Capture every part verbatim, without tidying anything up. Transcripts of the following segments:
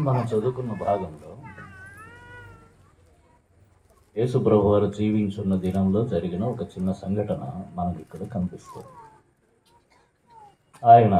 మనం చదువుకున్న భాగంలో యేసు ప్రభు వారు జీవించున్న దినంలో జరిగిన ఒక చిన్న సంఘటన మనకి ఇక్కడ కనిపిస్తుంది. ఆయన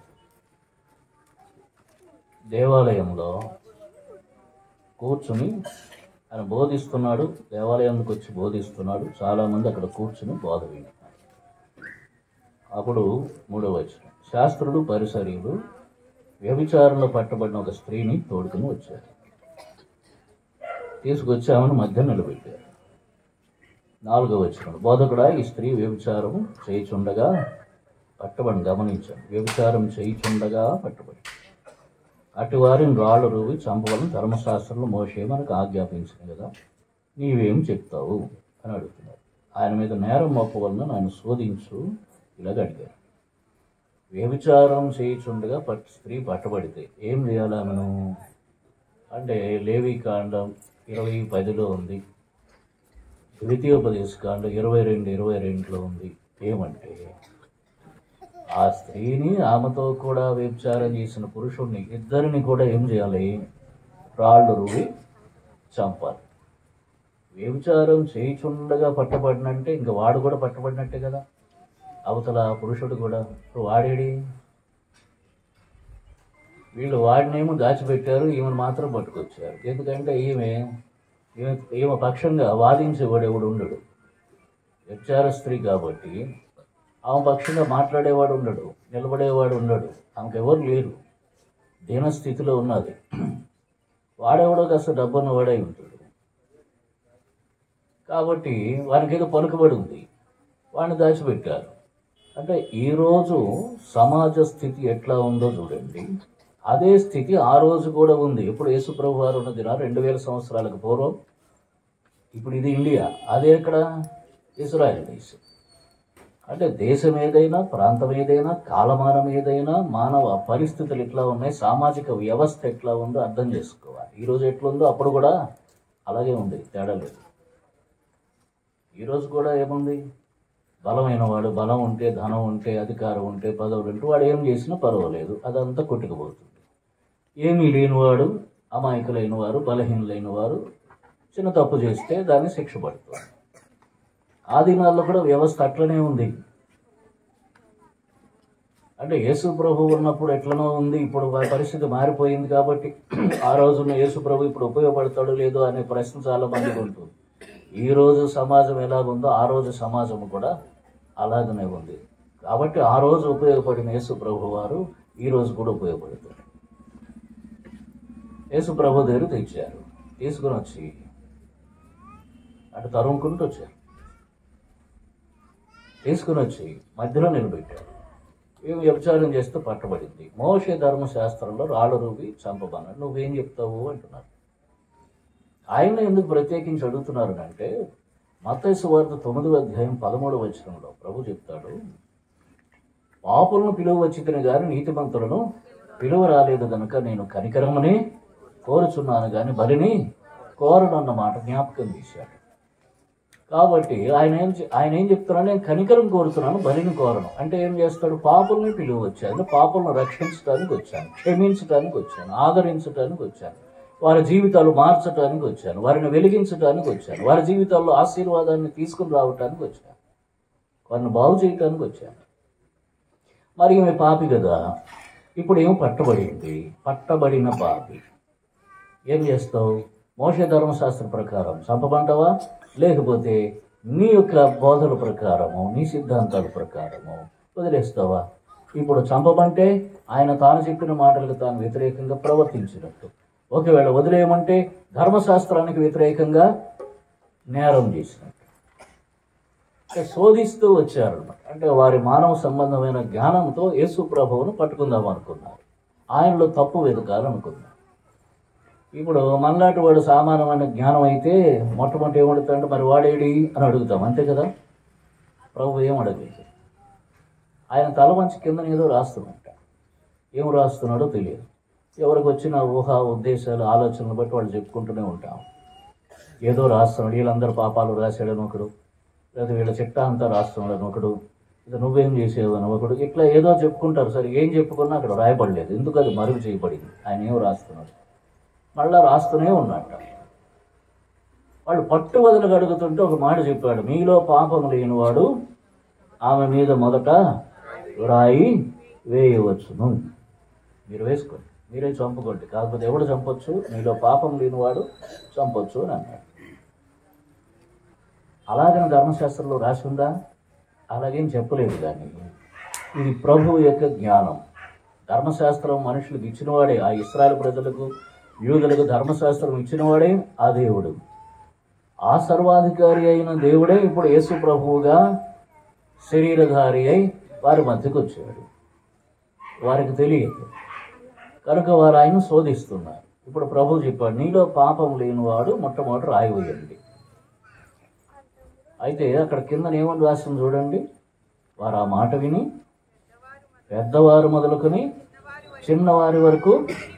దేవాలయంలో కూర్చుని ఆయన బోధిస్తున్నాడు. దేవాలయానికి వచ్చి బోధిస్తున్నాడు. చాలామంది అక్కడ కూర్చుని బోధ వింటున్నారు. అప్పుడు మూడవ వచనం, శాస్త్రులు పరిసరీయులు వ్యభిచారంలో పట్టబడిన ఒక స్త్రీని తోడుకుని వచ్చారు. తీసుకొచ్చి ఆమెను మధ్య నిలబెట్టారు. నాలుగవ వచనం, బోధకుడా, ఈ స్త్రీ వ్యభిచారం చేయిచుండగా పట్టబడి గమనించాను. వ్యభిచారం చేయిచుండగా పట్టబడి అటు వారిని రాళ్ళు రూవి చంపవలని ధర్మశాస్త్రంలో మోషే మనకు ఆజ్ఞాపించింది కదా, నీవేం చెప్తావు అని అడుగుతున్నారు. ఆయన మీద నేరం మోపవలన ఆయన శోధించు ఇలాగ అడిగారు. వ్యభిచారం చేయిచుండగా పట్ స్త్రీ పట్టబడితే ఏం చేయాలా మనం అంటే లేవి కాండం ఇరవై పదిలో ఉంది, ద్వితీయోపదేశ కాండం ఇరవై రెండు ఇరవై రెండులో ఉంది. ఏమంటే ఆ స్త్రీని ఆమెతో కూడా వ్యభిచారం చేసిన పురుషుడిని ఇద్దరిని కూడా ఏం చేయాలి? రాళ్ళు రువి చంపాలి. వ్యభిచారం చేయిచుండగా పట్టబడినంటే ఇంకా వాడు కూడా పట్టబడినట్టే కదా, అవతల పురుషుడు కూడా. వాడేడి? వీళ్ళు వాడినేమో దాచిపెట్టారు, ఈమెను మాత్రం పట్టుకొచ్చారు. ఎందుకంటే ఈమె ఈమె ఈమె పక్షంగా వాదించేవాడు ఎవడు ఉండడు. వ్యభిచార స్త్రీ కాబట్టి ఆమె పక్షంగా మాట్లాడేవాడు ఉండడు, నిలబడేవాడు ఉండడు. ఆమెకు ఎవరు లేరు, దీనస్థితిలో ఉన్నది. వాడేవాడో కాస్త డబ్బున్న వాడై ఉంటాడు కాబట్టి వానికి ఏదో పలుకుబడి ఉంది, వాడిని దాచిపెట్టారు. అంటే ఈరోజు సమాజ స్థితి ఎట్లా ఉందో చూడండి. అదే స్థితి ఆ రోజు కూడా ఉంది. ఎప్పుడు యేసు ప్రభు వారు ఉన్న దిన రెండు వేల సంవత్సరాలకు పూర్వం. ఇప్పుడు ఇది ఇండియా, అదే ఎక్కడ? ఇజ్రాయెల్ దేశం. అంటే దేశం ఏదైనా, ప్రాంతం ఏదైనా, కాలమానం ఏదైనా, మానవ పరిస్థితులు ఎట్లా ఉన్నాయి, సామాజిక వ్యవస్థ ఎట్లా ఉందో అర్థం చేసుకోవాలి. ఈరోజు ఎట్లుందో అప్పుడు కూడా అలాగే ఉంది, తేడా లేదు. ఈరోజు కూడా ఏముంది? బలమైన వాడు, బలం ఉంటే, ధనం ఉంటే, అధికారం ఉంటే, పదవులు ఉంటే వాడు ఏం చేసినా పర్వాలేదు, అదంతా కొట్టుకుపోతుంది. ఏమీ లేనివాడు, అమాయకులైన వారు, బలహీనులైన వారు చిన్న తప్పు చేస్తే దాన్ని శిక్ష పడుతుంది. ఆ దినాల్లో కూడా వ్యవస్థ అట్లనే ఉంది. అంటే యేసు ప్రభు ఉన్నప్పుడు ఎట్లనో ఉంది, ఇప్పుడు పరిస్థితి మారిపోయింది. కాబట్టి ఆ రోజున్న యేసు ప్రభు ఇప్పుడు ఉపయోగపడతాడు లేదో అనే ప్రశ్న చాలా మందికి ఉంటుంది. ఈరోజు సమాజం ఎలాగుందో ఆ రోజు సమాజం కూడా అలాగనే ఉంది. కాబట్టి ఆ రోజు ఉపయోగపడిన యేసు ప్రభు వారు ఈరోజు కూడా ఉపయోగపడతారు. యేసు ప్రభు దగ్గర తెచ్చారు, తీసుకుని వచ్చి అటు తరుముకుంటూ వచ్చారు. తీసుకుని వచ్చి మధ్యలో నిలబెట్టారు. ఏమి వ్యభిచారం చేస్తూ పట్టబడింది. మోషే ధర్మశాస్త్రంలో రాళ్ళు రూపి చంపమన్నాడు, నువ్వేం చెప్తావు అంటున్నారు. ఆయన ఎందుకు ప్రత్యేకించి అడుగుతున్నారు అంటే, మత్తయి సువార్త తొమ్మిదవ అధ్యాయం పదమూడవ వచనంలో ప్రభు చెప్తాడు, పాపులను పిలువ వచ్చితిని గాని నీతిమంతులను పిలువ రాలేదు కనుక నేను కనికరమని కోరుచున్నాను కానీ బలిని కోరనన్న మాట జ్ఞాపకం తీశాడు. కాబట్టి ఆయన ఏం ఆయన ఏం చెప్తున్నాడు? నేను కనికరం కోరుతున్నాను, బలిని కోరను. అంటే ఏం చేస్తాడు? పాపుల్ని పిలువ వచ్చాను, పాపులను రక్షించడానికి వచ్చాను, క్షమించడానికి వచ్చాను, ఆదరించడానికి వచ్చాను, వారి జీవితాలు మార్చడానికి వచ్చాను, వారిని వెలిగించడానికి వచ్చాను, వారి జీవితాల్లో ఆశీర్వాదాన్ని తీసుకుని రావటానికి వచ్చాను, వారిని బాగు చేయటానికి వచ్చాను. మరి ఈమె పాపి కదా, ఇప్పుడు ఏమో పట్టబడింది. పట్టబడిన పాపి ఏం చేస్తావు? మోషే ధర్మశాస్త్ర ప్రకారం చంపమంటావా, లేకపోతే నీ యొక్క బోధల ప్రకారము, నీ సిద్ధాంతాల ప్రకారము వదిలేస్తావా? ఇప్పుడు చంపమంటే ఆయన తాను చెప్పిన మాటలకు తాను వ్యతిరేకంగా ప్రవర్తించినట్టు. ఒకవేళ వదిలేయమంటే ధర్మశాస్త్రానికి వ్యతిరేకంగా నేరం చేసినట్టు. అంటే శోధిస్తూ వచ్చారన్నమాట. అంటే వారి మానవ సంబంధమైన జ్ఞానంతో యేసు ప్రభువును పట్టుకుందాం అనుకున్నారు, ఆయనలో తప్పు వెతకాలనుకున్నారు. ఇప్పుడు మనలాంటి వాడు సామాన్యమైన జ్ఞానం అయితే మొట్టమొదటి ఏమడుగుతాడంటే, మరి వాడేడి అని అడుగుతాం, అంతే కదా. ప్రభు ఏం అడగలేదు. ఆయన తల వంచి కింద ఏదో రాస్తున్నట్ట. ఏం రాస్తున్నాడో తెలియదు. ఎవరికి వచ్చిన ఊహ, ఉద్దేశాలు, ఆలోచనలు బట్టి వాళ్ళు చెప్పుకుంటూనే ఉంటాం. ఏదో రాస్తున్నాడు, వీళ్ళందరూ పాపాలు రాశాడని ఒకడు, లేదా వీళ్ళ చిట్టా అంతా రాస్తున్నాడని ఒకడు, ఇది నువ్వేం చేసేవు అని ఒకడు, ఇట్లా ఏదో చెప్పుకుంటారు. సరే ఏం చెప్పుకున్నా అక్కడ రాయబడలేదు. ఎందుకు? అది మరుగు చేయబడింది. ఆయన ఏం రాస్తున్నాడు? మళ్ళా రాస్తూనే ఉన్నట్ట. వాళ్ళు పట్టు వదలు అడుగుతుంటే ఒక మాట చెప్పాడు, మీలో పాపం లేనివాడు ఆమె మీద మొదట రాయి వేయవచ్చును. మీరు వేసుకోండి, మీరే చంపుకోండి, కాకపోతే ఎవడు చంపొచ్చు, మీలో పాపం లేనివాడు చంపొచ్చు అని అన్నాడు. అలాగని ధర్మశాస్త్రంలో రాసి ఉందా? అలాగేం చెప్పలేదు. కానీ ఇది ప్రభువు యొక్క జ్ఞానం. ధర్మశాస్త్రం మనుషులకు ఇచ్చినవాడే, ఆ ఇశ్రాయేలు ప్రజలకు యూదులకు ధర్మశాస్త్రం ఇచ్చినవాడే ఆ దేవుడు. ఆ సర్వాధికారి అయిన దేవుడే ఇప్పుడు యేసు ప్రభువుగా శరీరధారి అయి వారి మధ్యకు వచ్చాడు. వారికి తెలియదు కనుక వారు ఆయన శోధిస్తున్నారు. ఇప్పుడు ప్రభువు చెప్పాడు, నీలో పాపం లేనివాడు మొట్టమొదటి రాయి వేయండి. అయితే అక్కడ కింద ఏమని రాసింది చూడండి. వారు ఆ మాట విని పెద్దవారు మొదలుకొని చిన్నవారి వరకు.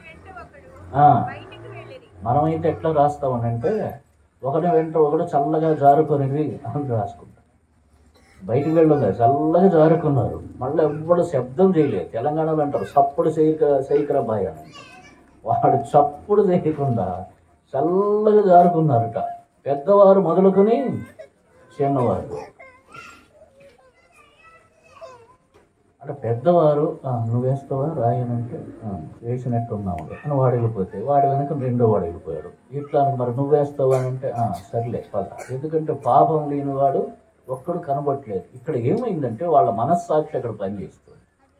మనమైతే ఎట్లా రాస్తామనంటే ఒకటి వెంట ఒకటి చల్లగా జారుకొనివి అని రాసుకుంటాం. బయటికి వెళ్ళగా చల్లగా జారుకున్నారు, మళ్ళీ ఎవ్వడు శబ్దం చేయలేదు. తెలంగాణలో అంటారు చప్పుడు చేయక చేయకరా బాయ్ అని. వాడు చప్పుడు చేయకుండా చల్లగా జారుకున్నారట, పెద్దవారు మొదలుకొని చిన్నవారు. అంటే పెద్దవారు నువ్వు వేస్తావా రాయనంటే వేసినట్టున్నావు అని వాడు వెళ్ళిపోతే వాడి వెనక రెండో వాడు వెళ్ళిపోయాడు. ఇట్లా మరి నువ్వు వేస్తావా అంటే సర్లే పద. ఎందుకంటే పాపం లేనివాడు ఒక్కడు కనబట్టలేదు. ఇక్కడ ఏమైందంటే వాళ్ళ మనస్సాక్షి అక్కడ పనిచేస్తుంది.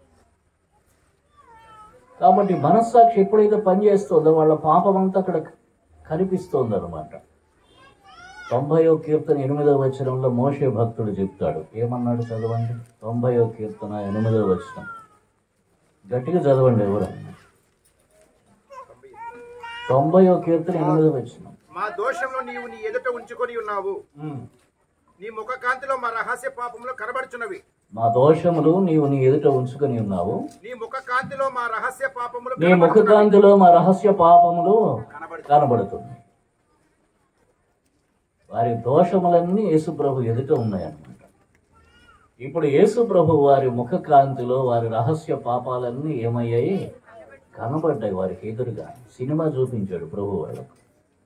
కాబట్టి మనస్సాక్షి ఎప్పుడైతే పనిచేస్తుందో వాళ్ళ పాపం అంతా అక్కడ కనిపిస్తోంది అనమాట. తొంభైవ కీర్తన ఎనిమిదవ వచనంలో మోషే భక్తుడు చెప్తాడు, ఏమన్నాడు చదవండి. తొంభైవ కీర్తన ఎనిమిదవ వచనం గట్టిగా చదవండి ఎవరన్నా. తొంభైవ కీర్తన ఎనిమిదవ వచనం. మా దోషంలో నీవు నీ ఎదుట ఉంచుకొని ఉన్నావు, నీ ముఖ కాంతిలో మా రహస్య పాపములు కనబడుచున్నవి. మా దోషములు నీవు నీ ఎదుట ఉంచుకొని ఉన్నావు, నీ ముఖ కాంతిలో మా రహస్య పాపములు నీ ముఖ కాంతిలో మా రహస్య పాపములు కనబడుతున్నాయి. వారి దోషములన్నీ యేసు ప్రభు ఎదుట ఉన్నాయన్నమాట. ఇప్పుడు యేసు ప్రభు వారి ముఖ కాంతిలో వారి రహస్య పాపాలన్నీ ఏమయ్యాయి? కనబడ్డాయి వారికి ఎదురుగా. సినిమా చూపించాడు ప్రభు వాళ్ళకు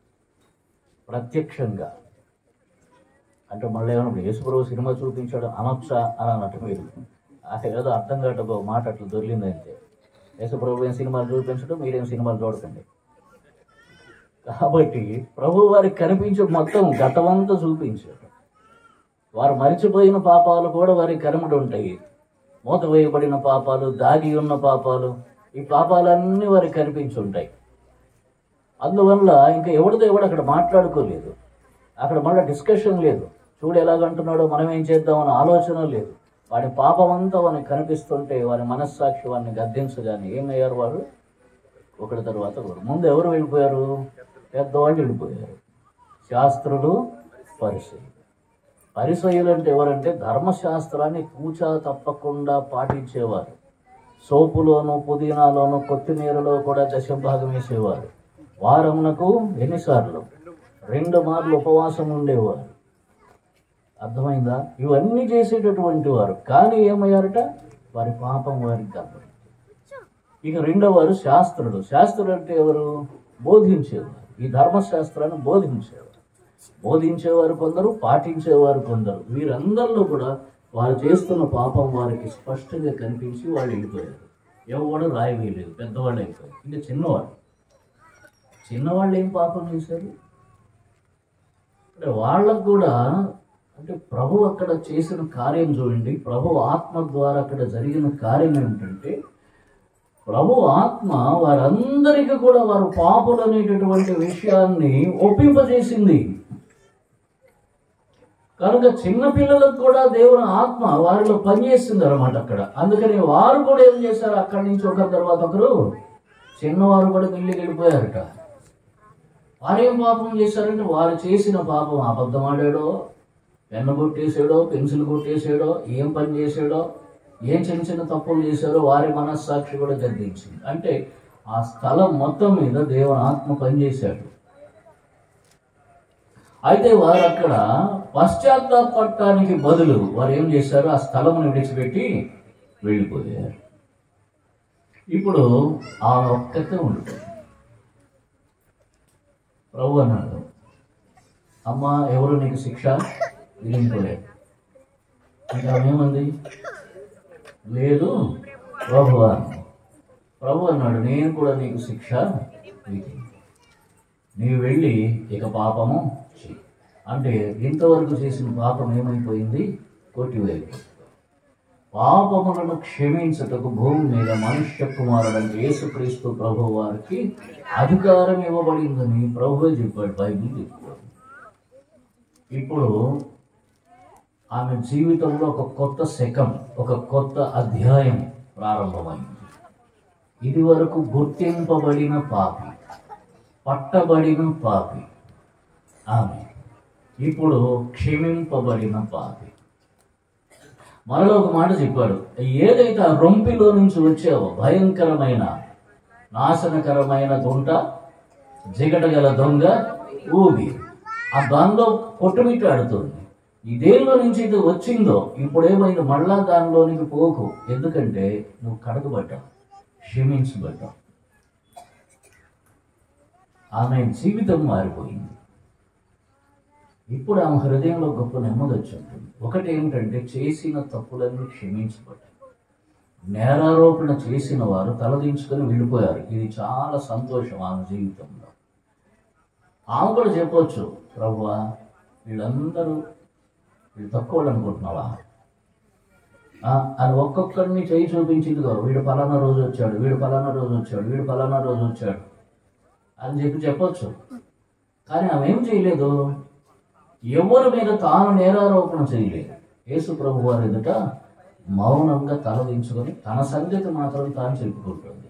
ప్రత్యక్షంగా. అంటే మళ్ళీ ఏమన్నా యేసు ప్రభు సినిమా చూపించాడు అనొచ్చా అని అన్నట్టు మీరు ఏదో అర్థం కాటకు మాట అట్లా దొరికిందంటే. యేసు ప్రభు ఏం సినిమాలు చూపించడం, మీరేం సినిమాలు చూడకండి. కాబట్టి ప్రభు వారికి కనిపించే మొత్తం గతమంతా చూపించాడు. వారు మరిచిపోయిన పాపాలు కూడా వారికి కనబడి ఉంటాయి. మూత వేయబడిన పాపాలు, దాగి ఉన్న పాపాలు, ఈ పాపాలన్నీ వారికి కనిపించి ఉంటాయి. అందువల్ల ఇంకా ఎవరితో ఎవడు అక్కడ మాట్లాడుకోలేదు, అక్కడ మళ్ళీ డిస్కషన్ లేదు. చూడు ఎలాగంటున్నాడో మనం ఏం చేద్దామని ఆలోచన లేదు. వాడి పాపం అంతా వారికి కనిపిస్తుంటే వారి మనస్సాక్షి వారిని గద్దించగానే ఏమయ్యారు వారు? ఒకటి తర్వాత ఒకరు. ముందు ఎవరు వెళ్ళిపోయారు? పెద్దవాళ్ళు వెళ్ళిపోయారు, శాస్త్రులు, పరిసయ్యులు. పరిసయ్యులు అంటే ఎవరంటే ధర్మశాస్త్రాన్ని పూచా తప్పకుండా పాటించేవారు. సోపులోను పుదీనాలోను కొత్తిమీరలో కూడా దశభాగం వేసేవారు. వారమునకు ఎన్నిసార్లు? రెండు మార్లు ఉపవాసం ఉండేవారు. అర్థమైందా? ఇవన్నీ చేసేటటువంటి వారు. కానీ ఏమయ్యారట? వారి పాపం వారికి కనబడింది. ఇక రెండో వారు శాస్త్రులు. శాస్త్రులు అంటే ఎవరు? బోధించేవారు. ఈ ధర్మశాస్త్రాన్ని బోధించేవారు. బోధించేవారు కొందరు, పాటించేవారు కొందరు. వీరందరిలో కూడా వారు చేస్తున్న పాపం వారికి స్పష్టంగా కనిపించి వాళ్ళు వెళ్ళిపోయారు. ఎవరు రాయి వేయలేదు, పెద్దవాళ్ళు అయిపోయారు. ఇంకా చిన్నవాళ్ళు చిన్నవాళ్ళు ఏం పాపం చేశారు అంటే వాళ్ళకు కూడా అంటే ప్రభు అక్కడ చేసిన కార్యం చూడండి. ప్రభు ఆత్మ ద్వారా అక్కడ జరిగిన కార్యం ఏమిటంటే ప్రభు ఆత్మ వారందరికీ కూడా వారు పాపులు అనేటటువంటి విషయాన్ని ఒప్పింపజేసింది. కనుక చిన్నపిల్లలకు కూడా దేవుని ఆత్మ వారిలో పనిచేస్తుంది అనమాట అక్కడ. అందుకని వారు కూడా ఏం చేశారు? అక్కడి నుంచి ఒకరి తర్వాత ఒకరు చిన్నవారు కూడా పెళ్లికి వెళ్ళిపోయారట. వారేం పాపం చేశారంటే వారు చేసిన పాపం అబద్ధం ఆడాడో, పెన్ను కొట్టేసాడో, పెన్సిల్ కొట్టేసాడో, ఏం పని చేశాడో, ఏం చిన్న చిన్న తప్పులు చేశారో వారి మనస్సాక్షి కూడా గద్దించింది. అంటే ఆ స్థలం మొత్తం మీద దేవుని ఆత్మ పనిచేశాడు. అయితే వారు అక్కడ పశ్చాత్తాపడటానికి బదులు వారు ఏం చేశారు? ఆ స్థలమును విడిచిపెట్టి వెళ్ళిపోయారు. ఇప్పుడు ఆ ఒక్కతే ఉండిపోయింది. ప్రభు అన్నాడు, అమ్మ ఎవరు నీకు శిక్ష విధింపలేదు. అంటే ఆమెమంది, లేదు ప్రభు అన్న. ప్రభు అన్నాడు, నేను కూడా నీకు శిక్ష విధి, నీవు వెళ్ళి ఇక పాపము చెయ్యి. అంటే ఇంతవరకు చేసిన పాపం ఏమైపోయింది? కొట్టివేయబడింది. పాపములను క్షమించుటకు భూమి మీద మనుష్య కుమారుడంటే యేసుక్రీస్తు ప్రభు వారికి అధికారం ఇవ్వబడిందని ప్రభువే చెప్పాడు, బైబిల్ చెప్పాడు. ఇప్పుడు ఆమె జీవితంలో ఒక కొత్త శకం, ఒక కొత్త అధ్యాయం ప్రారంభమైంది. ఇది వరకు గుర్తింపబడిన పాపి, పట్టబడిన పాపి ఆమె, ఇప్పుడు క్షమింపబడిన పాపి. మనలో ఒక మాట చెప్పాడు, ఏదైతే ఆ రొంపిలో నుంచి వచ్చావో భయంకరమైన నాశనకరమైన గుంట, జిగటగల దొంగ ఊబి, ఆ దానిలో కొట్టుమిట్టాడుతుంది. ఈ దేనిలో నుంచి ఇది వచ్చిందో ఇప్పుడేమైంది, మళ్ళా దానిలోనికి పోకు. ఎందుకంటే నువ్వు కడగబడ్డావు, క్షమించబడ్డావు. ఆమె జీవితం మారిపోయింది. ఇప్పుడు ఆమె హృదయంలో గొప్ప నెమ్మది వచ్చి ఉంటుంది. ఒకటి ఏమిటంటే చేసిన తప్పులన్నీ క్షమించబడ్డాయి. నేరారోపణ చేసిన వారు తలదించుకొని వెళ్ళిపోయారు. ఇది చాలా సంతోషం ఆమె జీవితంలో. ఆమె కూడా చెప్పవచ్చు, ప్రభువా వీళ్ళందరూ వీళ్ళు తక్కువ అనుకుంటున్నావా అని ఒక్కొక్కరిని చేయి చూపించిందిగో, వీడు పలానా రోజు వచ్చాడు, వీడు పలానా రోజు వచ్చాడు, వీడు పలానా రోజు వచ్చాడు అని చెప్పి చెప్పొచ్చు. కానీ ఆమె ఏం చేయలేదు, ఎవరి మీద తాను నేరారోపణ చేయలేదు. యేసు ప్రభు వారి ఎదుట మౌనంగా తలదించుకొని తన సంగతి మాత్రం తాను చెప్పుకుంటుంది.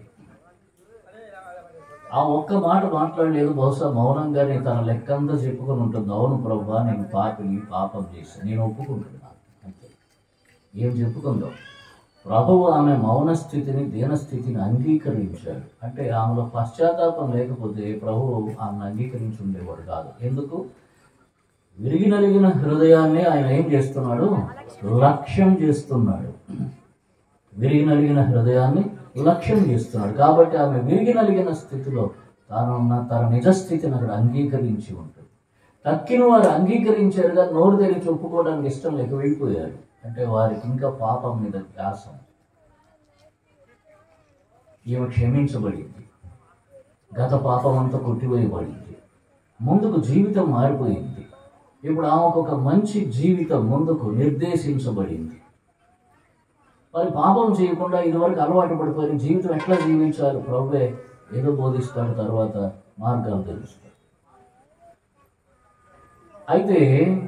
ఆ ఒక్క మాట మాట్లాడలేదు. బహుశా మౌనంగానే తన లెక్కంతా చెప్పుకొని ఉంటుంది. అవును ప్రభువా, నేను పాపిని, పాపం చేశాను, నేను ఒప్పుకుంటున్నాను అంతే. ఏం చెప్పుకుందో ప్రభువు ఆమె మౌన స్థితిని, దీనస్థితిని అంగీకరించాడు. అంటే ఆమెలో పశ్చాత్తాపం లేకపోతే ప్రభువు ఆమెను అంగీకరించి ఉండేవాడు కాదు. ఎందుకు? విరిగి నలిగిన హృదయాన్ని ఆయన ఏం చేస్తున్నాడు? లక్ష్యం చేస్తున్నాడు. విరిగి నలిగిన హృదయాన్ని లక్ష్యం చేస్తున్నాడు. కాబట్టి ఆమె విరిగి నలిగిన స్థితిలో తానున్న తన నిజస్థితిని అక్కడ అంగీకరించి ఉంటుంది. తక్కిన వారు అంగీకరించారు కానీ నోరు తెరిచి ఒప్పుకోవడానికి ఇష్టం లేక వెళ్ళిపోయారు. అంటే వారికి ఇంకా పాపం మీద ధ్యాసం. ఈమె క్షమించబడింది, గత పాపం అంతా కొట్టివేయబడింది, ముందుకు జీవితం మారిపోయింది. ఇప్పుడు ఆమెకు ఒక మంచి జీవితం ముందుకు నిర్దేశించబడింది. మరి పాపం చేయకుండా ఇదివరకు అలవాటు పడిపోయిన జీవితం ఎట్లా జీవించాలి? ప్రభువే ఏదో బోధిస్తాడు, తర్వాత మార్గాలు తెలుస్తాడు. అయితే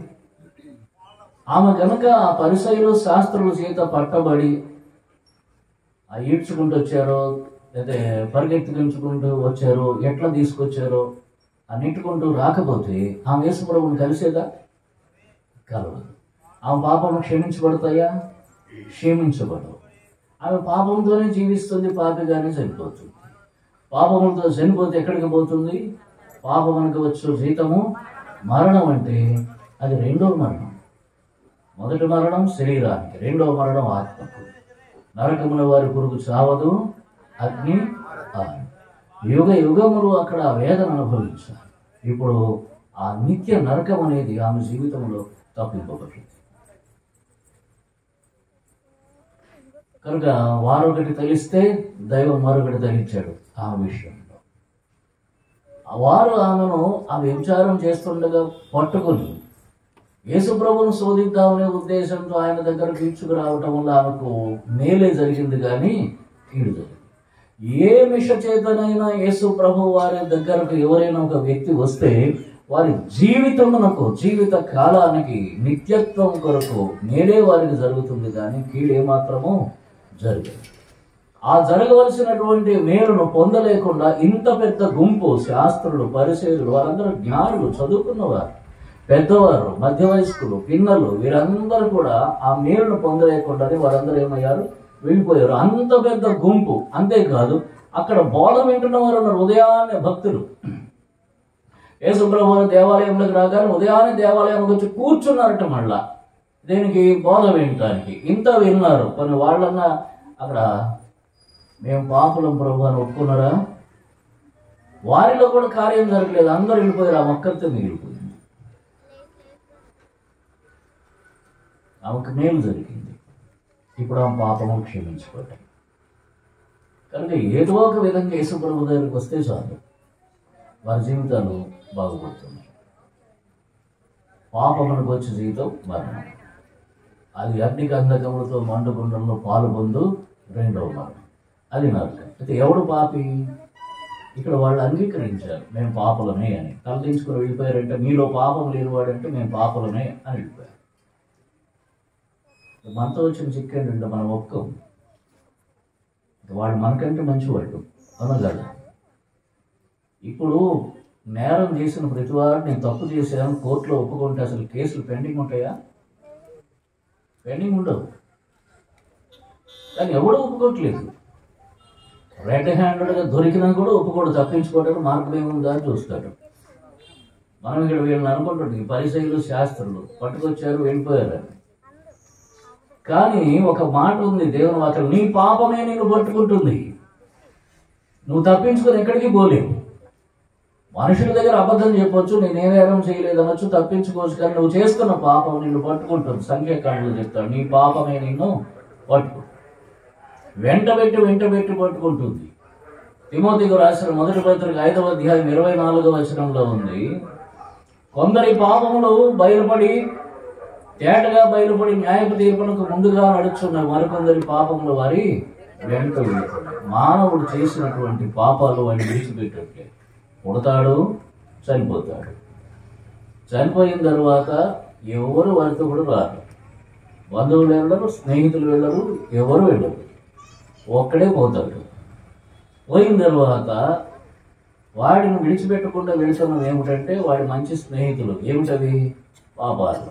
ఆమె కనుక ఆ పరిసయ్యులు శాస్త్రుల చేత పట్టబడి ఆ ఈడ్చుకుంటూ వచ్చారో, లేదా పరిగెత్తుకుంటూ వచ్చారో, ఎట్లా తీసుకొచ్చారో అన్నింటుకుంటూ రాకపోతే ఆమె యేసు ప్రభువుని కలిసేదా? కలవదు. ఆమె పాపం క్షమించబడతాయా? క్షమించబడవు. ఆమె పాపంతోనే జీవిస్తుంది, పాపిగానే చనిపోతుంది. పాపములతో చనిపోతే ఎక్కడికి పోతుంది? పాపమునకు వచ్చు జీతము మరణం. అంటే అది రెండో మరణం. మొదటి మరణం శరీరానికి, రెండవ మరణం ఆత్మకు. నరకముల వారి పురుగు చావదు, అగ్ని ఆరు. యుగ యుగములు అక్కడ వేదన అనుభవించాలి. ఇప్పుడు ఆ నిత్య నరకం అనేది ఆమె జీవితంలో తప్పింపబడింది. కనుక వారొకటి తెలిస్తే దైవం మరొకటి తలిచాడు ఆ విషయంలో. వారు ఆమెను ఆ వ్యభిచారం చేస్తుండగా పట్టుకుని యేసు ప్రభువును శోధిద్దామనే ఉద్దేశంతో ఆయన దగ్గర తీసుకురావటం వల్ల ఆమెకు మేలే జరిగింది కానీ కీడు జరిగింది. ఏ మిష చేతనైనా యేసు ప్రభు వారి దగ్గరకు ఎవరైనా ఒక వ్యక్తి వస్తే వారి జీవితమునకు, జీవిత కాలానికి, నిత్యత్వం కొరకు మేలే వారికి జరుగుతుంది కానీ కీడు ఏమాత్రము జరగదు. ఆ జరగవలసినటువంటి మేలును పొందలేకుండా ఇంత పెద్ద గుంపు శాస్త్రులు, పరిసయ్యులు, వారందరూ జ్ఞానులు, చదువుకున్నవారు, పెద్దవారు, మధ్య వయస్కులు, పిన్నలు, వీరందరూ కూడా ఆ మేలును పొందలేకుండానే వారందరూ ఏమయ్యారు? వెళ్ళిపోయారు. అంత పెద్ద గుంపు. అంతేకాదు, అక్కడ బోధ వింటున్న వారు ఉన్నారు. ఉదయాన్నే భక్తులు యేసు ప్రభువు దేవాలయంలోకి రాగానే ఉదయాన్నే దేవాలయంలోకి వచ్చి కూర్చున్నారట. మళ్ళా దేనికి? బోధ వినటానికి. ఇంత విన్నారు. కొన్ని వాళ్ళన్నా అక్కడ మేము పాపులం ప్రభు అని ఒప్పుకున్నారా? వారిలో కూడా కార్యం జరగలేదు, అందరూ వెళ్ళిపోయారు, ఆ మొక్కరితో మిగిలిపోయింది. ఆమెకు మేలు జరిగింది, ఇప్పుడు ఆ పాపము క్షమించుకోవటం. కనుక ఏదో ఒక విధంగా యేసు ప్రభు దగ్గరికి వస్తే చాలు, వారి జీవితాలు బాగుపడుతున్నాయి. పాపమునకు వచ్చే జీవితం మరణం, అది అగ్ని గంధకములతో మండుగుండంలో పాలు పొందు రెండవ మరణం, అది నరకం. అయితే ఎవడు పాపి? ఇక్కడ వాళ్ళు అంగీకరించారు మేము పాపలమే అని, తలదించుకుని వెళ్ళిపోయారంటే మీలో పాపం లేనివాడంటే మేము పాపలమే అని వెళ్ళిపోయారు. మనతో వచ్చిన చిక్కు ఏంటంటే మనం ఒప్పుకోం, వాళ్ళు మనకంటే మంచివాళ్ళు అవునా కదా. ఇప్పుడు నేరం చేసిన ప్రతివాడు నేను తప్పు చేశాను కోర్టులో ఒప్పుకుంటే అసలు కేసులు పెండింగ్ ఉంటాయా? పెండింగ్ ఉండవు. కానీ ఎవడో ఒప్పుకోవట్లేదు. రెడ్ హ్యాండెడ్గా దొరికినా కూడా ఒప్పుకోడు, తప్పించుకోవడానికి మార్గం ఏముందా అని చూస్తాడు. మనం ఇక్కడ వీళ్ళని అనుకుంటుంది పరిసయ్యులు శాస్త్రులు పట్టుకొచ్చారు వెళ్ళిపోయారు అని. కానీ ఒక మాట ఉంది దేవుని వాక్యం, నీ పాపమే నిన్ను పట్టుకుంటుంది, నువ్వు తప్పించుకొని ఎక్కడికి పోలేవు. మనుషుల దగ్గర అబద్ధం చెప్పొచ్చు, నేనే నేరం చేయలేదనొచ్చు, తప్పించుకోవచ్చు, కానీ నువ్వు చేస్తున్న పాపం నిన్ను పట్టుకుంటుంది. సంఖ్యాకాండలో చెప్తాడు నీ పాపమే నిన్ను పట్టుకు వెంటబెట్టి వెంటబెట్టి పట్టుకుంటుంది. తిమోతికి రాసిన మొదటి పత్రిక ఐదవ అధ్యాయం ఇరవై నాలుగవ వచనంలో ఉంది, కొందరి పాపములు బయలుపడి తేటగా బయలుపడి న్యాయపు తీర్పునకు ముందుగా నడుచున్న మరికొందరి పాపములు వారి వెంట వెళ్తున్నాయి. మానవుడు చేసినటువంటి పాపాలు వాడిని విడిచిపెట్టట్లే, పుడతాడు చనిపోతాడు, చనిపోయిన తర్వాత ఎవరు వారితో కూడా రారు, బంధువులు వెళ్ళరు, స్నేహితులు వెళ్ళరు, ఎవరు వెళ్ళరు, ఒక్కడే పోతాడు. పోయిన తర్వాత వాడిని విడిచిపెట్టకుండా వెళుతున్నది ఏమిటంటే వాడి మంచి స్నేహితులు. ఏమిటవి? పాపాలు.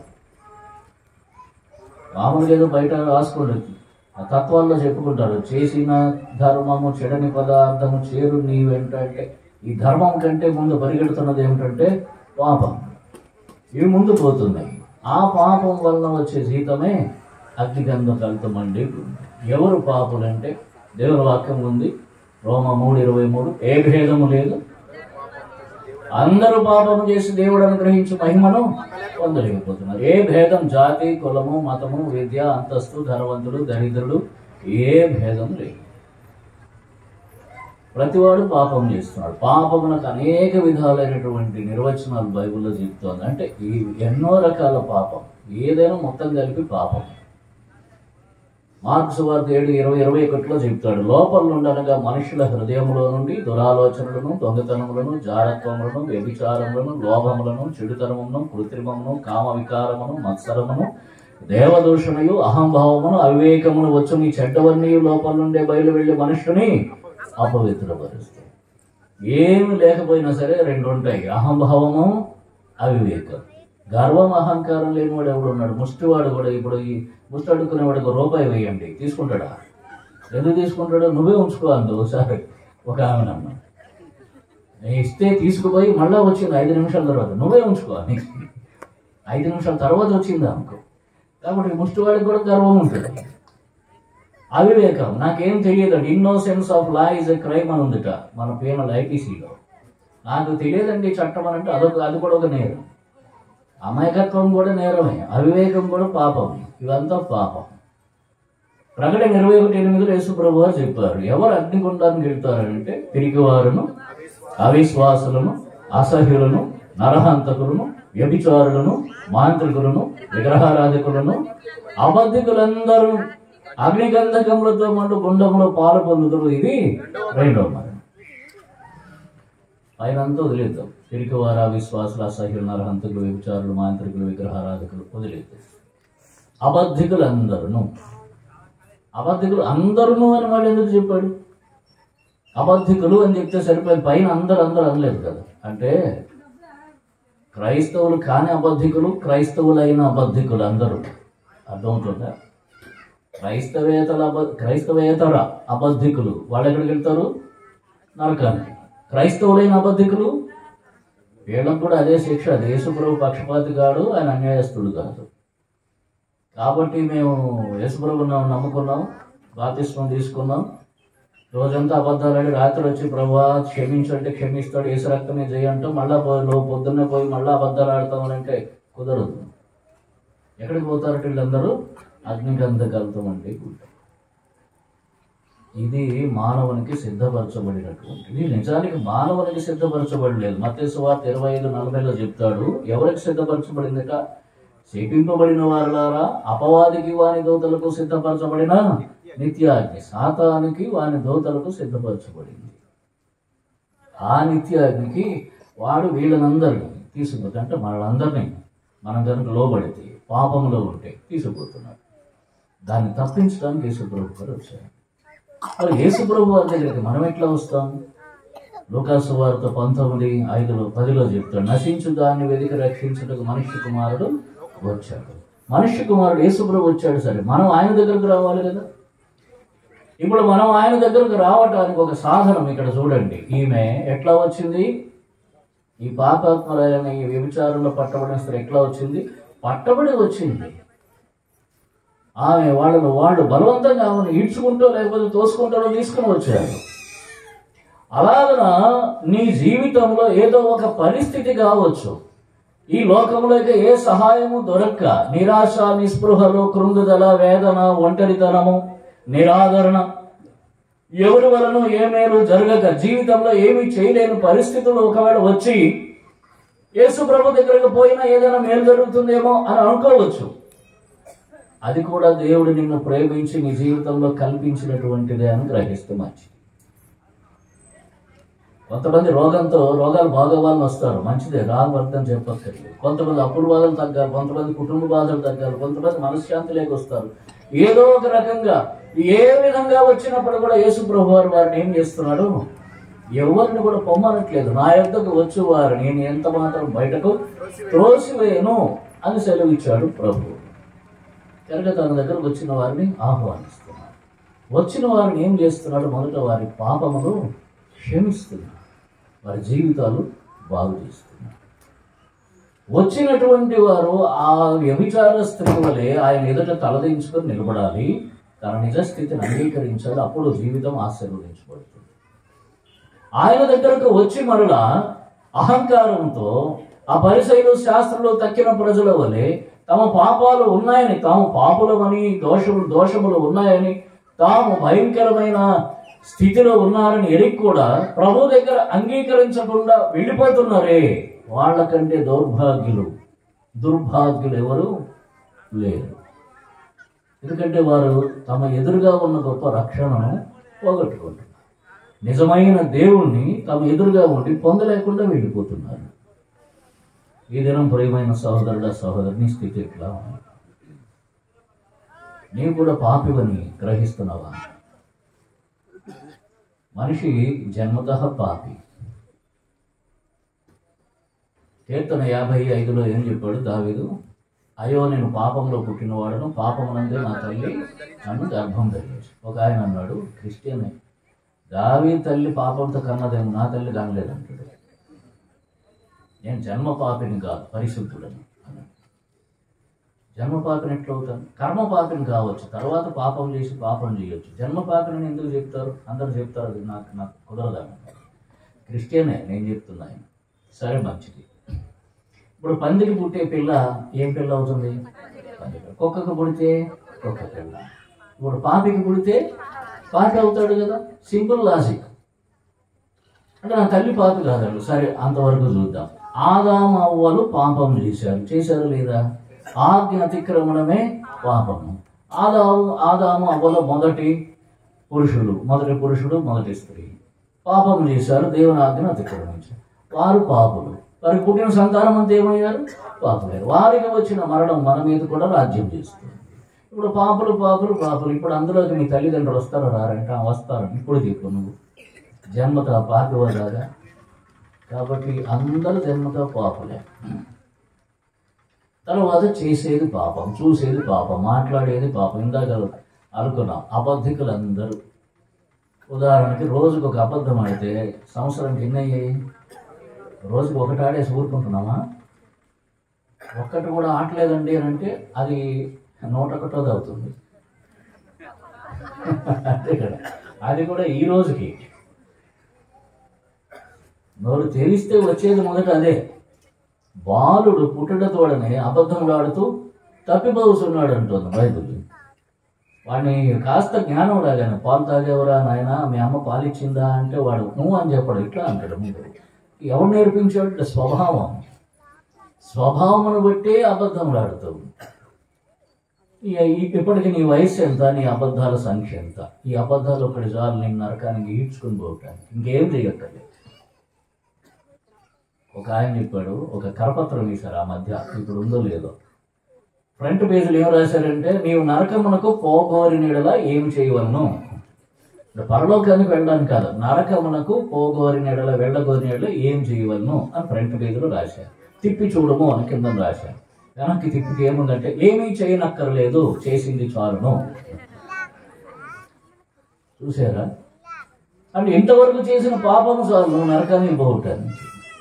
మామూలుగా ఏదో బయట రాసుకుంటుంది, ఆ తత్వాల్లో చెప్పుకుంటారు, చేసిన ధర్మము చెడని పదార్థము చేరు నీ వెంట. అంటే ఈ ధర్మం కంటే ముందు పరిగెడుతున్నది ఏమిటంటే పాపం. ఇవి ముందు పోతున్నాయి. ఆ పాపం వలన వచ్చే జీతమే అగ్నిగంధకాలతో మండి. ఎవరు పాపులంటే దేవుని వాక్యం ఉంది, రోమ మూడు ఇరవై మూడు, ఏ భేదము లేదు, అందరూ పాపము చేసి దేవుడు అనుగ్రహించి మహిమను పొందలేకపోతున్నారు. ఏ భేదం, జాతి, కులము, మతము, విద్య, అంతస్తు, ధనవంతుడు, దరిద్రుడు, ఏ భేదం లేదు. ప్రతివాడు పాపం చేస్తున్నాడు. పాపమునకు అనేక విధాలైనటువంటి నిర్వచనాలు బైబిల్లో చెప్తోంది. అంటే ఈ ఎన్నో రకాల పాపం, ఏదైనా మొత్తం కలిపి పాపం. మార్కు సువార్త ఏడు ఇరవై ఇరవై ఒకటిలో చెప్తాడు, లోపల నుండనగా మనుషుల హృదయములో నుండి దురాలోచనలను, దొంగతనములను, జారత్వములను, వ్యభిచారములను, లోభములను, చెడుతనమును, కృత్రిమమును, కామ వికారమును, మత్సరమును, దేవదూషణయు, అహంభావమును, అవివేకమును వచ్చు నీ చెడ్డవన్నీ లోపల నుండే బయలు వెళ్ళి మనుషుని అపవిత్రపరుస్తాయి. ఏమి లేకపోయినా సరే రెండు ఉంటాయి, అహంభావము, అవివేకం. గర్వం అహంకారం లేనివాడు ఎవడు ఉన్నాడు? ముష్టివాడు కూడా. ఇప్పుడు ఈ ముష్టి అడుక్కునేవాడికి ఒక రూపాయి వేయండి, తీసుకుంటాడా? ఎందుకు తీసుకుంటాడో నువ్వే ఉంచుకో అందు. ఒకసారి ఒక ఆమెనమ్మ ఇస్తే తీసుకుపోయి మళ్ళీ వచ్చింది ఐదు నిమిషాల తర్వాత, నువ్వే ఉంచుకో అని. ఐదు నిమిషాల తర్వాత వచ్చింది అనుకో. కాబట్టి ముష్టివాడికి కూడా గర్వం ఉంటుంది. అవివేకం, నాకేం తెలియదండి, innocence of law is a crime అని ఉందిట మన పీనల్ ఐపీసీలో. నాకు తెలియదండి చట్టం అని అంటే అదొక అది కూడా ఒక నేరం. అమాయకత్వం కూడా నేరమే, అవివేకం కూడా పాపం. ఇవంతా పాపం. ప్రకటన ఇరవై ఒకటి ఎనిమిదిలో యేసు ప్రభువు చెప్పారు, ఎవరు అగ్నిగుండానికి వెళ్తారంటే పిరికివారును, అవిశ్వాసులను, అసహ్యులను, నరహంతకులను, వ్యభిచారులను, మాంత్రికులను, విగ్రహారాధికులను, అబద్ధికులందరూ అగ్నిగంధకములతో మండు గుండంలో పాలు పొందుతారు. ఇది రెండవ మరణం. పైనంతా వదిలేద్దాం. పిరికివారు, అవిశ్వాసులు, అసహ్యులు, నరహంతకులు, వ్యభిచారులు, మాంత్రికులు, విగ్రహారాధికులు వదిలేద్దాం. అబద్ధికులు అందరును. అబద్ధికులు అందరును అని వాళ్ళు ఎందుకు చెప్పాడు? అబద్ధికులు అని చెప్తే సరిపోయింది, పైన అందరు అందరూ అనలేదు కదా. అంటే క్రైస్తవులు కాని అబద్ధికులు, క్రైస్తవులైన అబద్ధికులు అందరూ. అర్థమవుతుందా? క్రైస్తవేతల అబ క్రైస్తవేతర అబద్ధికులు వాళ్ళు ఎక్కడికి వెళ్తారు? నరకానికి. క్రైస్తవులైన అబద్ధికులు వీళ్ళకు కూడా అదే శిక్ష. యేసుప్రభు పక్షపాతి కాడు, ఆయన అన్యాయస్తుడు కాదు. కాబట్టి మేము యేసుప్రభుని నమ్ముకున్నాం, బాప్తిస్మం తీసుకున్నాం, రోజంతా అబద్ధాలని రాత్రి వచ్చి ప్రభువా క్షమించంటే క్షమిస్తాడు, ఏసు రక్తమే చేయంటూ మళ్ళా పోయి నువ్వు పొద్దున్నే పోయి మళ్ళీ అబద్ధాలు ఆడతామని అంటే కుదరదు. ఎక్కడికి పోతారు వీళ్ళందరూ? అగ్నిగంధకాలతో అంటే ఇది మానవునికి సిద్ధపరచబడినటువంటిది. నిజానికి మానవునికి సిద్ధపరచబడలేదు. మత్తయి సువార్త ఇరవై ఐదు నలభైలో చెప్తాడు, ఎవరికి సిద్ధపరచబడిందట? శపింపబడిన వారులారా, అపవాదికి వాని దూతలకు సిద్ధపరచబడిన నిత్యాగ్ని, సాతానికి వాని దూతలకు సిద్ధపరచబడింది. ఆ నిత్యాగ్నికి వాడు వీళ్ళనందరినీ తీసుకుపోతే, అంటే మనలందరినీ మనం కనుక లోబడితే పాపంలో ఉంటే తీసుకుపోతున్నాడు. దాన్ని తప్పించడానికి యేసుప్రభు గారు వచ్చారు. మరి యేసుప్రభు వారి దగ్గరికి మనం ఎట్లా వస్తాం? లూకాసు వార్త పంతొమ్మిది ఐదులో పదిలో చెప్తాడు, నశించు దాన్ని వెతికి రక్షించుటకు మనుష్య కుమారుడు వచ్చాడు. మనుష్య కుమారుడు యేసుప్రభు వచ్చాడు. సరే, మనం ఆయన దగ్గరకు రావాలి కదా. ఇప్పుడు మనం ఆయన దగ్గరకు రావటానికి ఒక సాధనం ఇక్కడ చూడండి. ఈమె ఎట్లా వచ్చింది? ఈ పాపాత్మలైన ఈ వ్యభిచారంలో పట్టబడిన స్త్రీ ఎట్లా వచ్చింది? పట్టబడి వచ్చింది. ఆమె వాళ్ళను వాళ్ళు బలవంతంగా ఆమెను ఈడ్చుకుంటూ లేకపోతే తోసుకుంటూ తీసుకుని వచ్చారు. అలాగన నీ జీవితంలో ఏదో ఒక పరిస్థితి కావచ్చు, ఈ లోకంలోకి ఏ సహాయము దొరక్క నిరాశ, నిస్పృహలు, కృంగుదల, వేదన, ఒంటరితనము, నిరాదరణ, ఎవరి వలన ఏ మేలు జరగక జీవితంలో ఏమీ చేయలేని పరిస్థితులు ఒకవేళ వచ్చి యేసు ప్రభు దగ్గరకు పోయినా ఏదైనా మేలు జరుగుతుందేమో అని అనుకోవచ్చు. అది కూడా దేవుడు నిన్ను ప్రేమించి నీ జీవితంలో కల్పించినటువంటిదే అని గ్రహిస్తే మంచిది. కొంతమంది రోగంతో రోగాలు బాగోవాలని వస్తారు, మంచిదే, రాదు అర్థం చెప్పక్కర్లేదు. కొంతమంది అప్పుల బాధలు తగ్గాలి, కొంతమంది కుటుంబ బాధలు తగ్గాలి, కొంతమంది మనశ్శాంతి లేక వస్తారు. ఏదో ఒక రకంగా ఏ విధంగా వచ్చినప్పుడు కూడా యేసు ప్రభు వారు వారిని ఏం చేస్తున్నాడు? ఎవరిని కూడా పొమ్మనట్లేదు. నా యొద్దకు వచ్చి వారు నేను ఎంత మాత్రం బయటకు త్రోసివేయను అని సెలవిచ్చాడు ప్రభు. కనుక తన దగ్గరకు వచ్చిన వారిని ఆహ్వానిస్తున్నాడు. వచ్చిన వారిని ఏం చేస్తున్నాడు? మొదట వారి పాపమును క్షమిస్తున్నాడు, వారి జీవితాలు బాగు చేస్తున్నారు. వచ్చినటువంటి వారు ఆ వ్యభిచార స్త్రీ వలె ఆయన ఎదుట తలదించుకొని నిలబడాలి, తన నిజ స్థితిని అంగీకరించాలి. అప్పుడు జీవితం ఆశీర్వదించబడుతుంది. ఆయన దగ్గరకు వచ్చి మరలా అహంకారంతో ఆ పరిసయ్యులు శాస్త్రంలో తక్కిన ప్రజల వలె తమ పాపాలు ఉన్నాయని, తాము పాపులమని, దోషములు దోషములు ఉన్నాయని, తాము భయంకరమైన స్థితిలో ఉన్నారని ఎరిగి కూడా ప్రభు దగ్గర అంగీకరించకుండా వెళ్ళిపోతున్నారే, వాళ్ళకంటే దౌర్భాగ్యులు దుర్భాగ్యులు ఎవరు లేరు. ఎందుకంటే వారు తమ ఎదురుగా ఉన్న గొప్ప రక్షణను పోగొట్టుకుంటున్నారు. నిజమైన దేవుణ్ణి తమ ఎదురుగా ఉండి పొందలేకుండా వెళ్ళిపోతున్నారు. ఈ దినం ప్రియమైన సహోదరుడ సహోదరుని స్థితి ఎట్లా ఉంది? నీవు కూడా పాపివని గ్రహిస్తున్నావా? మనిషి జన్మతః పాపి. కీర్తన యాభై ఐదులో ఏం చెప్పాడు దావీదు? అయ్యో నేను పాపంలో పుట్టినవాడను, పాపమునందే నా తల్లి నన్ను గర్భం ధరించి. ఒక ఆయన అన్నాడు, క్రిస్టియనే, దావీదు తల్లి పాపంతో కన్నదేమో, నా తల్లి కనలేదంటాడు. నేను జన్మ పాపిని కాదు, పరిశుద్ధుడని అన్నాడు. జన్మ పాపిని ఎట్లా అవుతాను? కర్మ పాపిని కావచ్చు, తర్వాత పాపం చేసి పాపం చేయొచ్చు. జన్మ పాపిని ఎందుకు చెప్తారు? అందరూ చెప్తారు, అది నాకు నాకు కుదరదని. క్రిస్టియనే నేను చెప్తున్నాను. సరే, మంచిది. ఇప్పుడు పందికి పుట్టే పిల్ల ఏం పిల్ల అవుతుంది? కుక్కకు పుడితే కుక్క పిల్ల. ఇప్పుడు పాపికి పుడితే పాపి అవుతాడు కదా. Simple logic. అంటే నా తల్లి పాపి కాదండి. సరే, అంతవరకు చూద్దాం. ఆదాము అవ్వలు పాపం చేశారు, చేశారు లేదా? ఆజ్ఞ అతిక్రమణమే పాపము. ఆదాము ఆదాము అవ్వల మొదటి పురుషుడు, మొదటి పురుషుడు మొదటి స్త్రీ పాపం చేశారు, దేవుని ఆజ్ఞను అతిక్రమించారు. వారు పాపులు. వారికి పుట్టిన సంతానం అంతా ఏమయ్యారు? పాపులయ్యారు. వారికి వచ్చిన మరణం మన మీద కూడా రాజ్యం చేస్తుంది. ఇప్పుడు పాపులు పాపులు పాపులు. ఇప్పుడు అందులోకి మీ తల్లిదండ్రులు వస్తారో రారంటే వస్తారు. ఇప్పుడు చెప్పు, నువ్వు జన్మతో పాపివాదాగా. కాబట్టి అందరూ జన్మతో పాపులే. తర్వాత చేసేది పాపం, చూసేది పాపం, మాట్లాడేది పాపం. ఇందాక అనుకున్నాం, అబద్ధికులు అందరూ. ఉదాహరణకి రోజుకు ఒక అబద్ధం ఆడితే సంవత్సరానికి ఎన్ని అయ్యాయి? రోజుకు ఒకటి ఆడేసి ఊరుకుంటున్నామా? ఒక్కటి కూడా ఆటలేదండి అని అంటే అది నూట ఒకటోది అవుతుంది. అంతే కదా. అది కూడా ఈ రోజుకి. నోరు తెరిస్తే వచ్చేది మొదట అదే. బాలుడు పుట్టడతోడనే అబద్ధములాడుతూ తప్పిపోతున్నాడు అంటుంది బైబిల్. వాడిని కాస్త జ్ఞానం రాగానే పాలు తాగేవరా నాయన, మీ అమ్మ పాలిచ్చిందా అంటే వాడు నువ్వు అని చెప్పాడు, ఇట్లా అంటాడు. మీరు ఎవరు నేర్పించాడు? స్వభావం. స్వభావమును బట్టే అబద్ధములాడుతావు. ఇప్పటికి నీ వయసు ఎంత, నీ అబద్ధాల సంఖ్య ఎంత? ఈ అబద్ధాలు ఒకటి చాలు నేను నరకానికి ఈడ్చుకుని పోవటానికి, ఇంకేం చేయక్కర్లేదు. ఒక ఆయన చెప్పాడు, ఒక కరపత్రం వేశారు ఆ మధ్య, ఇప్పుడు ఉందో లేదో. ఫ్రంట్ పేజీలు ఏం రాశారంటే, నీవు నరకమునకు పోగోరిన యెడల ఏం చేయవలను. పరలోకానికి వెళ్ళడానికి కాదు, నరకమునకు పోగోరిన యెడల వెళ్ళగోరిన యెడల ఏం చేయవలను అని ఫ్రంట్ పేజీలో రాశారు. తిప్పి చూడము అని కింద రాశారు. వెనక్కి తిప్పికి ఏముందంటే, ఏమీ చేయనక్కర్లేదు, చేసింది చాలును. చూసారా? అంటే ఇంతవరకు చేసిన పాపం చాలు నువ్వు నరకానికి పోవటానికి.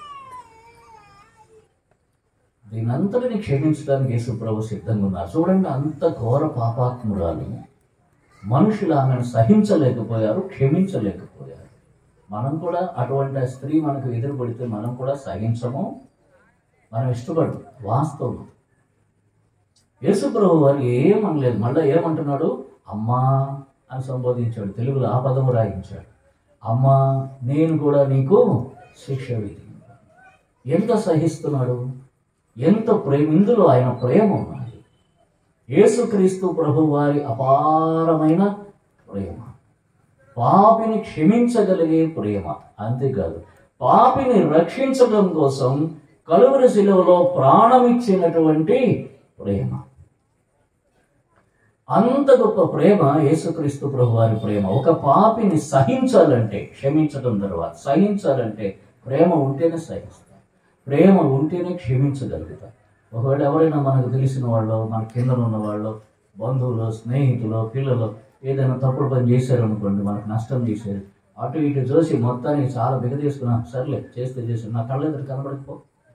దీనంతటిని క్షమించడానికి యేసుప్రభు సిద్ధంగా ఉన్నారు. చూడండి, అంత ఘోర పాపాత్మురాలు, మనుషులు ఆమెను సహించలేకపోయారు, క్షమించలేకపోయారు. మనం కూడా అటువంటి స్త్రీ మనకు ఎదురుపడితే మనం కూడా సహించము, మనం ఇష్టపడము. వాస్తవం. యేసుప్రభు వారు ఏమనలేదు, మళ్ళీ ఏమంటున్నాడు? అమ్మా అని సంబోధించాడు. తెలుగులో ఆ పదము రాయించాడు. అమ్మా, నేను కూడా నీకు శిక్ష విధి. ఎంత సహిస్తున్నాడు, ఎంత ప్రేమ! ఇందులో ఆయన ప్రేమ ఉన్నది. యేసుక్రీస్తు ప్రభు వారి అపారమైన ప్రేమ, పాపిని క్షమించగలిగే ప్రేమ. అంతేకాదు, పాపిని రక్షించడం కోసం కలువరి శిలువలో ప్రాణమిచ్చినటువంటి ప్రేమ. అంత గొప్ప ప్రేమ యేసుక్రీస్తు ప్రభు వారి ప్రేమ. ఒక పాపిని సహించాలంటే, క్షమించడం తర్వాత సహించాలంటే ప్రేమ ఉంటేనే సహిస్తాం, ప్రేమ ఉంటేనే క్షమించగలుగుతాం. ఒకవేళ ఎవరైనా మనకు తెలిసిన వాళ్ళు, మన కింద ఉన్న వాళ్ళు, బంధువులు, స్నేహితులు, పిల్లలు ఏదైనా తప్పుడు పని చేశారనుకోండి, మనకు నష్టం చేశారు, అటు ఇటు చూసి మొత్తానికి చాలా బిగదీసుకున్నా, సర్లే చేస్తే చేసి నా కళ్ళ ఎదుట కనబడకపో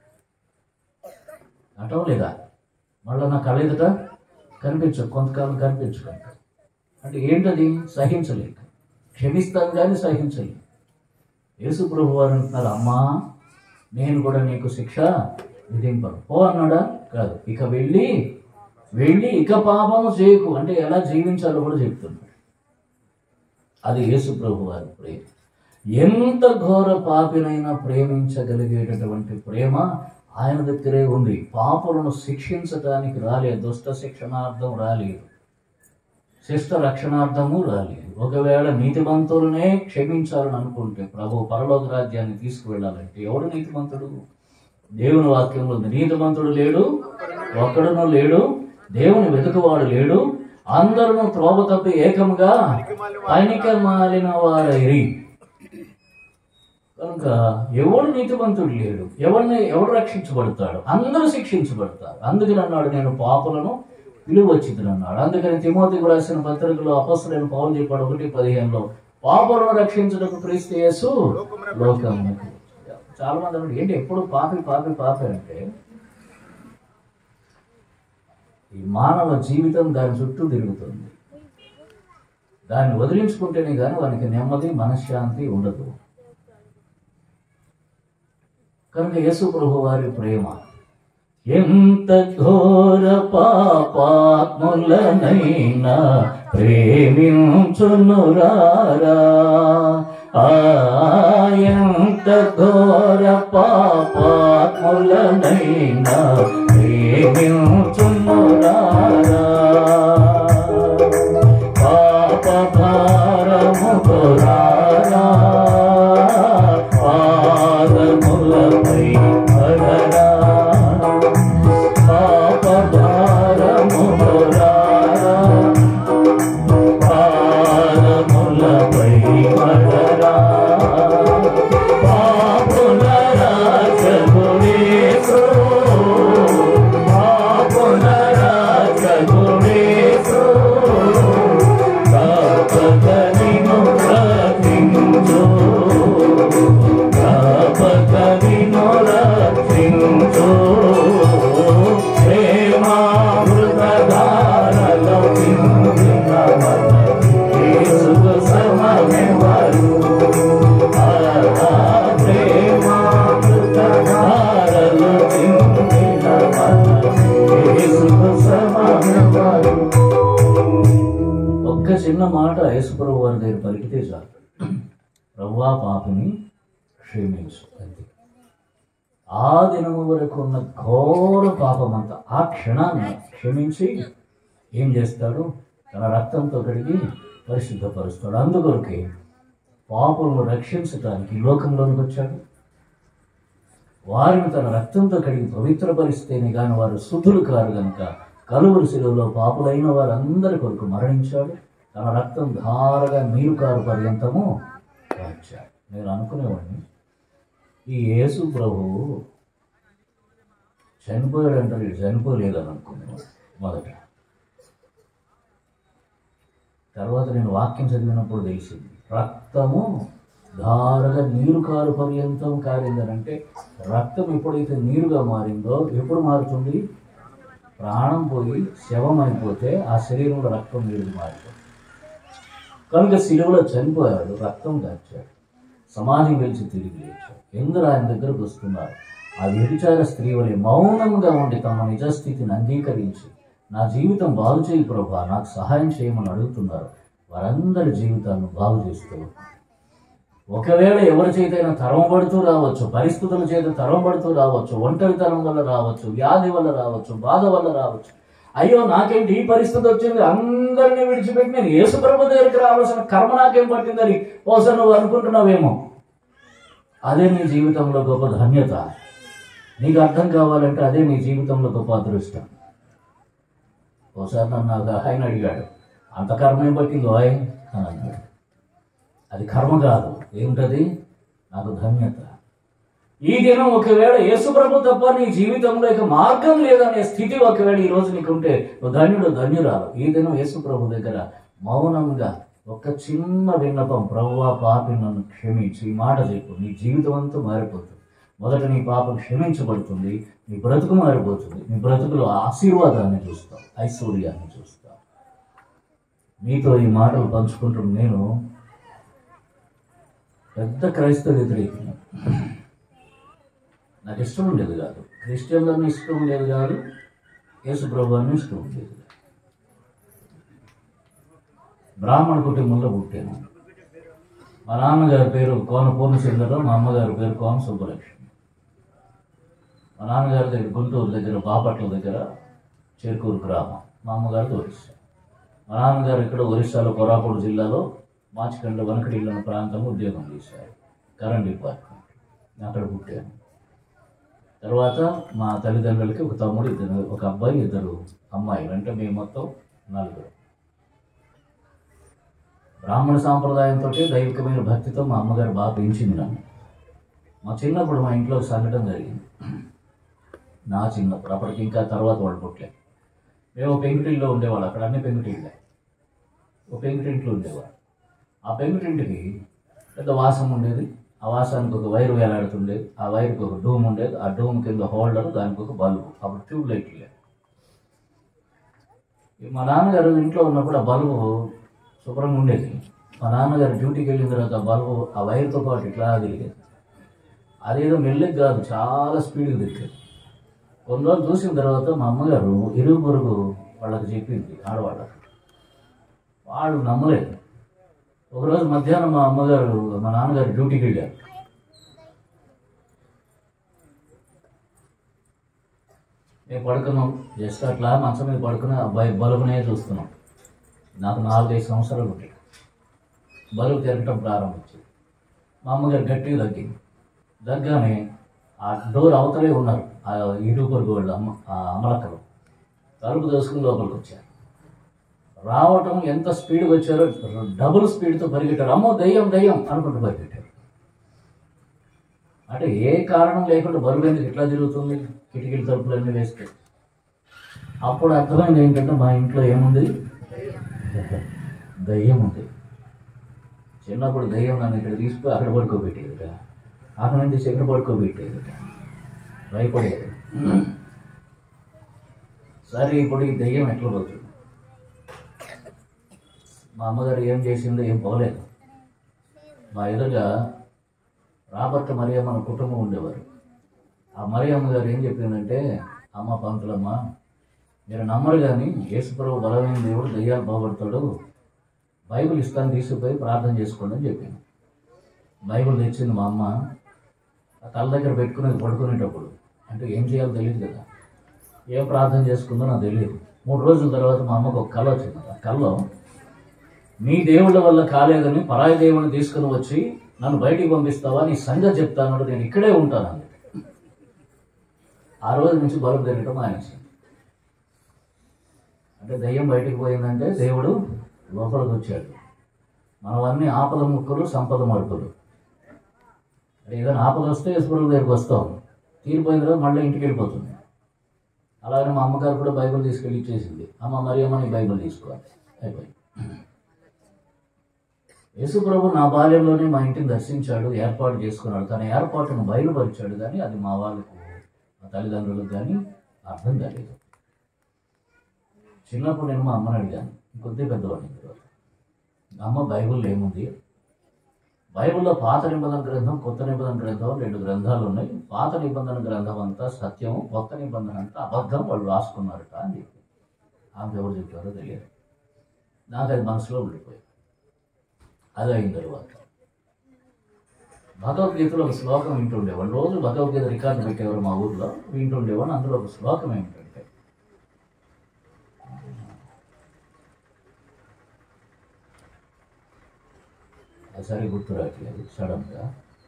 అంటాం లేదా? మళ్ళీ నా కళ్ళ ఎదుట కనిపించు, కొంతకాలం కనిపించుకుంటా అంటే ఏంటది? సహించలేక. క్షమిస్తాను కానీ సహించలేదు. యేసు ప్రభు వారు అంటున్నారు, అమ్మా నేను కూడా నీకు శిక్ష విధింపను. పో అన్నాడా? కాదు. ఇక వెళ్ళి వెళ్ళి ఇక పాపము చేయకు అంటే ఎలా జీవించాలో కూడా చెప్తున్నాడు. అది యేసు ప్రభు వారి ప్రేమ. ఎంత ఘోర పాపినైనా ప్రేమించగలిగేటటువంటి ప్రేమ ఆయన దగ్గరే ఉంది. పాపులను శిక్షించడానికి రాలేదు, దుష్ట శిక్షణార్థం రాలేదు, శిష్ట రక్షణార్థము రాలేదు. ఒకవేళ నీతిమంతులనే క్షమించాలని అనుకుంటే ప్రభు పరలోక రాజ్యాన్ని తీసుకువెళ్ళాలంటే ఎవడు నీతిమంతుడు? దేవుని వాక్యంలో ఉంది, నీతిమంతుడు లేడు, ఒక్కడును లేడు, దేవుని వెతుకువాడు లేడు, అందరూ త్రోవ తప్పి ఏకముగా పనికి మాలిన వారైరి. కనుక ఎవడు నీతిమంతుడు లేడు, ఎవరిని ఎవడు రక్షించబడతాడు? అందరూ శిక్షించబడతారు. అందుకని అన్నాడు, నేను పాపులను పిలువచ్చితులు అన్నాడు. అందుకని తిమోతికి రాసిన పత్రికలో అపొస్తలుడైన పౌలు చెప్పాడు ఒకటి పదిహేనులో, పాపులను రక్షించుటకు క్రీస్తు యేసు లోకమునకు. చాలా మంది అన్నాడు, ఏంటి ఎప్పుడు పాపి పాపి పాపి అంటే, ఈ మానవ జీవితం దాని చుట్టూ తిరుగుతుంది. దాన్ని వదిలించుకుంటేనే కానీ వానికి నెమ్మది, మనశ్శాంతి ఉండదు. కనుక యేసు ప్రభు వారి ప్రేమ ఎంత ఘోర పాపాత్ములనైనా ప్రేమించునురారా. ఎంత ఘోర పాపాత్ములనైనా ప్రేమించునురారా. పాప భారము కొరారా, పాదములపై పడరా. పాప భారము కొరారా, పాదములపై పడరా. పాపుల రాజగు యేసు, పాపుల రాజగు చిన్న మాట యేసుప్రభు వారి దగ్గర పలికితే చాలు, ప్రభువా పాపిని క్షమించు అంతే. ఆ దినము వరకు ఉన్న ఘోర పాపమంతా ఆ క్షణాన్ని క్షమించి ఏం చేస్తాడు? తన రక్తంతో కడిగి పరిశుద్ధపరుస్తాడు. అందుకొరకే పాపులను రక్షించడానికి లోకంలోనికి వచ్చాడు. వారిని తన రక్తంతో కడిగి పవిత్రపరిస్తేనే కానీ వారు శుద్ధులు కారు కనుక కలువరి శిలువలో పాపులైన వారందరి కొరకు మరణించాడు. తన రక్తం ధారగా నీరు కారు పర్యంతము కాచాడు. నేను అనుకునేవాడిని, ఈ యేసు ప్రభు చనిపోయాడు అంటారు, ఇది చనిపోలేదని అనుకునేవాడు మొదట. తర్వాత నేను వాక్యం చదివినప్పుడు తెలిసింది, రక్తము ధారగా నీరు కారు పర్యంతం కారిందనంటే రక్తం ఎప్పుడైతే నీరుగా మారిందో ఎప్పుడు మారుతుంది? ప్రాణం పోయి శవం అయిపోతే ఆ శరీరంలో రక్తం నీరుగా మారిపోతుంది. కనుక శిలువలో చనిపోయాడు, రక్తం దాచాడు, సమాధి గెలిచి తిరిగి లేచాడు. ఎందరూ ఆయన దగ్గరకు వస్తున్నారు. ఆ వ్యభిచార స్త్రీ వలె మౌనంగా ఉండి తమ నిజస్థితిని అంగీకరించి నా జీవితం బాగు చేయి ప్రభా, నాకు సహాయం చేయమని అడుగుతున్నారు. వారందరి జీవితాలను బాగు చేస్తూ ఒకవేళ ఎవరి చేతైనా తరమబడుతూ రావచ్చు, పరిస్థితుల చేత తరమబడుతూ రావచ్చు, ఒంటరితనం వల్ల రావచ్చు, వ్యాధి వల్ల రావచ్చు, బాధ వల్ల రావచ్చు. అయ్యో నాకేంటి ఈ పరిస్థితి వచ్చింది, అందరినీ విడిచిపెట్టి నేను యేసుప్రభు దగ్గరికి రావాల్సిన కర్మ నాకేం పట్టిందని ఒకసారి నువ్వు అనుకుంటున్నావేమో. అదే నీ జీవితంలో గొప్ప ధన్యత. నీకు అర్థం కావాలంటే అదే నీ జీవితంలో గొప్ప అదృష్టం. ఒకసారి నన్ను ఆయన అడిగాడు, అంత కర్మ ఏం పట్టిందో ఆయన అని అన్నాడు. అది కర్మ కాదు, ఏమిటది? నాకు ధన్యత. ఈ దినం ఒకవేళ యేసుప్రభు తప్ప నీ జీవితంలో ఇక మార్గం లేదనే స్థితి ఒకవేళ ఈ రోజు నీకుంటే నువ్వు ధన్యుడు ధన్యురాలు. ఈ దినం యేసుప్రభు దగ్గర మౌనంగా ఒక చిన్న విన్నపం, ప్రభువా పాపి నన్ను క్షమించి ఈ మాట చెప్పు, నీ జీవితం అంతా మారిపోతుంది. మొదట నీ పాపం క్షమించబడుతుంది, నీ బ్రతుకు మారిపోతుంది, నీ బ్రతుకులో ఆశీర్వాదాన్ని చూస్తావు, ఐశ్వర్యాన్ని చూస్తావు. మీతో ఈ మాటలు పంచుకుంటున్న నేను పెద్ద క్రైస్తవ వ్యతిరేకిని. నాకు ఇష్టం ఉండేది కాదు, క్రిస్టియన్లను ఇష్టం ఉండేది కాదు, యేసు ప్రభువుని ఇష్టం ఉండేది కాదు. బ్రాహ్మణ కుటుంబంలో పుట్టాను. మా నాన్నగారి పేరు కోన పూర్ణచంద్రరావు, మా అమ్మగారి పేరు కోన సుబ్బలక్ష్మి. మా నాన్నగారి దగ్గర గుంటూరు దగ్గర బాపట్ల దగ్గర చేకూరు గ్రామం, మా అమ్మగారిది ఒరిస్సా. మా నాన్నగారు ఇక్కడ ఒరిస్సాలో కోరాపుడు జిల్లాలో మాచికండ వనకడిల్లు అనే ప్రాంతంలో ఉద్యోగం చేశారు, కరెంట్ డిపార్ట్మెంట్. అక్కడ పుట్టాను. తర్వాత మా తల్లిదండ్రులకి ఒక తమ్ముడు, ఇద్దరు, ఒక అబ్బాయి, ఇద్దరు అమ్మాయిలు, అంటే మేము మొత్తం నలుగురు. బ్రాహ్మణ సాంప్రదాయంతో దైవికమైన భక్తితో మా అమ్మగారు బాగా పెంచింది నన్ను. మా చిన్నప్పుడు మా ఇంట్లో ఒక సంఘటన జరిగింది. నా చిన్నప్పుడు, అప్పటికి ఇంకా తర్వాత వాళ్ళు పుట్టలేదు. మేము పెంకుటిల్లో ఉండేవాళ్ళు, అక్కడ అన్ని పెంకుటిళ్ళే. ఒక పెంకుటింట్లో ఉండేవాళ్ళు. ఆ పెంకుటింటికి పెద్ద వాసం ఉండేది. ఆ వాసానికి ఒక వైరు వేలాడుతుండేది. ఆ వైరుకి ఒక డూమ్ ఉండేది. ఆ డూమ్ కింద హోల్డర్, దానికి ఒక బల్బు. అప్పుడు ట్యూబ్ లైట్లు లేదు. మా నాన్నగారు ఇంట్లో ఉన్నప్పుడు ఆ బల్బు శుభ్రంగా ఉండేది. మా నాన్నగారు డ్యూటీకి వెళ్ళిన తర్వాత ఆ బల్బు ఆ వైర్తో పాటు ఇట్లా తిరిగేది. అదేదో మెల్లకి కాదు, చాలా స్పీడ్గా తిరిగేది. కొన్ని రోజులు చూసిన తర్వాత మా అమ్మగారు ఇరుగు పొరుగు వాళ్ళకి చెప్పింది, ఆడవాళ్ళకి. వాళ్ళు నమ్మలేదు. ఒకరోజు మధ్యాహ్నం మా అమ్మగారు మా నాన్నగారు డ్యూటీకి వెళ్ళారు. మేము పడుకున్నాం, జస్ట్ అట్లా మంచం మీద పడుకుని అబ్బాయి బలుబునే చూస్తున్నాం. నాకు నాలుగైదు సంవత్సరాలు ఉంటాయి. బలుబు తిరగటం ప్రారంభించింది. మా అమ్మగారు గట్టిగా తగ్గింది. దగ్గరనే ఆ డోర్ అవతలే ఉన్నారు ఆ ఇరుగు పొరుగు వాళ్ళు, అమ్మ ఆ అమలక్కలు. తలుపు దోసుకుని లోపలికి వచ్చారు. రావటం ఎంత స్పీడ్గా వచ్చారో డబుల్ స్పీడ్తో పరిగెట్టారు. అమ్మో దయ్యం దయ్యం అనుకుంటూ పరిగెట్టారు. అంటే ఏ కారణం లేకుండా బరువు ఎందుకు ఇట్లా తిరుగుతుంది, కిటికీల తలుపులన్నీ వేస్తే. అప్పుడు అర్థమైంది ఏంటంటే మా ఇంట్లో ఏముంది, దయ్యం ఉంది. చిన్నప్పుడు దయ్యం నన్ను ఇక్కడ తీసుకుని అక్కడ పడుకోబెట్టేదిట, అక్కడ నుంచి ఎక్కడ పడుకోబెట్టేదిట, భయపడేది. సరే ఇప్పుడు ఈ దయ్యం ఎట్లా పోతుంది? మా అమ్మగారు ఏం చేసిందో ఏం పోలేదు. మా ఎదురుగా రాబర్ట్ మరియమ్మ మన కుటుంబం ఉండేవారు. ఆ మరియమ్మ గారు ఏం చెప్పిందంటే, అమ్మ పంతులమ్మ, మీరు నమ్మరు కానీ యేసుప్రభు బలమైన దేవుడు, దయ్యాలు బాగుపడతాడు, బైబిల్ ఇస్తాను తీసుకుపోయి ప్రార్థన చేసుకోండి అని చెప్పింది. బైబిల్ తెచ్చింది మా అమ్మ. తల దగ్గర పెట్టుకునేది పడుకునేటప్పుడు. అంటే ఏం చేయాలో తెలియదు కదా, ఏం ప్రార్థన చేసుకుందో నాకు తెలియదు. మూడు రోజుల తర్వాత మా అమ్మకు ఒక కళ వచ్చింది. ఆ కళలో నీ దేవుళ్ళ వల్ల కాలేదని పరాయి దేవుడిని తీసుకుని వచ్చి నన్ను బయటికి పంపిస్తావా, నీ సంగతి చెప్తాను, నేను ఇక్కడే ఉంటాను అంది. ఆ రోజు నుంచి బరువు తిరగటం మానేసింది. అంటే దయ్యం బయటికి పోయిందంటే దేవుడు లోపలికి వచ్చాడు. మనవన్నీ ఆపద ముక్కలు, సంపద మడుపులు. అంటే ఏదైనా ఆపద వస్తే యేసుప్రభు దగ్గరికి వస్తాం, తీరిపోయిన తర్వాత మళ్ళీ ఇంటికి వెళ్ళిపోతుంది. అలాగే మా అమ్మగారు కూడా బైబిల్ తీసుకెళ్ళి ఇచ్చేసింది. అమ్మ మరి అమ్మ నీ బైబిల్ తీసుకోవాలి అయిపోయి. యేసుప్రభు నా బాల్యంలోనే మా ఇంటిని దర్శించాడు, ఏర్పాటు చేసుకున్నాడు. తన ఏర్పాటును బయలుపరిచాడు, కానీ అది మా వాళ్ళకు, మా తల్లిదండ్రులకు కానీ అర్థం కాలేదు. చిన్నప్పుడు నేను మా అమ్మని అడిగాను, ఇంకొద్ది పెద్దవాడిని తర్వాత, అమ్మ బైబిల్లో ఏముంది? బైబిల్లో పాత నిబంధన గ్రంథం, కొత్త నిబంధన గ్రంథం రెండు గ్రంథాలు ఉన్నాయి. పాత నిబంధన గ్రంథం అంతా సత్యం, కొత్త నిబంధన అంతా అబద్ధం, వాళ్ళు రాసుకున్నారట అని చెప్పి. ఆమె ఎవరు చెప్పారో తెలియదు. నాకు అది మనసులో ఉండిపోయింది. అది అయిన తర్వాత భగవద్గీతలో ఒక శ్లోకం వింటుండేవాడు. రోజు భగవద్గీత రికార్డు పెట్టేవారు మా ఊర్లో, వింటుండేవాడు. అందులో ఒక శ్లోకం ఏమిటంటే, అది సరి గుర్తు రావట్లేదు సడన్గా.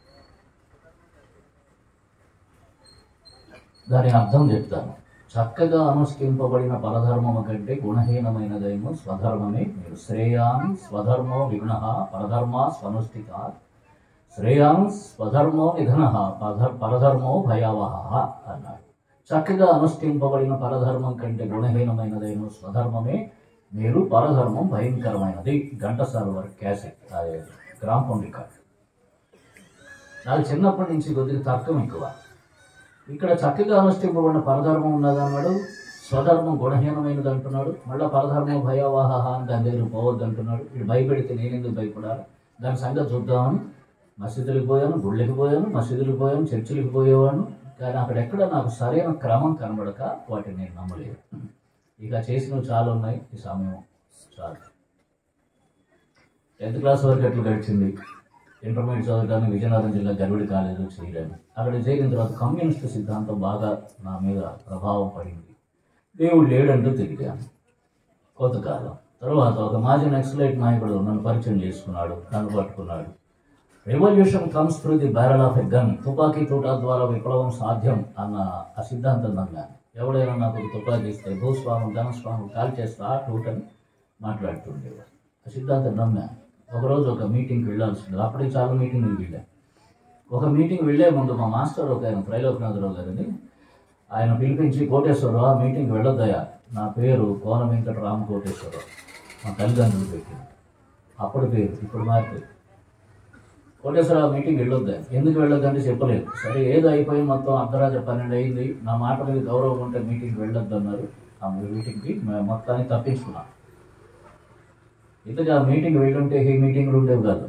దాని అర్థం చెప్తాను. చక్కగా అనుష్ఠింపబడిన పరధర్మము కంటే గుణహీనమైనదేమో స్వధర్మమే. మీరు శ్రేయాన్ స్వధర్మో విగుణ పరధర్మ స్వనుష్ఠిత శ్రేయాన్ స్వధర్మో నిధన పరధర్మో భయావహ అన్నాడు. చక్కగా అనుష్ఠింపబడిన పరధర్మం కంటే గుణహీనమైనదేమో స్వధర్మమే, మీరు పరధర్మం భయంకరమైనది. ఘంటసాల వారి క్యాసెట్, గ్రామ్ఫోన్ రికార్డ్. నాకు చిన్నప్పటి నుంచి కొద్దిగా తర్కం ఎక్కువ. ఇక్కడ చక్కగా అనుష్ఠింపబడిన పరధర్మం ఉన్నదన్నాడు, స్వధర్మం గుణహీనమైనది అంటున్నాడు, మళ్ళీ పరధర్మం భయావాహ అని దాని దగ్గర పోవద్దు అంటున్నాడు. వీడు భయపెడితే నేనెందుకు భయపడాలి? దాని సంగతి చూద్దామని మసీదులకు పోయాను, గుళ్ళకి పోయాను, మసీదులకు పోయాను, చర్చిలకు పోయేవాను. కానీ అక్కడెక్కడ నాకు సరైన క్రమం కనబడక వాటిని నేను నమ్మలేదు. ఇక చేసినవి చాలా ఉన్నాయి, ఈ సమయం చాలు. టెన్త్ క్లాస్ వరకు ఎట్లా గడిచింది. ఇంటర్మీడియట్ చదవడానికి విజయనగరం జిల్లా గర్విడి కాలేజీలో చేయలేను. అక్కడ చేరిన తర్వాత కమ్యూనిస్ట్ సిద్ధాంతం బాగా నా మీద ప్రభావం పడింది. దేవుడు లేడంటూ తిరిగాను కొంతకాలం. తర్వాత ఒక మాజీ నక్సలైట్ నాయకుడు నన్ను పరిచయం చేసుకున్నాడు, నన్ను పట్టుకున్నాడు. Revolution comes through the barrel of a gun. తుపాకీ తూట ద్వారా విప్లవం సాధ్యం అన్న ఆ సిద్ధాంతం నమ్మాను. ఎవడైనా నాకు తుపాకీ ఇస్తే భూస్వాములు ధనస్వాములు కాల్ చేస్తా ఆ టూటని మాట్లాడుతుండేవాడు. ఆ సిద్ధాంతం నమ్మాను. ఒకరోజు ఒక మీటింగ్కి వెళ్ళాల్సింది. అప్పటికి చాలా మీటింగ్కి వెళ్ళాను. ఒక మీటింగ్ వెళ్ళే ముందు మా మాస్టర్ ఒక ఆయన త్రైలోకనాథరావు గారిని ఆయన పిలిపించి, కోటేశ్వరరావు ఆ మీటింగ్కి వెళ్ళొద్దయా, నా పేరు కోన వెంకట రామ కోటేశ్వరరావు, మా తల్లిదండ్రులు పెట్టింది. అప్పుడు పేరు ఇప్పుడు మారిపోయింది. కోటేశ్వరరావు మీటింగ్ వెళ్ళొద్దా, ఎందుకు వెళ్ళొద్దంటే చెప్పలేదు. సరే ఏదో అయిపోయి మొత్తం అర్ధరాత్రి పన్నెండు అయింది, నా మాట మీద గౌరవం ఉంటే మీటింగ్కి వెళ్ళొద్దు అన్నారు. ఆ మీటింగ్కి మొత్తాన్ని తప్పించుకున్నాను. ఇంతగా ఆ మీటింగ్ వెళ్ళుంటే ఈ మీటింగ్లు ఉండేవి కాదు.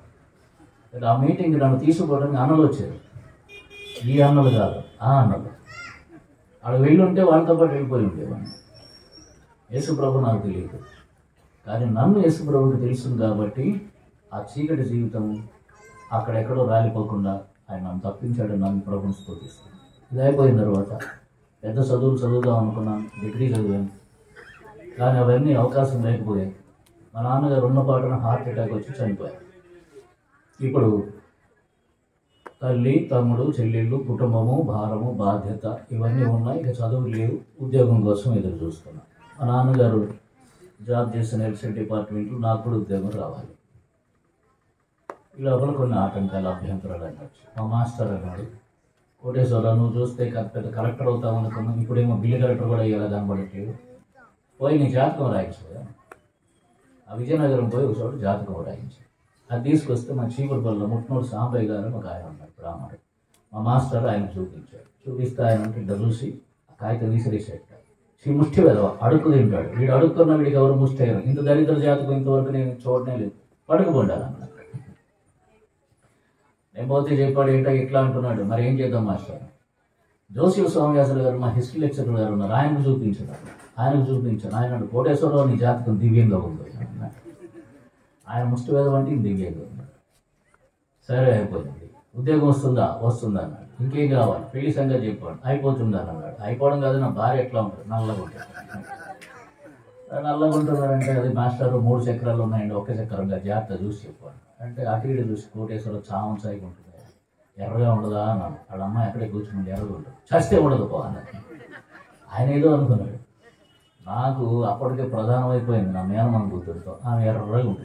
ఆ మీటింగ్ నన్ను తీసుకోవడానికి అన్నలు వచ్చారు. ఈ అన్నలు కాదు, ఆ అన్నలు. అక్కడ వెళ్ళుంటే వాళ్ళతో పాటు వెళ్ళిపోయి ఉండేవాడిని. యేసుప్రభు నాకు తెలియదు, కానీ నన్ను యేసుప్రభుకి తెలుస్తుంది కాబట్టి ఆ చీకటి జీవితం అక్కడెక్కడో రాలిపోకుండా ఆయన నన్ను తప్పించాడు. నన్ను ప్రభుని స్తుతిస్తాను. ఇది అయిపోయిన తర్వాత పెద్ద చదువులు చదువుదాం అనుకున్నాను, డిగ్రీ చదివాను. కానీ అవన్నీ అవకాశం లేకపోయాయి. మా నాన్నగారు ఉన్న పాటన హార్ట్ అటాక్ వచ్చి చనిపోయారు. ఇప్పుడు తల్లి, తమ్ముడు, చెల్లెళ్ళు, కుటుంబము, భారము, బాధ్యత ఇవన్నీ ఉన్నాయి. ఇక చదువు లేవు, ఉద్యోగం కోసం ఎదురు చూస్తున్నాను. మా నాన్నగారు జాబ్ చేసిన ఎలక్ట్రిసిటీ డిపార్ట్మెంట్లో నాకు కూడా ఉద్యోగం రావాలి. ఈ లోపల కొన్ని ఆటంకాలు, అభ్యంతరాలు అనొచ్చు. మా మాస్టర్ అన్నాడు, కోటేశ్వరరావు నువ్వు చూస్తే పెద్ద కలెక్టర్ అవుతావు అనుకున్నాను, ఇప్పుడేమో బిల్లు కలెక్టర్ కూడా అయ్యేలా కనబడట్లేదు, పోయి నీ జాతకం రాయించు. ఆ విజయనగరం పోయి ఒక చోట జాతకం రాయించి అది తీసుకొస్తే మా చీపురుపల్లిలో ముట్నూరు సాంబయ్య గారు ఒక ఆయన ఉన్నాడు, బ్రాహ్మణుడు. మా మాస్టర్ ఆయన చూపించాడు. చూపిస్తే ఆయన అంటే ఇట్లా చూసి ఆ కాగితం విసిరేసాడు. ఈ ముష్టి వెదవ అడుక్కు తింటాడు, వీడు అడుక్కున్న వీడికి ఎవరు ముష్టి అయ్యారు, ఇంత దరిద్ర జాతకం ఇంతవరకు నేను చూడనే లేదు, పడుకుపోండాలి అన్నాడు. నేను పోతే చెప్పాడు, ఏంటో ఇట్లా అంటున్నాడు, మరి ఏం చేద్దాం మాస్టర్? జోసిఫ్ స్వామివాసులు గారు మా హిస్టరీ లెక్చరర్ గారు ఉన్నారు, ఆయనకు చూపించాడు. ఆయనకు చూపించాను. ఆయన కోటేశ్వరరావు నీ జాతకం దివ్యంగా ఉంది. ఆయన ముష్టి వేదం అంటే ఇది దిగేది. సరే అయిపోయింది. ఉద్యోగం వస్తుందా? వస్తుందా అన్నాడు. ఇంకేం కావాలి? పెళ్లి సంగతి చెప్పాడు. అయిపోతుందా అన్నాడు. అయిపోవడం కాదు, నా భార్య ఎట్లా ఉంటుంది? నల్లగా ఉంటుంది. నల్లగా ఉంటున్నారంటే అది మాస్టర్ మూడు చక్రాలు ఉన్నాయండి, ఒక్క చక్రంగా జాగ్రత్త చూసి చెప్పాడు. అంటే అటు ఇటు చూసి కోటేశ్వర చావం సాయిగా ఉంటుంది, ఎర్రగా ఉండదా అన్నాడు. వాళ్ళ అమ్మాయి అక్కడే కూర్చుంది, ఎర్రగా ఉంటుంది. చస్తే ఉండదు పో అన్నది. ఆయన ఏదో అనుకున్నాడు. నాకు అప్పటికే ప్రధానమైపోయింది నా మేనమామ కూతురుతో, ఆమె ఎర్రగా ఉంటుంది.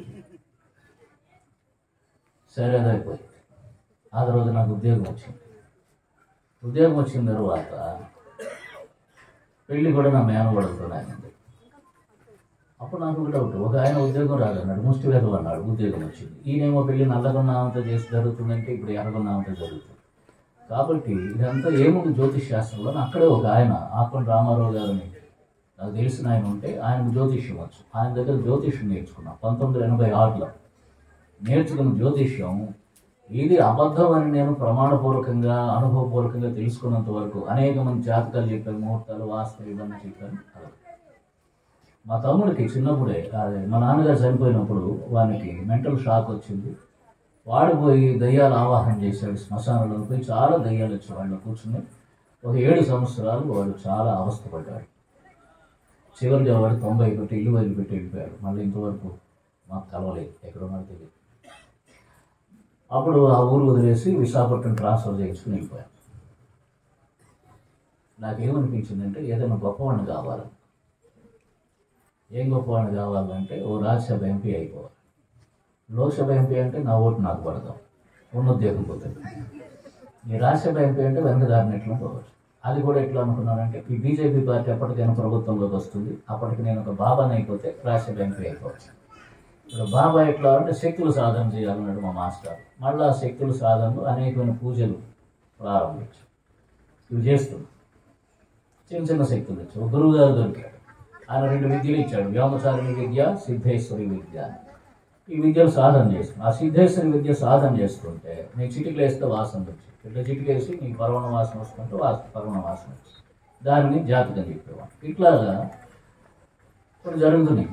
సరే అది అయిపోయింది. ఆ తర్వాత నాకు ఉద్యోగం వచ్చింది. ఉద్యోగం వచ్చిన తర్వాత పెళ్ళి కూడా నా మేనగోడలతో అయింది. అప్పుడు నాకు ఒక డౌట్, ఒక ఆయన ఉద్యోగం రాదన్నాడు, ముష్టి వేదం అన్నాడు, ఉద్యోగం వచ్చింది. ఈయనేమో పెళ్ళి నల్లగొన్నామంతా చేసి జరుగుతుందంటే ఇప్పుడు ఎర్రగొన్నామంతా జరుగుతుంది. కాబట్టి ఇదంతా ఏముంది జ్యోతిష్ శాస్త్రంలో. అక్కడే ఒక ఆయన ఆపన్ రామారావు గారిని నాకు తెలిసిన ఆయన ఉంటే ఆయనకు జ్యోతిష్యం వచ్చు. ఆయన దగ్గర జ్యోతిష్యం నేర్చుకున్నా పంతొమ్మిది వందల ఎనభై ఆరులో నేర్చుకున్న జ్యోతిష్యం ఇది అబద్ధం అని నేను ప్రమాణపూర్వకంగా అనుభవపూర్వకంగా తెలుసుకున్నంత వరకు అనేక మంది జాతకాలు చెప్పారు, ముహూర్తాలు వాస్తవం ఇవన్నీ చెప్పాను. మా తమ్ముడికి చిన్నప్పుడే అదే మా నాన్నగారు చనిపోయినప్పుడు వానికి మెంటల్ షాక్ వచ్చింది. వాడు పోయి దయ్యాలు ఆవాహన చేశాడు. శ్మశానంలో పోయి చాలా దయ్యాలు వచ్చి వాళ్ళు కూర్చుని ఒక ఏడు సంవత్సరాలు వాడు చాలా అవస్థపడ్డాడు. చివరిగా వాడు తొంభై పెట్టి ఇల్లు వదిలిపెట్టి వెళ్ళిపోయాడు. మళ్ళీ ఇంతవరకు మాకు కలవలేదు, ఎక్కడున్నాడో తెలియదు. అప్పుడు ఆ ఊరు వదిలేసి విశాఖపట్నం ట్రాన్స్ఫర్ చేయించుకుని వెళ్ళిపోయాను. నాకేమనిపించిందంటే ఏదైనా గొప్పవాడిని కావాలి. ఏం గొప్పవాడిని కావాలంటే ఓ రాజ్యసభ ఎంపీ అయిపోవాలి. లోక్సభ ఎంపీ అంటే నా ఓటు నాకు పడదాం, ఉన్న ఉద్యోగం పోతుంది. ఈ రాజ్యసభ ఎంపీ అంటే వెనకదారిని ఎట్లా పోవచ్చు. అది కూడా ఎట్లా అనుకున్నానంటే ఈ బీజేపీ పార్టీ ఎప్పటికైనా ప్రభుత్వంలోకి వస్తుంది, అప్పటికి నేను ఒక బాబాని అయిపోతే రాజ్యసభ ఎంపీ అయిపోవచ్చు. ఇప్పుడు బాబా ఎట్లా అంటే శక్తులు సాధన చేయాలన్నాడు మా మాస్టర్. మళ్ళీ ఆ శక్తుల సాధనలు అనేకమైన పూజలు ప్రారంభించు ఇవి చేస్తున్నాం. చిన్న చిన్న శక్తులు ఇచ్చి ఒక గురువు గారు దొరికాడు. ఆయన రెండు విద్యలు ఇచ్చాడు, వ్యోమచారిణి విద్య, సిద్ధేశ్వరి విద్య. ఈ విద్యలు సాధన చేస్తున్నాను. ఆ సిద్ధేశ్వరి విద్య సాధన చేస్తుంటే నీకు చిటికలు వేస్తే వాసన వచ్చి ఇట్లా చిటికేసి నీకు పర్వణ వాసన వస్తుంటే వాస పర్వణ వాసన వచ్చి దాన్ని జాతకం చెప్పేవాడు. ఇట్లాగా కొన్ని జరుగుతున్నాయి.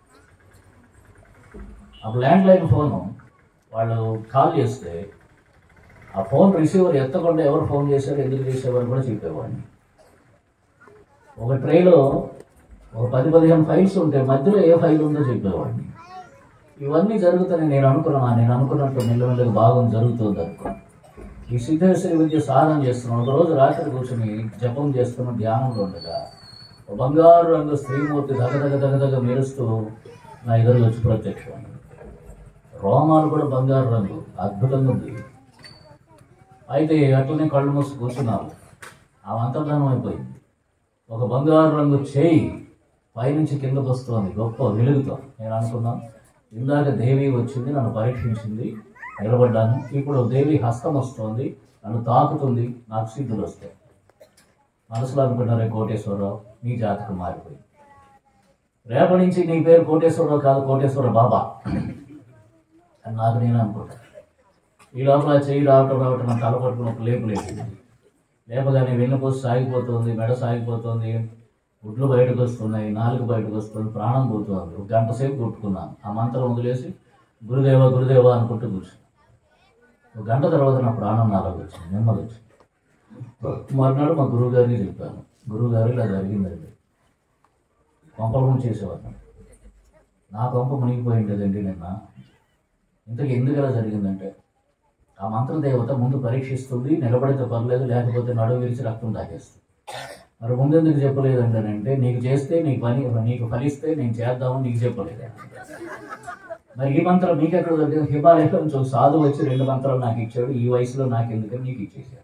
అప్పుడు ల్యాండ్ లైన్ ఫోను వాళ్ళు కాల్ చేస్తే ఆ ఫోన్ రిసీవర్ ఎత్తకుండా ఎవరు ఫోన్ చేశారు, ఎందుకు చేసేవారు కూడా చెప్పేవాడిని. ఒక ట్రేలో ఒక పది పదిహేను ఫైల్స్ ఉంటే మధ్యలో ఏ ఫైల్ ఉందో చెప్పేవాడిని. ఇవన్నీ జరుగుతాయి. నేను అనుకున్నా నేను అనుకున్నట్టు మెల్లమెల్లగా బాగుంది, జరుగుతుంది అనుకో. ఈ సిద్ధేశ్వరి విద్య సాధన చేస్తున్నాను. ఒకరోజు రాత్రి కూర్చొని జపం చేస్తున్న ధ్యానంలో ఉండగా బంగారు రంగు స్త్రీమూర్తి దగదగ దగదగ మెరుస్తూ నా ఎదురు వచ్చి ప్రత్యక్షం. రోమాలు కూడా బంగారు రంగు, అద్భుతంగా ఉంది. అయితే అట్లనే కళ్ళు మూసి కూర్చున్నాము. ఆ అంతర్ధానం అయిపోయింది. ఒక బంగారు రంగు చేయి పైనుంచి కిందకు వస్తుంది గొప్ప వెలుగుతో. నేను అనుకున్నాను ఇందాక దేవి వచ్చింది, నన్ను పరీక్షించింది, నిలబడ్డాను. ఇప్పుడు దేవి హస్తం వస్తుంది, నన్ను తాకుతుంది, నాకు సిద్ధులు వస్తాయి. మనసులో అనుకున్నారే కోటేశ్వరరావు నీ జాతకం మారిపోయింది. రేపటి నుంచి నీ పేరు కోటేశ్వరరావు కాదు, కోటేశ్వర బాబా అని నాకు నేను అనుకుంటాను. ఈ లోపల చెయ్యి రావటం రావటం నా తల పట్టుకుని ఒక లేపు లేపింది. లేపగానే వెన్నుపోసి సాగిపోతుంది, మెడ సాగిపోతుంది, గుడ్లు బయటకు వస్తున్నాయి, నాలుగు బయటకు వస్తుంది, ప్రాణం పోతుంది. ఒక గంట సేపు కొట్టుకున్నాను. ఆ మంత్రం వదిలేసి గురుదేవ గురుదేవ అనుకుంటూ కూర్చున్నాను. ఒక గంట తర్వాత నా ప్రాణం నాలోకి వచ్చింది, నెమ్మది వచ్చింది. మర్నాడు మా గురువు గారికి చెప్పాను, గురువు గారు ఇలా జరిగిందండి. కొంపలం చేసేవాడిని, నా కొంప మునిగిపోయిండేదండి నిన్న. ఇంతకు ఎందుకు ఇలా జరిగిందంటే ఆ మంత్రదేవత ముందు పరీక్షిస్తుంది, నిలబడితే పర్లేదు, లేకపోతే నడువు విరిచి రక్తం తాగేస్తుంది. మరి ముందెందుకు చెప్పలేదంటానంటే నీకు చేస్తే నీకు పని నీకు ఫలిస్తే నేను చేద్దామని నీకు చెప్పలేదు. మరి ఈ మంత్రం నీకు ఎక్కడ దొరికింది? హిమాలయంలో నుంచి ఒక సాధువు వచ్చి రెండు మంత్రాలు నాకు ఇచ్చాడు, ఈ వయసులో నాకు ఎందుకని నీకు ఇచ్చేసాడు.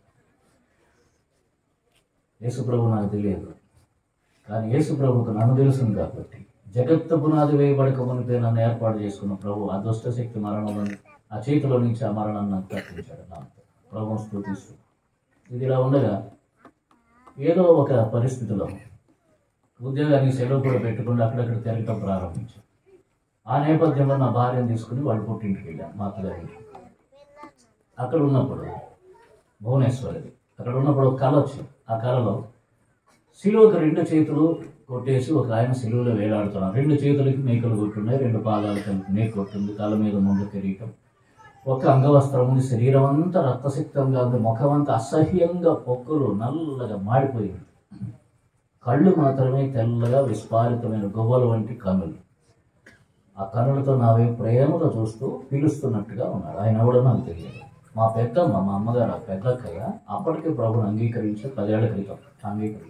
యేసుప్రభు నాకు తెలియదు, కానీ యేసుప్రభుకు నన్ను తెలుసుంది కాబట్టి జగత్తు పునాది వేయబడక మునిపే నన్ను ఏర్పాటు చేసుకున్న ప్రభు ఆ దుష్టశక్తి మరణంలో ఆ చేతిలో నుంచి ఆ మరణాన్ని నాకు తప్పించాడు. నాకు ప్రభువు స్తుతిస్తూ ఇది ఇలా ఉండగా ఏదో ఒక పరిస్థితిలో ఉద్యోగానికి సెలవు కూడా పెట్టుకుంటూ అక్కడక్కడ తిరగటం ప్రారంభించాను. ఆ నేపథ్యంలో నా భార్యను తీసుకుని వాళ్ళు పుట్టింటికి వెళ్ళాను, మా అత్తగారికి. అక్కడ ఉన్నప్పుడు భువనేశ్వరిది అక్కడ ఉన్నప్పుడు ఒక కళ వచ్చింది. ఆ కళలో సిలువకు రెండు చేతులు కొట్టేసి ఒక ఆయన సిలువలో వేలాడుతున్నారు. రెండు చేతులకి మేకలు కొట్టున్నాయి, రెండు పాదాలకి మేక కొట్టింది, తల మీద ముందు కిరీటం, ఒక అంగవస్త్రం ఉంది, శరీరం అంతా రక్తసిక్తంగా ఉంది, ముఖం అంతా అసహ్యంగా పొక్కులు నల్లగా మాడిపోయింది, కళ్ళు మాత్రమే తెల్లగా విస్పారితమైన గువ్వలు వంటి కన్నులు. ఆ కన్నులతో నావే ప్రేమతో చూస్తూ పిలుస్తున్నట్టుగా ఉన్నాడు. ఆయన ఎవడో నాకు తెలియదు. మా పెద్దమ్మ, మా అమ్మగారు ఆ పెద్దక్కయ్య అప్పటికే ప్రభుని అంగీకరించి పదేళ్ల క్రితం అంగీకరించి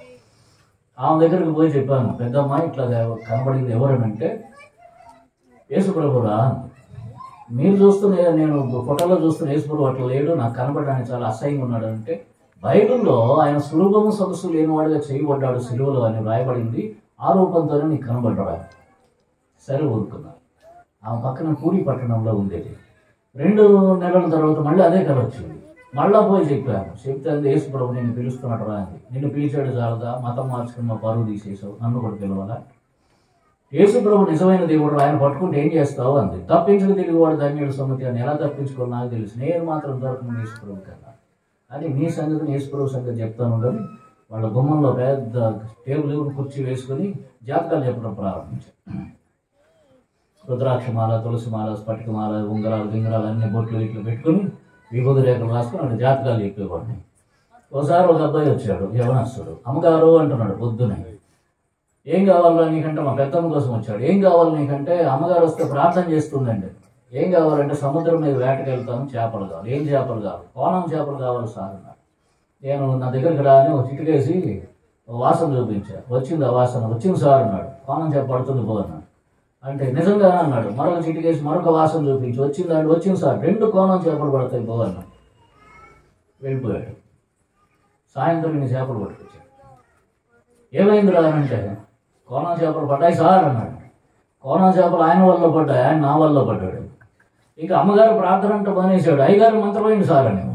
ఆమె దగ్గరికి పోయి చెప్పాను, పెద్దమ్మ ఇట్లా కనబడింది ఎవరనంటే యేసు ప్రభురా, మీరు చూస్తున్న నేను ఫోటోలో చూస్తున్న యేసు ప్రభు అట్లా లేడు, నాకు కనబడడానికి చాలా అసహ్యంగా ఉన్నాడు అంటే, బైబిల్లో ఆయన సులభము సొగసు లేనివాడుగా చేయబడ్డాడు సిలువలో అని రాయబడింది, ఆ రూపంతోనే నీకు కనబడ్డాడు. సరే ఊరుకున్నా. ఆమె పక్కన పూరి పట్టణంలో ఉండేది. రెండు నెలల తర్వాత మళ్ళీ అదే కళ వచ్చింది. మళ్ళా పోయి చెప్పాను, చెప్తే యేసు ప్రభు నేను పిలుస్తున్నాడు రా అని. నిన్ను పిలిచాడు చాలదా, మతం మార్చుకుని మా పరువు తీసేసావు, నన్ను కూడా పిలవాలా? యేసు ప్రభు నిజమైన దేవుడు, ఆయన పట్టుకుంటే ఏం చేస్తావు అంది. తప్పించుకు తిరిగివాడు ధన్యుడు సుమతి అని. ఎలా తప్పించుకోవాలి నాకు తెలుసు, నేను మాత్రం దొరకను యేసు ప్రభు కన్నా అని. నీ సంగతి యేసు ప్రభు సంగతి చెప్తాను కానీ వాళ్ళ గుమ్మంలో పెద్ద టేబుల్ కుర్చీ వేసుకొని జాతకాలు చెప్పడం ప్రారంభించారు. రుద్రాక్షమాల, తులసిమాల, స్ఫటికమాల, ఉంగరాలు గింగరాలు అన్ని బొట్లు ఇట్లు పెట్టుకుని విభూతి రేఖలు రాసుకుని అక్కడ జాతకాలు చెప్పేవాడిని. ఒకసారి ఒక అబ్బాయి వచ్చాడు, యవనస్తుడు. అమ్మగారు అంటున్నాడు పొద్దునే, ఏం కావాలా నీకంటే మా పెద్దమ్మ కోసం వచ్చాడు. ఏం కావాలి నీకంటే, అమ్మగారు వస్తే ప్రార్థన చేస్తుందండి. ఏం కావాలంటే సముద్రం మీద వేటకి వెళ్తాను, చేపలు కావాలి. ఏం చేపలు కావాలి? కోణం చేపలు కావాలి సార్ అన్నాడు. నేను నా దగ్గరికి రాని ఒక చిటికేసి వాసన చూపించా. వచ్చింది ఆ వాసన, వచ్చింది సార్ అన్నాడు. కోణం చేప పడుతుంది పో అన్నాడు. అంటే నిజంగా అన్నాడు. మరొక చిటికేసి మరొక వాసన చూపించి, వచ్చింది అంటే వచ్చింది సార్, రెండు కోణం చేపలు పడతాయి పో అన్నాడు. వెళ్ళిపోయాడు. సాయంత్రం ఇన్ని చేపలు పట్టుకొచ్చాడు. ఏమైంది రానంటే, కోణం చేపలు పడ్డాయి సార్ అన్నాడు. కోణం చేపలు ఆయన వల్ల పడ్డాయి, ఆయన నా వల్ల పడ్డాడు. ఇక అమ్మగారు ప్రార్థన అంటే మానేశాడు. అయ్యగారు మంత్రమైంది సార్ అనేవాడు.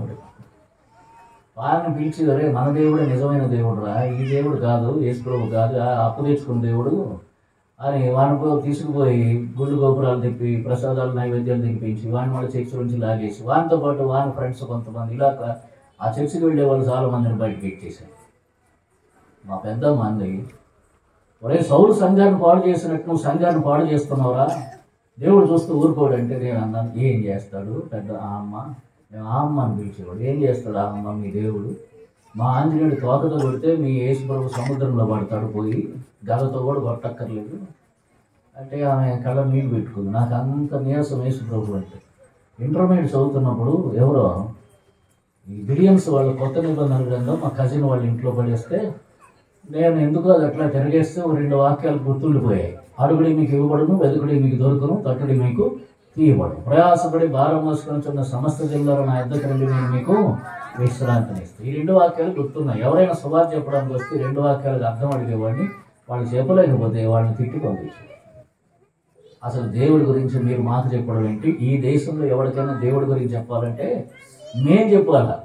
వారిని పిలిచి, అరే మన దేవుడే నిజమైన దేవుడు రా, ఈ దేవుడు కాదు, యేసు ప్రభు కాదు, అప్పు తెచ్చుకున్న దేవుడు అని వాడిని తీసుకుపోయి గుళ్ళు గోపురాలు తిప్పి ప్రసాదాలు నైవేద్యాలు తినిపించి వాడిని వాళ్ళ చర్చి నుంచి లాగేసి వానితో పాటు వాని ఫ్రెండ్స్ కొంతమంది ఇలా ఆ చర్చికి వెళ్ళే వాళ్ళు చాలా మందిని బయటకు ఎక్కేశారు. మా పెద్ద మంది, ఒరే సౌలు సంఘాన్ని పాడు చేసినట్టు నువ్వు సంఘాన్ని పాడు చేస్తున్నావురా, దేవుడు చూస్తూ ఊరుకోడు అంటే నేను అన్నాను, ఏం చేస్తాడు పెద్ద ఆ అమ్మ, మేము ఆ అమ్మ అని పిలిచేవాడు. ఏం చేస్తాడు ఆ అమ్మ మీ దేవుడు? మా ఆంజనేయుడు తోకతో కొడితే మీ యేసు ప్రభు సముద్రంలో పడతాడు, పోయి గదతో కూడా కొట్టక్కర్లేదు అంటే ఆమె కళ్ళ నీళ్ళు పెట్టుకుంది. నాకు అంత నీరసం యేసు ప్రభు అంటే. ఇంటర్మీడియట్ చదువుతున్నప్పుడు ఎవరో ఈ బిలియన్స్ వాళ్ళ కొత్త నిబంధన గ్రంథం మా కజిన్ వాళ్ళ ఇంట్లో పడేస్తే నేను ఎందుకు అది అట్లా తిరిగేస్తే ఒక రెండు వాక్యాలు గుర్తుండిపోయాయి. అడుగుడి మీకు ఇవ్వబడును, వెదుకుడి మీకు దొరుకును, తట్టుడి మీకు తీయబడు, ప్రయాసపడి భారం మోసుకొనిచున్న సమస్త జిల్లాలో నా ఇద్దరికి రండి, నేను మీకు విశ్రాంతినిస్తాను. ఈ రెండు వాక్యాలు గుర్తున్నాయి. ఎవరైనా సువార్త చెప్పడానికి వస్తే రెండు వాక్యాలకు అర్థం అడిగేవాడిని, వాళ్ళు చెప్పలేకపోతే వాళ్ళని తిట్టి పంపించారు. అసలు దేవుడి గురించి మీరు మాకు చెప్పడం ఏంటి? ఈ దేశంలో ఎవరికైనా దేవుడి గురించి చెప్పాలంటే నేను చెప్పాలా?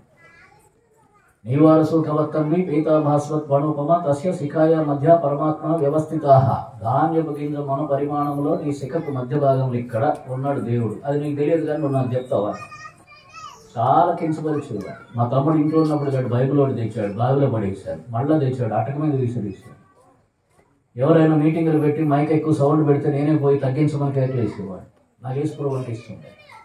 నీవారసు కవత్తమ్మి పీతా భాస్వత్ వణోపమ తస్య శిఖాయ మధ్య పరమాత్మ వ్యవస్థితా. ధాన్యపు గింజ మన పరిమాణంలో నీ శిఖకు మధ్య భాగంలో ఇక్కడ ఉన్నాడు దేవుడు. అది నీకు తెలియదు కానీ నువ్వు నాకు చెప్తావా? చాలా కించపరిచేవాడు. మా తమ్ముడు ఇంట్లో ఉన్నప్పుడు ఇక్కడ బైబిల్ ఒకటి తెచ్చాడు, బావిలో పడేసాడు, మళ్ళీ తెచ్చాడు, అటక మీద విసిరేసాడు. ఎవరైనా మీటింగులు పెట్టి మైక్ ఎక్కువ సౌండ్ పెడితే నేనే పోయి తగ్గించమని కేకలు వేసేవాడు. నాకు యేసు ప్రభు అంటే ఇష్టం.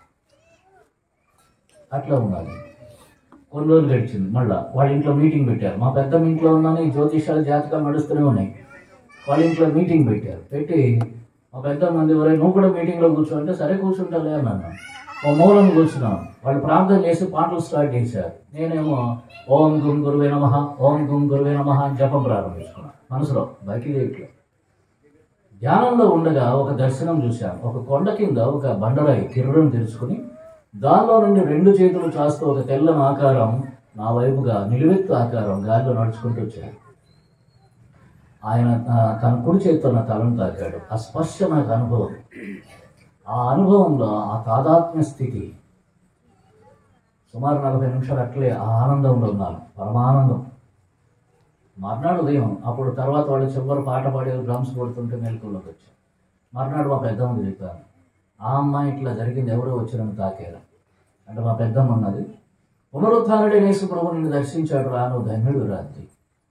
అట్లా ఉండాలి. కొన్ని రోజులు గడిచింది, మళ్ళీ వాళ్ళ ఇంట్లో మీటింగ్ పెట్టారు. మా పెద్ద ఇంట్లో ఉన్నాను, ఈ జ్యోతిషాలు జాతకాలు నడుస్తూనే ఉన్నాయి. వాళ్ళ ఇంట్లో మీటింగ్ పెట్టారు. పెట్టి మా పెద్ద మంది ఎవరైనా నువ్వు కూడా మీటింగ్లో కూర్చోంటే సరే కూర్చుంటాలే అన్నాను. ఓ మూలను కూర్చున్నాను. వాళ్ళు ప్రార్థన చేసి పాటలు స్టార్ట్ చేశారు. నేనేమో ఓం గుం గురువే నమః, ఓం గుం గురువే నమః అని జపం ప్రారంభించుకున్నాను మనసులో, బయటికి చేయట్లేదు. ధ్యానంలో ఉండగా ఒక దర్శనం చూశాను. ఒక కొండ కింద ఒక బండరాయి కిర్రం తెరుచుకుని దానిలో నుండి రెండు చేతులు చాస్తూ ఒక తెల్లని ఆకారం నా వైపుగా నిలువెత్తు ఆకారం గాలిలో నడుచుకుంటూ వచ్చాడు. ఆయన తన కుడి చేతితో నా తలను తాకాడు. ఆ స్పర్శ నాకు అనుభవం. ఆ అనుభవంలో ఆ తాదాత్మ్య స్థితి సుమారు నలభై నిమిషాలు అట్లే ఆ ఆనందంలో ఉన్నాను, పరమానందం. మర్నాడు ఉదయం అప్పుడు తర్వాత వాళ్ళు చివరి పాట పాడే డ్రమ్స్ కొడుతుంటే మెలకువలోకి వచ్చాను. మర్నాడు మా పెద్దమ్మకి చెప్పాను, ఆ అమ్మాయి ఇట్లా జరిగింది, ఎవరో వచ్చినని తాకారు అంటే మా పెద్దమ్మ అన్నది, పునరుత్థానుడైన యేసు ప్రభు నిన్ను దర్శించాడు రా, నువ్వు ధన్యుడు రాత్రి,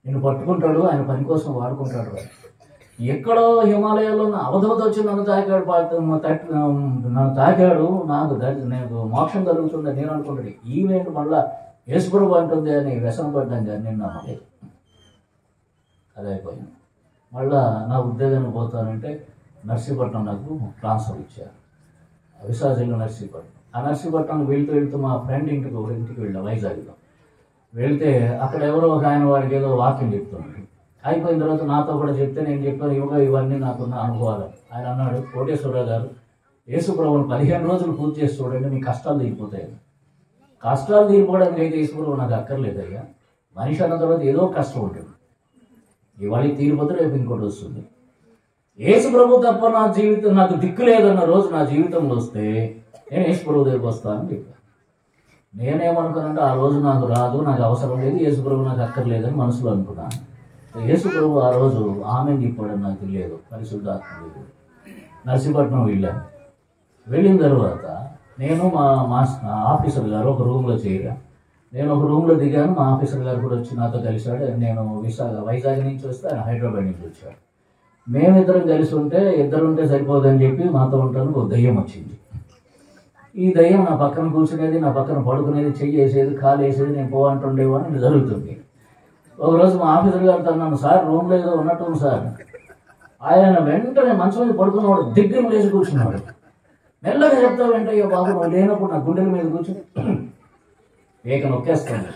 నిన్ను పట్టుకుంటాడు, ఆయన పని కోసం వాడుకుంటాడు. ఎక్కడో హిమాలయాల్లో నా అవధూత వచ్చి నన్ను తాకాడు, తట్టి నన్ను తాకాడు, నాకు నాకు మోక్షం కలుగుతుంది నేను అనుకుంటాడు. ఈవెంట్ మళ్ళా యేసుప్రభు అంటుంది అని వ్యసనం పడ్డాం కానీ నేను నమ్మలేదు. అదే అయిపోయింది. మళ్ళా నా ఉద్యోగానికి పోతానంటే నర్సీపట్నం నాకు ట్రాన్స్ఫర్ ఇచ్చారు, విశాఖలో నర్సీపట్నం. ఆ నర్సీపట్నం వెళ్తూ వెళ్తూ మా ఫ్రెండ్ ఇంటికి ఒక ఇంటికి వెళ్ళాం వైజాగ్లో. వెళ్తే అక్కడ ఎవరో ఒక ఆయన వాడికి ఏదో వాక్యం చెప్తున్నాడు. అయిపోయిన తర్వాత నాతో కూడా చెప్తే నేను చెప్పాను, ఇవ్వగా ఇవన్నీ నాకున్న అనుభవాలు. ఆయన అన్నాడు, కోటేశ్వరరావు గారు, యేసుప్రభుని పదిహేను రోజులు పూర్తి చేసి చూడండి, మీ కష్టాలు తీరిపోతాయి. కష్టాలు తీరిపోవడానికి అయితే యేసుప్రభు నాకు అక్కర్లేదు అయ్యా. మనిషి అన్న తర్వాత ఏదో కష్టం ఉంటుంది, ఇవాళ తీరిపోతే రేపు ఇంకోటి వస్తుంది. యేసుప్రభు తప్ప నా జీవితం నాకు దిక్కు లేదన్న రోజు నా జీవితంలో వస్తే నేను యేసుప్రభు దగ్గరికి వస్తానని చెప్పాను. నేనేమనుకున్నానంటే ఆ రోజు నాకు రాదు, నాకు అవసరం లేదు, యేసుప్రభు నాకు అక్కర్లేదని మనసులో అనుకున్నాను. యేసుప్రభు ఆ రోజు ఆమెను చెప్పాడని నాకు తెలియదు, పరిశుద్ధాత్మ లేదు. నర్సీపట్నం వెళ్ళాను. వెళ్ళిన తర్వాత నేను మా మా ఆఫీసర్ గారు ఒక రూమ్లో చేరా. నేను ఒక రూమ్లో దిగాను, మా ఆఫీసర్ గారు కూడా వచ్చి నాతో కలిశాడు. నేను విశాఖ వైజాగ్ నుంచి వస్తే ఆయన హైదరాబాద్ నుంచి వచ్చాడు. మేమిద్దరం కలిసి ఉంటే ఇద్దరు ఉంటే సరిపోదని చెప్పి మాతో ఉంటానికి ఒక దయ్యం వచ్చింది. ఈ దయ్యం నా పక్కన కూర్చునేది, నా పక్కన పడుకునేది, చెయ్యి వేసేది, కాలు వేసేది, నేను పో అంటుండేవాడిని. ఇది జరుగుతుంది. ఒకరోజు మా ఆఫీసర్ గారితో అన్నాను, సార్ రూమ్లో ఏదో ఉన్నట్టుంది సార్. ఆయన వెంటనే మంచం మీద పడుకున్నవాడు దగ్గర లేచి కూర్చున్నాడు. మెల్లగా చెప్తావు వెంటయ్యో బాబు, నువ్వు లేనప్పుడు నా గుండెల మీద కూర్చుని ఏక నొక్కేస్తాను.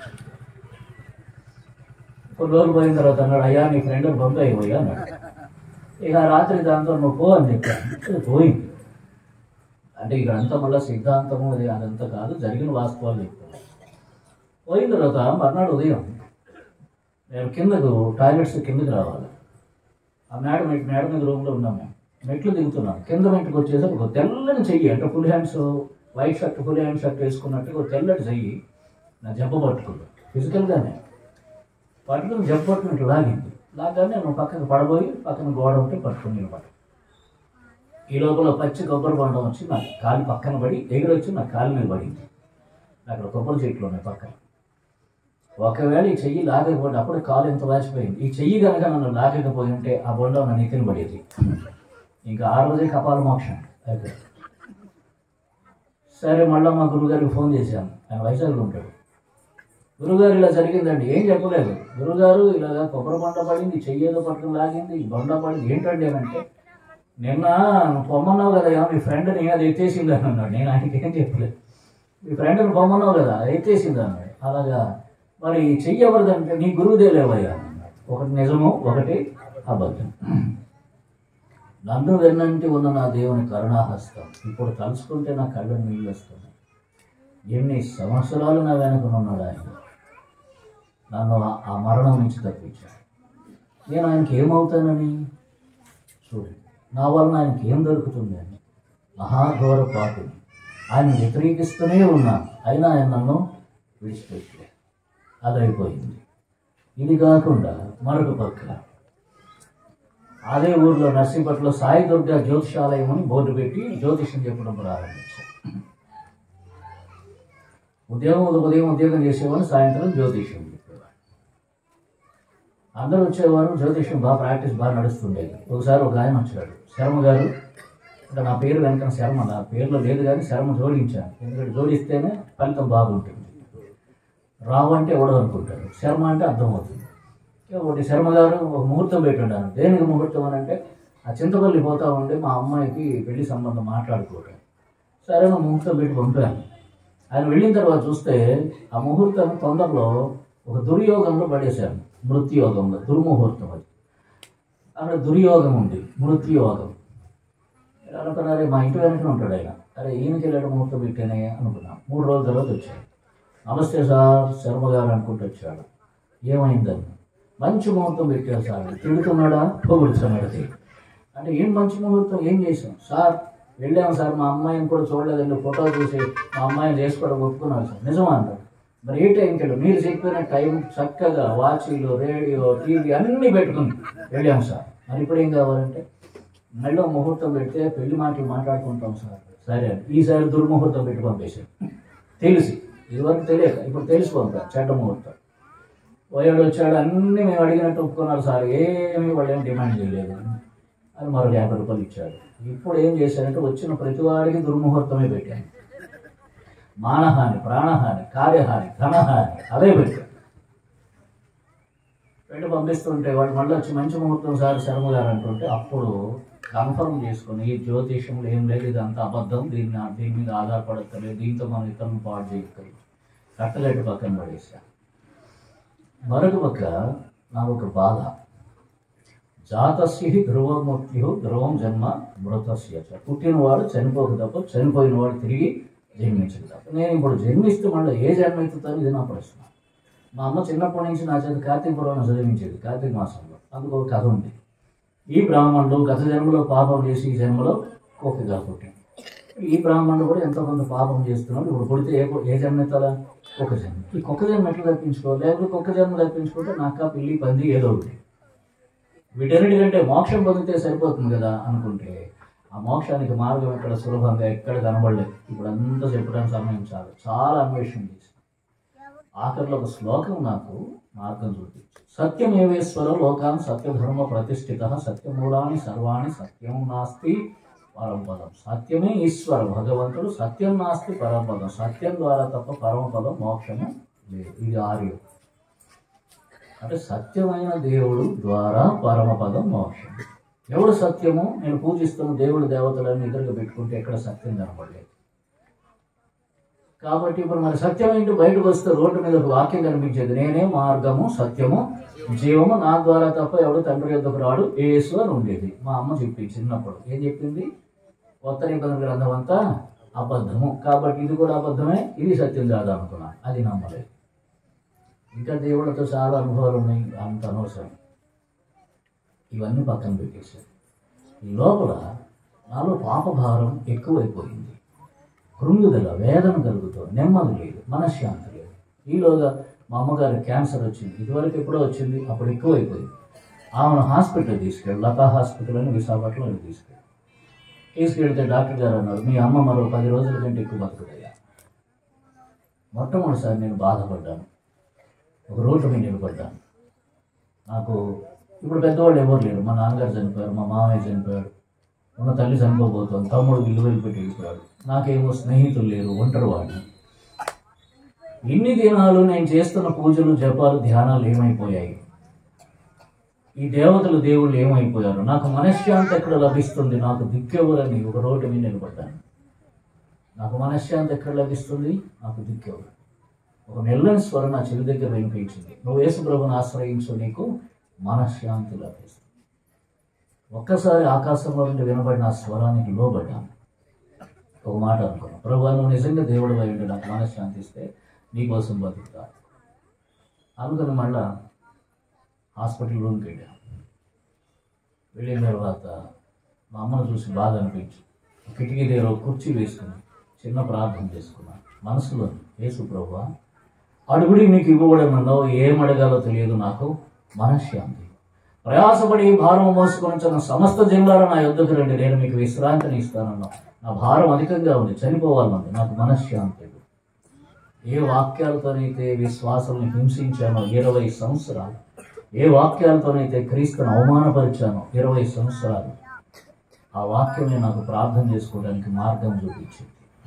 కొన్ని రోజులు పోయిన తర్వాత అన్నాడు, అయ్యా నీ ఫ్రెండ్ బొంబాయి పోయా అన్నాడు. ఇక రాత్రి దాంతో నువ్వు పో అని చెప్పాను. పోయింది. అంటే ఇక్కడ అంతా మళ్ళీ సిద్ధాంతము అది అదంతా కాదు, జరిగిన వాస్తవాలు చెప్తాను. పోయిన తర్వాత మర్నాడు ఉదయం నేను కిందకు టాయిలెట్స్ కిందకి రావాలి. ఆ మేడ మేడ మీద రూమ్లో ఉన్నాం. మేము మెట్లు దిగుతున్నాం. కింద మెట్టుకు వచ్చేసి ఒక తెల్లని చెయ్యి, అంటే full hands white shirt full hand shirt వేసుకున్నట్టు ఒక తెల్లటి చెయ్యి నా జబ్బ పట్టుకుంది. ఫిజికల్గానే పట్టుకుని జబ్బ పట్టుకున్నట్టు లాగింది. లాగానే నేను పక్కన పడబోయి పక్కన గోడ ఉంటే పట్టుకుని నిలబడి, ఈ లోపల పచ్చి కొబ్బరి బొండం వచ్చి నా కాలు పక్కన పడి ఎగురు వచ్చి నా కాలు మీద పడింది. అక్కడ కొబ్బరి చెట్లు ఉన్నాయి పక్కన. ఒకవేళ ఈ చెయ్యి లాగకపోతే అప్పుడే కాలు ఎంత వాచిపోయింది. ఈ చెయ్యి కనుక నన్ను లాగకపోయి ఉంటే ఆ బొండం నా నెత్తిన పడేది. ఇంకా ఆ రోజే కపాల మోక్షం అయితే. సరే మళ్ళీ మా గురువుగారికి ఫోన్ చేశాను, ఆయన వైజాగ్లో ఉంటాడు. గురుగారు ఇలా జరిగిందండి. ఏం చెప్పలేదు. గురుగారు ఇలాగా కొబ్బరి బొండ పడింది, చెయ్యి ఏదో పట్టుకుని లాగింది, బొండ పడింది. ఏంటండి ఏమంటే, నిన్న పొమ్మన్నావు కదా మీ ఫ్రెండ్ని, అది ఎత్తేసింది అని అన్నాడు. నేను ఆయనకి ఏం చెప్పలేదు. మీ ఫ్రెండ్ని పొమ్మన్నావు కదా, ఎత్తేసింది అన్నాడు. అలాగా మరి చెయ్యి ఎవరిదంటే నీ గురువుదే లేవయ్యా అన్నాడు. ఒకటి నిజము, ఒకటి అబద్ధం. నన్ను వెన్నంటి ఉన్న నా దేవుని కరుణాహస్తం ఇప్పుడు తలుచుకుంటే నా కళ్ళ నీళ్ళు వస్తున్నాయి. ఎన్ని సంవత్సరాలు నా వెనుకనున్నాడు ఆయన. నన్ను ఆ మరణం నుంచి తప్పించాడు. నేను ఆయనకి ఏమవుతానని చూడండి, నా వలన ఆయనకి ఏం దొరుకుతుంది అని. మహాఘోర పాపిని ఆయన వ్యతిరేకిస్తూనే ఉన్నాను, అయినా ఆయన నన్ను విడిచిపెట్టలేదు. అదైపోయింది. ఇది కాకుండా మరొక పక్క అదే ఊర్లో నర్సీపట్నంలో సాయి దుర్గా జ్యోతిషాలయం అని బోర్డు పెట్టి జ్యోతిషం చెప్పడం ప్రారంభించారు. ఉద్యోగం ఉదయం ఉద్యోగం చేసేవాళ్ళు, సాయంత్రం జ్యోతిషం చెప్పేవాడు. అందరూ వచ్చేవారు. జ్యోతిషం బాగా ప్రాక్టీస్ బాగా నడుస్తుండేది. ఒకసారి ఒక ఆయన వచ్చాడు, శర్మ గారు. అంటే నా పేరు వెనక శర్మ, నా పేరులో లేదు కానీ శర్మ జోడించాను. ఎందుకంటే జోడిస్తేనే ఫలితం బాగుంటుంది. రావు అంటే ఎవడో అనుకుంటారు, శర్మ అంటే అర్థమవుతుంది. ఒకటి శర్మ గారు ఒక ముహూర్తం పెట్టున్నాను. దేనికి ముహూర్తం అని అంటే, ఆ చింతపల్లి పోతా ఉండి మా అమ్మాయికి పెళ్లి సంబంధం మాట్లాడుకోవటం. సరే నా ముహూర్తం పెట్టి పంపాను. ఆయన వెళ్ళిన తర్వాత చూస్తే ఆ ముహూర్తం తొందరలో ఒక దుర్యోగంలో పడేశాను. మృత్యుయోగంలో, దుర్ముహూర్తం అది. అక్కడ దుర్యోగం ఉంది, మృత్యుయోగం. అనుకున్నారే మా ఇంటి వెనకనే ఉంటాడు ఆయన. అరే ఈయనకి వెళ్ళాడు ముహూర్తం పెట్టానే అనుకున్నాను. మూడు రోజుల తర్వాత వచ్చాడు. నమస్తే సార్, శర్మ గారు అనుకుంటూ వచ్చాడు. ఏమైందని, మంచి ముహూర్తం పెట్టారు సార్. తిడుతున్నాడా, పొగుడుతున్నాడు. అంటే ఏం మంచి ముహూర్తం, ఏం చేసాం సార్? వెళ్ళాము సార్, మా అమ్మాయిని కూడా చూడలేదండి, ఫోటో చూసి మా అమ్మాయిని చేసుకోవడం ఒప్పుకున్నాను సార్. నిజమా అంటారు. మరి ఏ టైంకి వెళ్ళాం? మీరు చెప్పిన టైం చక్కగా వాచీలు, రేడియో, టీవీ అన్నీ పెట్టుకుని వెళ్ళాము సార్. మరి ఇప్పుడు ఏం కావాలంటే, మళ్ళీ ముహూర్తం పెడితే పెళ్లి మాటలు మాట్లాడుకుంటాం సార్. సరే ఈసారి దుర్ముహూర్తం పెట్టి పంపేశారు. తెలిసి, ఇదివరకు తెలియక ఇప్పుడు తెలిసి పంపారు చెడ్డ ముహూర్తం. పోయాడు వచ్చాడు అన్నీ మేము అడిగినట్టు ఒప్పుకున్నారు సార్, ఏమీ వాళ్ళు ఏం డిమాండ్ చేయలేదు అని మరో యాభై రూపాయలు ఇచ్చాడు. ఇప్పుడు ఏం చేశారంటే వచ్చిన ప్రతి వాడికి దుర్ముహూర్తమే పెట్టాను. మానహాని, ప్రాణహాని, కార్యహాని, ధనహాని అదే పెట్టాడు. పెట్టి పంపిస్తుంటే వాళ్ళు మళ్ళీ వచ్చి మంచి ముహూర్తం సార్ శర్మ గారు అంటుంటే అప్పుడు కన్ఫర్మ్ చేసుకుని ఈ జ్యోతిష్యంలో ఏం లేదు, ఇదంతా అబద్ధం, దీన్ని దీని మీద ఆధారపడక్కర్లేదు, దీంతో మనం ఇతరులను పాడు చేయక్కర్లేదు, కట్టగట్టు పక్కన పడేసా. మరొక పక్క నాకు ఒక బాధ, జాతస్య ధ్రువమృత్యు ధ్రువం జన్మ మృతస్య చ. పుట్టినవాడు చనిపోక తప్ప, చనిపోయిన వాడు తిరిగి జన్మించక తప్ప. నేను ఇప్పుడు జన్మిస్తే మళ్ళీ ఏ జన్మ ఎత్తుతాను, ఇది నా ప్రశ్న. మా అమ్మ చిన్నప్పటి నుంచి నా చేత కార్తీక పురాణం చదివించేది, కార్తీక మాసంలో. అందుకు ఒక కథ ఉంది. ఈ బ్రాహ్మణుడు గత జన్మలో పాపం చేసి ఈ జన్మలో కుక్కగా పుట్టింది. ఈ బ్రాహ్మణుడు కూడా ఎంతో కొంత పాపం చేస్తున్నాడు. ఇప్పుడు పుడితే ఏ ఏ జన్మ ఎత్తాలా? కుక్క జన్మ. ఈ కుక్క జన్మ ఎట్లా తప్పించుకోవాలి? లేకపోతే కుక్క జన్మ తప్పించుకుంటే నక్క, పిల్లి, పంది ఏదో ఒకటి. వీటన్నిటికంటే మోక్షం పొందితే సరిపోతుంది కదా అనుకుంటే ఆ మోక్షానికి మార్గం ఎక్కడ సులభంగా ఎక్కడ కనబడలేదు. ఇప్పుడు అంతా చెప్పడానికి సమయం చాలు, చాలా అన్వేషణ చేసి ఆఖరిలో ఒక శ్లోకం నాకు మార్గం చూపించు. సత్యమేవేశ్వర లోకాన్ సత్యధర్మ ప్రతిష్ఠిత సత్యమూలాని సర్వాణి సత్యం నాస్తి పరమపదం. సత్యమే ఈశ్వర భగవంతుడు, సత్యం నాస్తి పరమపదం. సత్యం ద్వారా తప్ప పరమపదం మోక్షము లేదు. ఇది ఆర్యం అంటే సత్యమైన దేవుడు ద్వారా పరమపదం మోక్షం. ఎవడు సత్యము? నేను పూజిస్తున్న దేవుడు దేవతలను ఎదురుగా పెట్టుకుంటే ఎక్కడ సత్యం కనపడలేదు. కాబట్టి ఇప్పుడు మరి సత్యం ఏంటి? బయటకు వస్తే రోడ్డు మీద ఒక వాక్యం కనిపించేది, నేనే మార్గము సత్యము జీవము, నా ద్వారా తప్ప ఎవడు తండ్రి యొద్దకు రాడు యేసు అని ఉండేది. మా అమ్మ చెప్పి చిన్నప్పుడు ఏం చెప్పింది? కొత్త నిబంధన గ్రంథం అంతా అబద్ధము, కాబట్టి ఇది కూడా అబద్ధమే, ఇది సత్యం కాదు అనుకున్నాను. అది నమ్మలేదు. ఇంకా దేవుళ్ళతో చాలా అనుభవాలు ఉన్నాయి, అంత అనవసరం. ఇవన్నీ పక్కన పెట్టేశారు. ఈ లోపల నాలో పాపభారం ఎక్కువైపోయింది. కృంగుదల, వేదన కలుగుతుంది, నెమ్మది లేదు, మనశ్శాంతి లేదు. ఈలోగా మా అమ్మగారి క్యాన్సర్ వచ్చింది. ఇదివరకు ఎప్పుడో వచ్చింది, అప్పుడు ఎక్కువైపోయింది. ఆమెను హాస్పిటల్ తీసుకెళ్ళి, లతా హాస్పిటల్ అని విశాఖపట్నంలో తీసుకెళ్ళి తీసుకెళ్తే డాక్టర్ గారు అన్నారు, మీ అమ్మ మరో పది రోజుల కంటే ఎక్కువ బతుకుతాయా. మొట్టమొదటిసారి నేను బాధపడ్డాను, ఒక రోడ్డు మీద నిలబడ్డాను. నాకు ఇప్పుడు పెద్దవాళ్ళు ఎవరు లేరు. మా నాన్నగారు చనిపోయారు, మా మామయ్య చనిపోయాడు, ఉన్న తల్లి చనిపోబోతుంది, తమ్ముడు ఇల్లు వెళ్ళిపెట్టి వెళ్ళిపోయాడు, నాకేమో స్నేహితులు లేరు, ఒంటరి వాడిని. ఇన్ని దినాలు నేను చేస్తున్న పూజలు, జపాలు, ధ్యానాలు ఏమైపోయాయి? ఈ దేవతలు, దేవుళ్ళు ఏమైపోయారు? నాకు మనశ్శాంతి ఎక్కడ లభిస్తుంది? నాకు దిక్కెవరని ఒక రోడ్డు మీద నిలబడ్డాను. నాకు మనశ్శాంతి ఎక్కడ లభిస్తుంది? నాకు దిక్కెవరు? ఒక మెల్లని స్వరం నా చెవి దగ్గర వినిపించింది, నువ్వు యేసు ప్రభువుని ఆశ్రయించు, నీకు మనశ్శాంతి లభిస్తుంది. ఒక్కసారి ఆకాశంలో నుండి వినబడిన ఆ స్వరానికి లోబడ్డాను. ఒక మాట అనుకున్నాను, ప్రభు నువ్వు నిజంగా దేవుడు అయి ఉండి నాకు మనశ్శాంతి ఇస్తే నీకోసం బతుకుతా అనుకుని మళ్ళా హాస్పిటల్ రూమ్కి వెళ్ళాను. వెళ్ళిన తర్వాత మా అమ్మను చూసి బాధ అనిపించి కిటికీ దగ్గర ఒక కుర్చీ వేసుకుని చిన్న ప్రార్థన చేసుకున్నాను మనసులో, యేసు ప్రభువా, అడుగుడి మీకు ఇవ్వబడమన్నావు, ఏం అడగాలో తెలియదు, నాకు మనశ్శాంతి. ప్రయాసపడి భారం మోసుకొని సమస్త జిల్లాలో నా యొద్దకు రండి, నేను మీకు విశ్రాంతిని ఇస్తానన్నా. నా భారం అధికంగా ఉంది, చనిపోవాలండి, నాకు మనశ్శాంతి. ఏ వాక్యాలతోనైతే విశ్వాసాలను హింసించానో ఇరవై సంవత్సరాలు, ఏ వాక్యాలతోనైతే క్రీస్తును అవమానపరిచానో ఇరవై సంవత్సరాలు, ఆ వాక్యమే నాకు ప్రార్థన చేసుకోవడానికి మార్గం చూపించింది.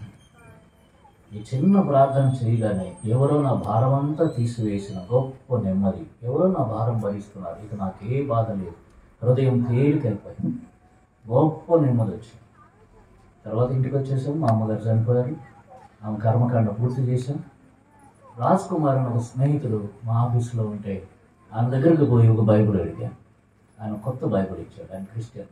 ఈ చిన్న ప్రార్థన చేయగానే ఎవరో నా భారం అంతా తీసివేసిన గొప్ప నెమ్మది, ఎవరో నా భారం భరిస్తున్నారు, ఇక నాకు ఏ బాధ లేదు, హృదయం తేలికైపోయింది, గొప్ప నెమ్మది వచ్చింది. తర్వాత ఇంటికి వచ్చేసాం, మా అమ్మగారు చనిపోయారు, ఆమె కర్మకాండ పూర్తి చేశాం. రాజ్ కుమార్ అని ఒక స్నేహితుడు మా ఆఫీస్లో ఉంటే ఆయన దగ్గరికి పోయి ఒక బైబిల్ అడిగాను. ఆయన కొత్త బైబిల్ ఇచ్చాడు, ఆయన క్రిస్టియన్.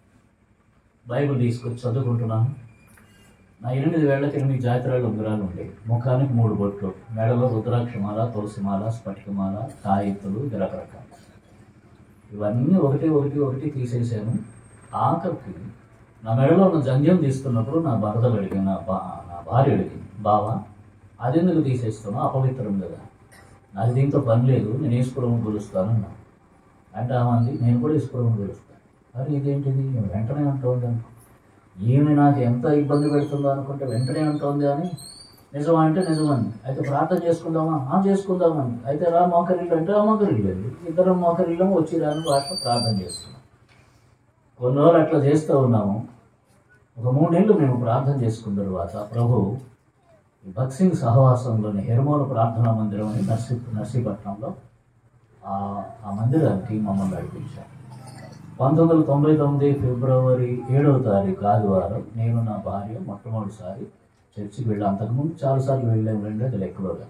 బైబిల్ తీసుకొచ్చి చదువుకుంటున్నాను. నా ఎనిమిది వేళ్లకి ఎనిమిది జాతరాలు ఉంగరాలు ఉండేవి, ముఖానికి మూడు బొట్లు, మెడలో రుద్రాక్షమాల, తులసిమాల, స్ఫటికమాల, తాయెత్తులు, రకరకాలు. ఇవన్నీ ఒకటి ఒకటి ఒకటి తీసేసాను. ఆఖరికి నా మెడలో ఉన్న జంధ్యం తీస్తున్నప్పుడు నా భర్తలు అడిగాను, నా బా నా భార్య అడిగింది, బావా అది ఎందుకు తీసేస్తాను, అపవిత్రం కదా, నాకు దీంతో పని లేదు, నేను ఈశ్వరము పిలుస్తాను అన్నా. అంటే ఆమంది, నేను కూడా ఈశ్వరము పిలుస్తాను. మరి ఇదేంటిది వెంటనే అంటోంది అనుకో, ఈమె నాకు ఎంత ఇబ్బంది పెడుతుందో అనుకుంటే వెంటనే అంటోంది అని నిజమా అంటే నిజమండి. అయితే ప్రార్థన చేసుకుందామా? ఆ చేసుకుందామండి. అయితే రా మోకరిల్లు అంటే ఆ మోకరిల్లు వెళ్ళి ఇద్దరం మోకరిల్లం వచ్చి రాని భాష ప్రార్థన చేస్తున్నాం. కొన్ని రోజులు అట్లా చేస్తూ ఉన్నాము. ఒక మూడు నెలలు మేము ప్రార్థన చేసుకున్న తర్వాత ప్రభు భక్సింగ్ సహవాసంలోని హెర్మోన్ ప్రార్థనా మందిరం అని నర్సీ నర్సీపట్నంలో ఆ మందిరానికి మమ్మల్ని నడిపించారు. పంతొమ్మిది వందల తొంభై తొమ్మిది ఫిబ్రవరి ఏడవ తారీఖు ఆదివారం నేను నా భార్య మొట్టమొదటిసారి చర్చికి వెళ్ళి, అంతకుముందు చాలాసార్లు వెళ్ళాము, రెండేది లెక్కలోగా.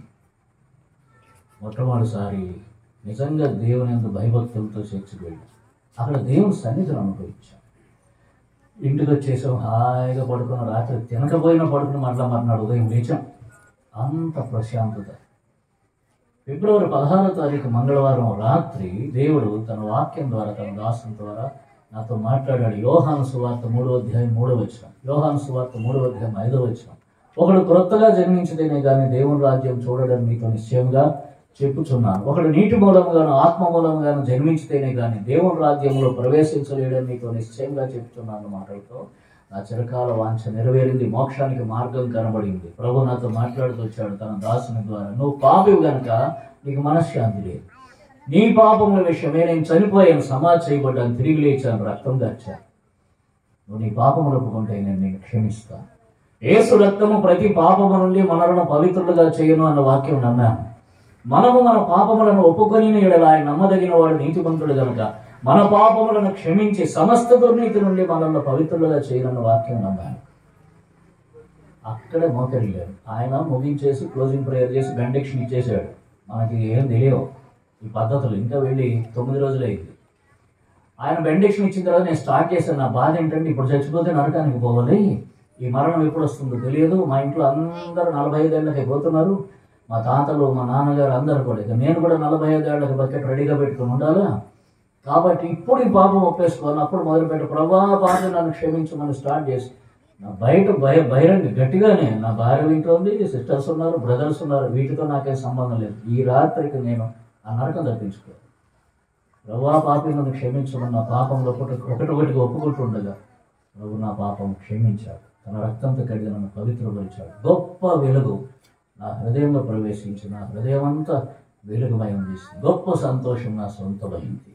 మొట్టమొదటిసారి నిజంగా దేవుని యందు భయభక్తులతో చర్చికి వెళ్ళాం. అక్కడ దేవుని సన్నిధిని అనుభవించాం. ఇంటికి వచ్చేసాం, హాయిగా పడుకున్న, రాత్రి తినకపోయినా పడుకుని మరలా మర్నాడు ఉదయం లేచాం. అంత ప్రశాంతత. ఫిబ్రవరి పదహారో తారీఖు మంగళవారం రాత్రి దేవుడు తన వాక్యం ద్వారా తన దాసుని ద్వారా నాతో మాట్లాడాడు. యోహాను సువార్త మూడో అధ్యాయం మూడో వచనం, యోహాను సువార్త మూడో అధ్యాయం ఐదో వచనం, ఒకడు క్రొత్తగా జన్మించితేనే కానీ దేవుని రాజ్యం చూడడం మీతో నిశ్చయంగా చెప్పుచున్నాను. ఒకడు నీటి మూలంగాను ఆత్మ మూలంగాను జన్మించితేనే కానీ దేవుని రాజ్యంలో ప్రవేశించలేడని మీతో నిశ్చయంగా చెప్తున్నాను మాటలతో నా చిరకాల వాంఛ నెరవేరింది. మోక్షానికి మార్గం కనబడింది. ప్రభు నాతో మాట్లాడుతూ వచ్చాడు తన దాసుని ద్వారా, నువ్వు పాపివి గనుక నీకు మనశ్శాంతి లేదు. నీ పాపముల విషయమే నేను చనిపోయాను, సమాధి చేయబడ్డాను, తిరిగి లేచాను, రక్తం దాచాను. నువ్వు నీ పాపములు ఒప్పుకుంటే నేను నేను క్షమిస్తాను. యేసు రక్తము ప్రతి పాపము నుండి మనలను పవిత్రులుగా చేయను అన్న వాక్యం నమ్మాను. మనము మన పాపములను ఒప్పుకొని ఎడల ఆయన నమ్మదగిన వాడు నీతిమంతుడు గనుక మన పాపములను క్షమించి సమస్త దుర్నీతి నుండి మనల్ని పవిత్రులుగా చేయనన్న వాక్యం నమ్మాను. అక్కడే మోకరిల్లాడు. ఆయన ముగించేసి క్లోజింగ్ ప్రేయర్ చేసి బెండెక్షన్ ఇచ్చేసాడు. మనకి ఏం తెలియవు ఈ పద్ధతులు. ఇంకా వెళ్ళి తొమ్మిది రోజులు అయింది. ఆయన బెండెక్షన్ ఇచ్చిన తర్వాత నేను స్టార్ట్ చేశాను. నా బాధ ఏంటంటే ఇప్పుడు చచ్చిపోతే నరకానికి పోవాలి, ఈ మరణం ఎప్పుడు వస్తుందో తెలియదు. మా ఇంట్లో అందరూ నలభై ఐదేళ్ళకి పోతున్నారు, మా తాతలు మా నాన్నగారు అందరూ కూడా. ఇక నేను కూడా నలభై ఐదేళ్ళకి బకెట్ రెడీగా పెట్టుకుని ఉండాలా. కాబట్టి ఇప్పుడు ఈ పాపం ఒప్పేసుకోవాలి. అప్పుడు మొదలుపెట్టి ప్రభా పాపం నన్ను క్షమించమని స్టార్ట్ చేసి నా బయట భయ బహిరంగ గట్టిగానే నా భార్య వింటోంది, సిస్టర్స్ ఉన్నారు, బ్రదర్స్ ఉన్నారు, వీటితో నాకేం సంబంధం లేదు. ఈ రాత్రికి నేను ఆ నరకం తప్పించుకోవాలి. ప్రభా పాపి నన్ను క్షమించమని నా పాపంలో ఒకటి ఒకటిగా ఒప్పుకుంటుండగా ప్రభు నా పాపం క్షమించాడు. తన రక్తంతో కడిగి నన్ను పవిత్రపరిచాడు. గొప్ప వెలుగు నా హృదయంలో ప్రవేశించి నా హృదయం అంతా వెలుగుమయం చేసింది. గొప్ప సంతోషం నా సొంతమైంది.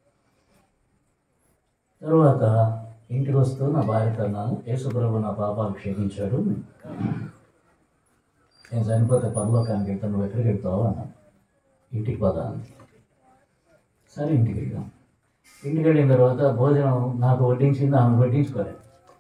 తరువాత ఇంటికి వస్తూ నా భార్యతో అన్నాను, యేసుప్రభు నా పాపాలు క్షమించాడు, నేను చనిపోతే పరలోకానికి వెళ్తాను, నువ్వు ఎక్కడికి వెళ్తావు అన్నాను. ఇంటికి పదా అంది. సరే ఇంటికి వెళ్ళాం. ఇంటికి వెళ్ళిన తర్వాత భోజనం నాకు వడ్డించింది, ఆమె వడ్డించుకోలేదు.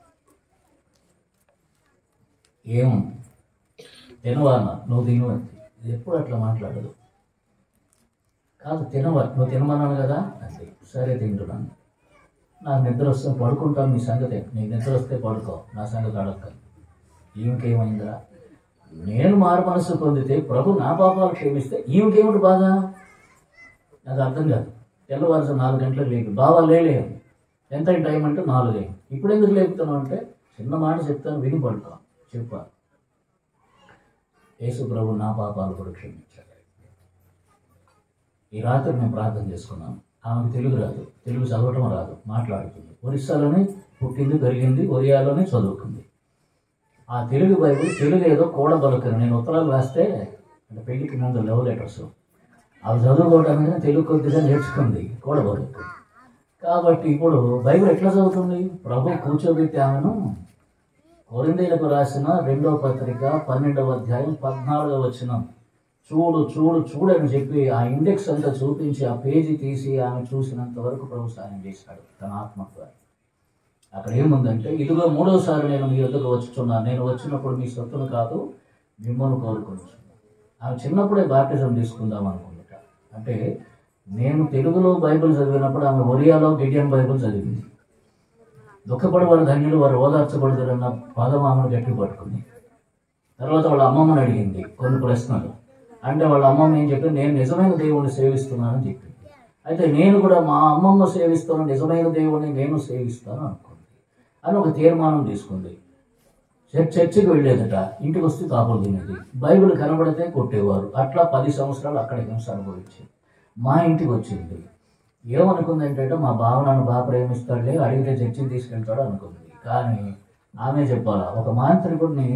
ఏం తినవా అన్న, నువ్వు తినవద్ది. ఇది ఎప్పుడు అట్లా మాట్లాడదు. కాదు తినవా, నువ్వు తినమన్నాను కదా అంతే. సరే తింటున్నాను. నాకు నిద్ర వస్తే పడుకుంటాను, నీ సంగతే, నీకు నిద్ర వస్తే పడుకో, నా సంగతి అడక్క. ఈమెకేమైందిరా, నేను మారు మనసు పొందితే ప్రభు నా పాపాలు క్షమిస్తే ఈమెకేమిటి బాధ? నాకు అర్థం కాదు. తెల్లవారుస నాలుగు గంటలకు లేపు, బాబా లేలేము, ఎంత టైం అంటే నాలుగే. ఇప్పుడు ఎందుకు లేపుతున్నావు అంటే చిన్న మాట చెప్తాను, విని పడుకో చెప్పాలి. యేసు ప్రభు నా పాపాలు కూడా క్షమించాడు. ఈ రాత్రి మేము ప్రార్థన చేసుకున్నాం. ఆమెకు తెలుగు రాదు, తెలుగు చదవటం రాదు, మాట్లాడుతుంది. ఒరిస్సాలోనే పుట్టింది, పెరిగింది, ఒరియాలోనే చదువుకుంది. ఆ తెలుగు బైబుల్ తెలుగు ఏదో కూడబలుకను. నేను ఉత్తరాలు రాస్తే అంటే పెళ్లికి ముందు లవ్ లెటర్స్ అవి చదువుకోవడానికి తెలుగు కొద్దిగా నేర్చుకుంది, కూడబలుకు. కాబట్టి ఇప్పుడు బైబిల్ ఎట్లా చదువుతుంది? ప్రభు కూర్చోబెట్టి ఆమెను కొరింథీయులకు రాసిన రెండో పత్రిక పన్నెండవ అధ్యాయం పద్నాలుగవ వచనం చూడు చూడు చూడని చెప్పి ఆ ఇండెక్స్ అంతా చూపించి ఆ పేజీ తీసి ఆమె చూసినంత వరకు ప్రభు సాయం చేశాడు తన ఆత్మ ద్వారా. అక్కడ ఏముందంటే, ఇదిగో మూడోసారి నేను మీ వద్దకు వచ్చుచున్నాను, నేను వచ్చినప్పుడు మీ సొత్తును కాదు మిమ్మల్ని కోరుకుంటున్నాను. ఆమె చిన్నప్పుడే బాప్టిజం తీసుకుందాం అనుకుంటా. అంటే నేను తెలుగులో బైబిల్ చదివినప్పుడు ఆమె ఒరియాలో గిడియన్ బైబిల్ చదివింది. దుఃఖపడి వారు ధన్యులు, వారు ఓదార్చబడతారన్న పదం ఆమెను గట్టి పట్టుకుంది. తర్వాత వాళ్ళ అమ్మమ్మని అడిగింది కొన్ని ప్రశ్నలు. అంటే వాళ్ళ అమ్మమ్మ ఏం చెప్పింది, నేను నిజమైన దేవుణ్ణి సేవిస్తున్నానని చెప్పింది. అయితే నేను కూడా మా అమ్మమ్మ సేవిస్తున్న నిజమైన దేవుణ్ణి నేను సేవిస్తాను అనుకుంది అని ఒక తీర్మానం తీసుకుంది. చర్చికి వెళ్ళేదట, ఇంటికి వస్తే కాపులు తినేది, బైబిల్ కనబడితే కొట్టేవారు. అట్లా పది సంవత్సరాలు అక్కడ హింస అనుభవించింది. మా ఇంటికి వచ్చింది. ఏమనుకుంది ఏంటంటే, మా బావ నన్ను బాగా ప్రేమిస్తాడులే, అడిగితే చర్చిని తీసుకెళ్తాడు అనుకుంది. కానీ ఆమె చెప్పాలా, ఒక మాంత్రికుడిని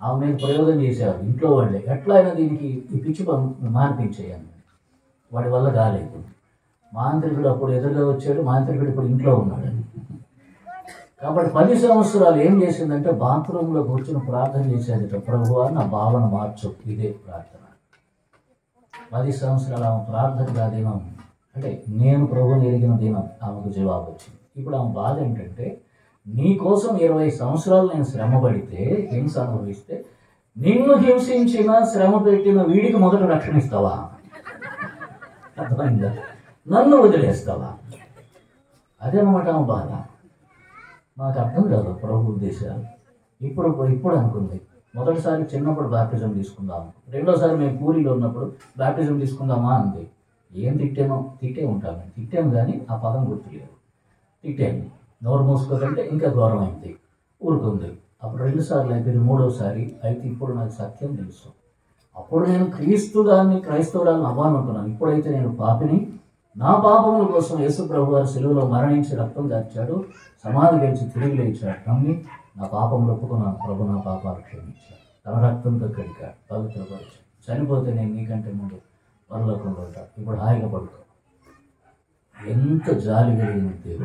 ఆమె మీద ప్రయోగం చేశారు ఇంట్లో వాళ్ళే. ఎట్లా అయినా దీనికి ఈ పిచ్చి మానిపించేయాలి, వాడి వల్ల కాలేదు. మాంత్రికుడు అప్పుడు ఎదురుగా వచ్చాడు, మాంత్రికుడు ఇప్పుడు ఇంట్లో ఉన్నాడు. కాబట్టి పది సంవత్సరాలు ఏం చేసిందంటే బాత్రూంలో కూర్చొని ప్రార్థన చేసేది, ప్రభువా నా భావన మార్చు, ఇదే ప్రార్థన. పది సంవత్సరాలు ఆమె ప్రార్థన కాదేమో, అంటే నేను ప్రభుని ఎరిగిన దినం ఆమెకు జవాబు వచ్చింది. ఇప్పుడు ఆమె బాధ ఏంటంటే, నీ కోసం ఇరవై సంవత్సరాలు నేను శ్రమ పడితే, హింస అనుభవిస్తే, నిన్ను హింసించిన శ్రమ పెట్టిన వీడికి మొదట రక్షణ ఇస్తావా? అర్థమైందా? నన్ను వదిలేస్తావా? అదేనమాట ఆమె బాధ. మాకు అర్థం కాదు ప్రభు ఉద్దేశాలు. ఇప్పుడు ఇప్పుడు అనుకుంది, మొదటిసారి చిన్నప్పుడు బ్యాప్టిజం తీసుకుందాము, రెండోసారి మేము పూరిలో ఉన్నప్పుడు బ్యాప్టిజం తీసుకుందామా అంది. ఏం తిట్టామో తిట్టే ఉంటాను, తిట్టాము కానీ ఆ పదం గుర్తులేదు. తిట్టాను, నోరు మూసుకోకంటే ఇంకా ఘోరమైంది, ఊరుకుంది. అప్పుడు రెండు సార్లు అయిపోయింది, మూడోసారి అయితే ఇప్పుడు నాకు సత్యం తెలుసు. అప్పుడు నేను క్రీస్తుదాన్ని క్రైస్తవుడాన్ని అవ్వాలనుకున్నాను, ఇప్పుడైతే నేను పాపిని, నా పాపముల కోసం యేసు ప్రభు వారు సిలువలో మరణించి రక్తం దాచాడు, సమాధి గెలిచి తిరిగి లేచాడు, నమ్మి నా పాపములు ఒప్పుకున్నాను, ప్రభు నా పాపాలు క్షమించాడు, తన రక్తంతో కడిగాడు, పవిత్రపరిచాడు. చనిపోతే నేను నీకంటే ముందు పరలోకంలో ఉంటాను, ఇప్పుడు హాయిగా పడుకో. ఎంత జాలి కలిగిన దేవుడు.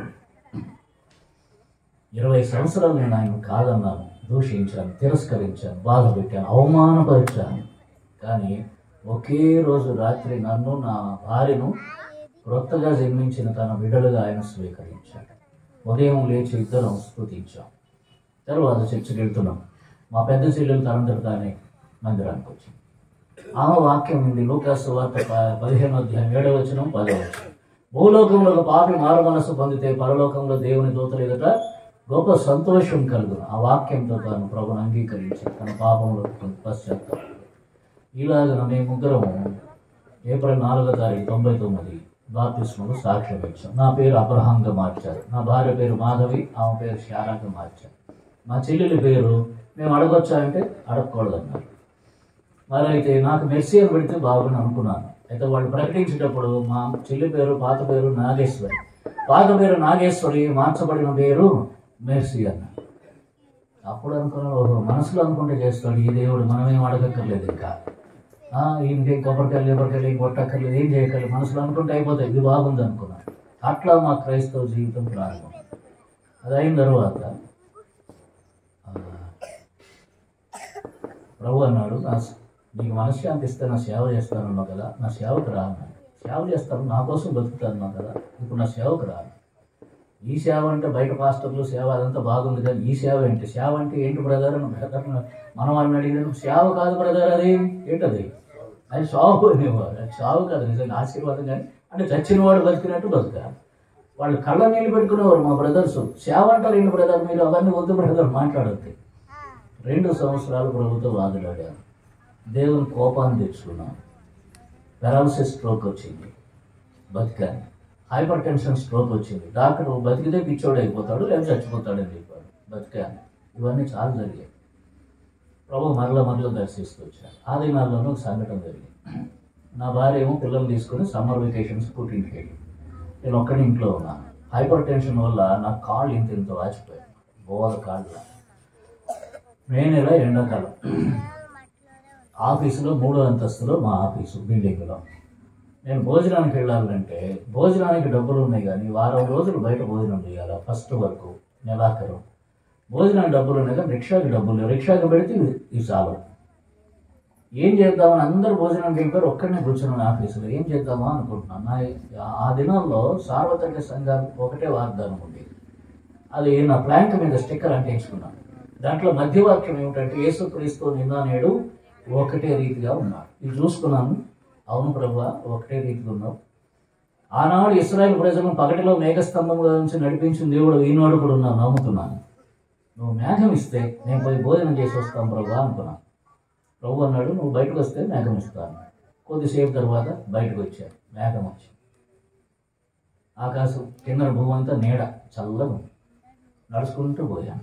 ఇరవై సంవత్సరాలు నేను ఆయన కాదన్నాను, దూషించాను, తిరస్కరించాను, బాధ పెట్టాను, అవమానపరిచాను. కానీ ఒకే రోజు రాత్రి నన్ను, నా భార్యను క్రొత్తగా జన్మించిన తన బిడ్డలుగా ఆయన స్వీకరించాడు. ఉదయం లేచి ఇద్దరం స్తుతించాం. తర్వాత చర్చికి వెళ్తున్నాం. మా పెద్ద చెల్లెలు తనంతట తానే మందిరానికి వచ్చింది. ఆమె వాక్యం ఉంది, లూకాసు వార్త పదిహేను అధ్యాయం ఏడవ వచనం పదవ వచనం. భూలోకంలో ఒక పాపి మారు మనసు పొందితే పరలోకంలో దేవుని దూతలు ఎదుట గొప్ప సంతోషం కలుగును. ఆ వాక్యంతో తాను ప్రభుని అంగీకరించి తన పాపంలో పశ్చాత్తాపం. ఇలాగ మేము ముగ్గురము ఏప్రిల్ నాలుగో తారీఖు తొంభై తొమ్మిది బాప్తిస్మలో సాక్ష్యం ఇచ్చాం. నా పేరు అబ్రహాంగా మార్చారు, నా భార్య పేరు మాధవి, ఆమె పేరు శారాగా మార్చారు. మా చెల్లెలి పేరు మేము అడగొచ్చా అంటే అడగకూడదన్నారు. మరి అయితే నాకు మెర్సీ అని పెడితే బాగుంది అనుకున్నాను. అయితే వాళ్ళు ప్రకటించేటప్పుడు మా చెల్లి పేరు పాత పేరు నాగేశ్వరి, పాత పేరు నాగేశ్వరి, మార్చబడిన పేరు మెర్సీ అన్నారు. అప్పుడు అనుకున్నాను, ఓహో మనసులో అనుకుంటే చేస్తాడు ఈ దేవుడు, మనమేం అడగక్కర్లేదు, ఇంకా ఇంకేం కొబ్బరికాయలు కొబ్బరికాయలు ఏం కొట్టక్కర్లేదు, ఏం చేయక్కర్లేదు, మనసులో అనుకుంటే అయిపోతాయి, ఇది బాగుంది అనుకున్నాను. అట్లా మా క్రైస్తవ జీవితం ప్రారంభం. అది అయిన తర్వాత ప్రభు అన్నాడు, నా నీకు మనశ్శాంతి ఇస్తే నా సేవ చేస్తానన్నావు కదా, నా సేవకు రా అన్నాడు. సేవ చేస్తాను, నా కోసం బతుకుతాను కదా, ఇప్పుడు నా సేవకు రా. ఈ సేవ అంటే బయట పాస్టర్లు సేవ అదంతా బాగుంది కానీ ఈ సేవ ఏంటి, సేవ అంటే ఏంటి బ్రదర్ అని బ్రదర్ మనం వాళ్ళని అడిగిన సేవ కాదు బ్రదర్, అది ఏంటది, అది సాగు అనేవాడు. అది సాగు కాదు, నిజంగా ఆశీర్వాదం. కానీ అంటే చచ్చిన వాడు బతికినట్టు బతుకారు. వాళ్ళు కళ్ళ నీళ్ళు పెట్టుకునేవారు మా బ్రదర్స్. సేవ అంటారు ఏంటి బ్రదర్ మీరు, అవన్నీ వద్దు బ్రదర్ మాట్లాడద్దు. రెండు సంవత్సరాలు ప్రభుత్వం వాదులాడాను, దేవుని కోపాన్ని తెచ్చుకున్నాను. పెరాలసిస్ స్ట్రోక్ వచ్చింది, బతికాను. హైపర్ టెన్షన్ స్ట్రోక్ వచ్చింది, డాక్టర్ బతికితే పిచ్చోడు అయిపోతాడు లేదా చచ్చిపోతాడని చెప్పాడు, బతికాను. ఇవన్నీ చాలా జరిగాయి. ప్రభు మరల మరల దర్శిస్తూ వచ్చాను. ఆ దినాల్లోనూ ఒక సంఘటన జరిగింది. నా భార్య ఏమో పిల్లలు తీసుకుని సమ్మర్ వెకేషన్స్ పుట్టింటికి వెళ్ళి, నేను ఒక్కడి ఇంట్లో ఉన్నాను. హైపర్ టెన్షన్ వల్ల నా కాళ్ళు ఇంత ఇంత వాచిపోయాను, బోధ కాళ్ళు. మే నెల ఎండాకాలం. ఆఫీసులో మూడో అంతస్తులో మా ఆఫీసు బిల్డింగ్లో నేను భోజనానికి వెళ్ళాలంటే భోజనానికి డబ్బులు ఉన్నాయి కానీ వారం రోజులు బయట భోజనం చేయాలి. ఫస్ట్ వరకు నెలాఖరు భోజనానికి డబ్బులు ఉన్నాయి కానీ రిక్షాకి డబ్బులు లేవు. రిక్షాకి పెడితే ఇవి చాలు. ఏం చేద్దామని అందరూ భోజనానికి వెళ్ళిపోయారు, ఒక్కడనే కూర్చున్నాను ఆఫీసులో. ఏం చేద్దామా అనుకుంటున్నాను. నా ఆ దినాల్లో సార్వత్రిక సంఘాలు ఒకటే వాగ్దానం ఉండేది. అది నా ప్లాంక్ మీద స్టిక్కర్ అంటించుకున్నాను. దాంట్లో మధ్యవాక్యం ఏమిటంటే యేసుక్రీస్తు నిన్న నేడు ఒకటే రీతిగా ఉన్నాడు. ఇది చూసుకున్నాను. అవును ప్రభువా, ఒకటే రీతిగా ఉన్నావు. ఆనాడు ఇశ్రాయేలు ప్రజలను పగటిలో మేఘస్తంభంలో నుంచి నడిపించిన దేవుడు ఈనాడు కూడా ఉన్నావు, నమ్ముతున్నాను. నువ్వు మేఘం ఇస్తే నేను పోయి భోజనం చేసి వస్తాను ప్రభువా అనుకున్నాను. ప్రభు అన్నాడు, నువ్వు బయటకు వస్తే మేఘం ఇస్తాను. కొద్దిసేపు తర్వాత బయటకు వచ్చాను, మేఘం వచ్చి ఆకాశం కింద భూమి అంతా నీడ చల్లగా నడుచుకుంటూ పోయాను.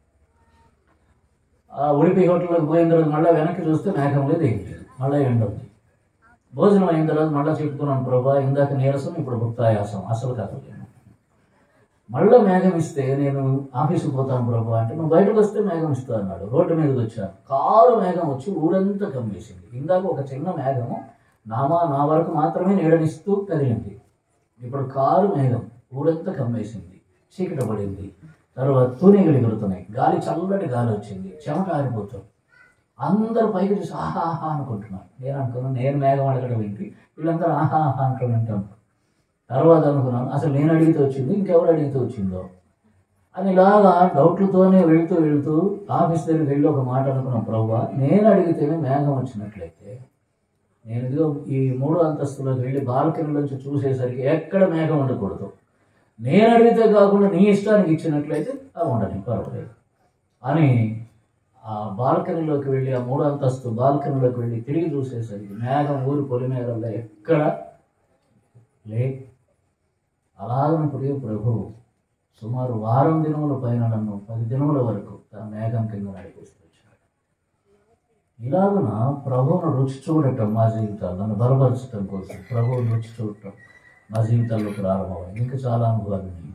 ఆ ఉడిపి హోటల్లోకి పోయిన తర్వాత మళ్ళీ వెనక్కి చూస్తే మేఘం లేదు, ఏం లేదు, మళ్ళీ ఎండ ఉంది. భోజనం అయిన తర్వాత మళ్ళీ చెప్పుకున్నాను, ప్రభా ఇందాక నీరసం ఇప్పుడు భుక్తాయాసం, అసలు కథ లేను. మళ్ళీ మేఘం ఇస్తే నేను ఆఫీస్కి పోతాను ప్రభు అంటే, నువ్వు బయటకు వస్తే మేఘం ఇస్తా అన్నాడు. రోడ్డు మీదకి వచ్చాను, కారు మేఘం వచ్చి ఊరంతా కమ్మేసింది. ఇందాక ఒక చిన్న మేఘము నామా నా వరకు మాత్రమే నీడనిస్తూ కదిలింది. ఇప్పుడు కారు మేఘం ఊరంతా కమ్మేసింది, చీకట పడింది. తర్వాత తూనీగలు ఎగురుతున్నాయి, గాలి చల్లటి గాలి వచ్చింది, చెమట ఆరిపోతుంది. అందరూ పైకి చూసి ఆహా ఆహా అనుకుంటున్నాను. నేను అనుకున్నాను నేను మేఘం అడగడం ఏంటి, వీళ్ళందరూ ఆహా ఆహా అంటూ వింటాను. తర్వాత అనుకున్నాను అసలు నేను అడిగితే వచ్చింది ఇంకెవరు అడిగితే వచ్చిందో అని. ఇలాగా డౌట్లతోనే వెళుతూ వెళుతూ ఆఫీస్ దగ్గరికి వెళ్ళి ఒక మాట అనుకున్నాను, ప్రభువా నేను అడిగితేనే మేఘం వచ్చినట్లయితే, నేను ఇదిగో ఈ మూడో అంతస్తులోకి వెళ్ళి బాల్కనీలోంచి చూసేసరికి ఎక్కడ మేఘం ఉండకూడదు. నేను అడిగితే కాకుండా నీ ఇష్టానికి ఇచ్చినట్లయితే అది ఉండని పర్వాలేదు అని ఆ బాల్కనీలోకి వెళ్ళి, ఆ మూడో అంతస్తు బాల్కనీలోకి వెళ్ళి తిరిగి చూసేసరికి మేఘం ఊరి పొలిమేరల్లో ఎక్కడ లే. అలాగని ప్రియ ప్రభువు సుమారు వారం దినముల పైన నన్ను పది దినముల వరకు తన మేఘం కింద నడిపిస్తూ వచ్చాడు. ఇలాగున ప్రభువును రుచి చూడటం మా జీవితాలు, నన్ను బలపరచడం కోసం ప్రభువును రుచి చూడటం మా జీవితాల్లో ప్రారంభమైంది. ఇంకా చాలా అనుభవాలు ఉన్నాయి.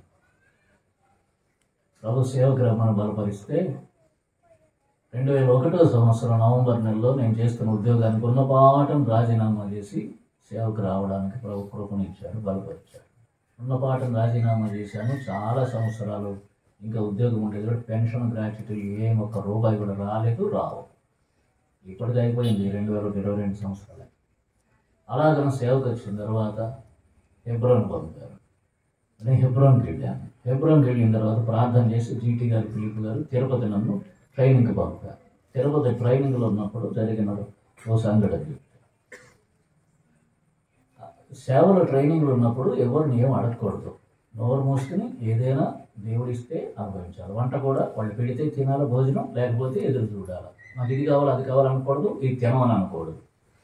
ప్రభు సేవగ్రహం బలపరిస్తే రెండు వేల ఒకటో సంవత్సరం నవంబర్ నెలలో నేను చేస్తున్న ఉద్యోగానికి ఉన్న పాఠం రాజీనామా చేసి సేవకు రావడానికి ప్రభు కృపణించాడు, బలపరిచాడు. ఉన్న పాఠం రాజీనామా చేశాను. చాలా సంవత్సరాలు ఇంకా ఉద్యోగం ఉండేది కూడా, పెన్షన్ గ్రాట్యుటీ ఏం ఒక్క రూపాయి కూడా రాలేదు, రావు. ఇప్పటికి అయిపోయింది రెండు వేల ఇరవై రెండు సంవత్సరాలు. అలాగన సేవకు వచ్చిన తర్వాత హెబ్రోన్ పంపారు. నేను హెబ్రోన్కి వెళ్ళాను. హెబ్రోన్కి వెళ్ళిన తర్వాత ప్రార్థన చేసి జీటీ గారు పిలుపు గారు తిరుపతి నన్ను ట్రైనింగ్కి పంపారు. తిరుపతి ట్రైనింగ్లో ఉన్నప్పుడు జరిగిన ఓ సంఘటన. సేవలో ట్రైనింగ్లో ఉన్నప్పుడు ఎవరిని ఏం అడగకూడదు, నోరు మూసుకుని ఏదైనా దేవుడిస్తే అనుభవించాలి. వంట కూడా వాళ్ళు పెడితే తినాలి భోజనం, లేకపోతే ఎదురు చూడాలి. నాకు ఇది కావాలి అది కావాలనకూడదు, ఇది తినమని అనకూడదు.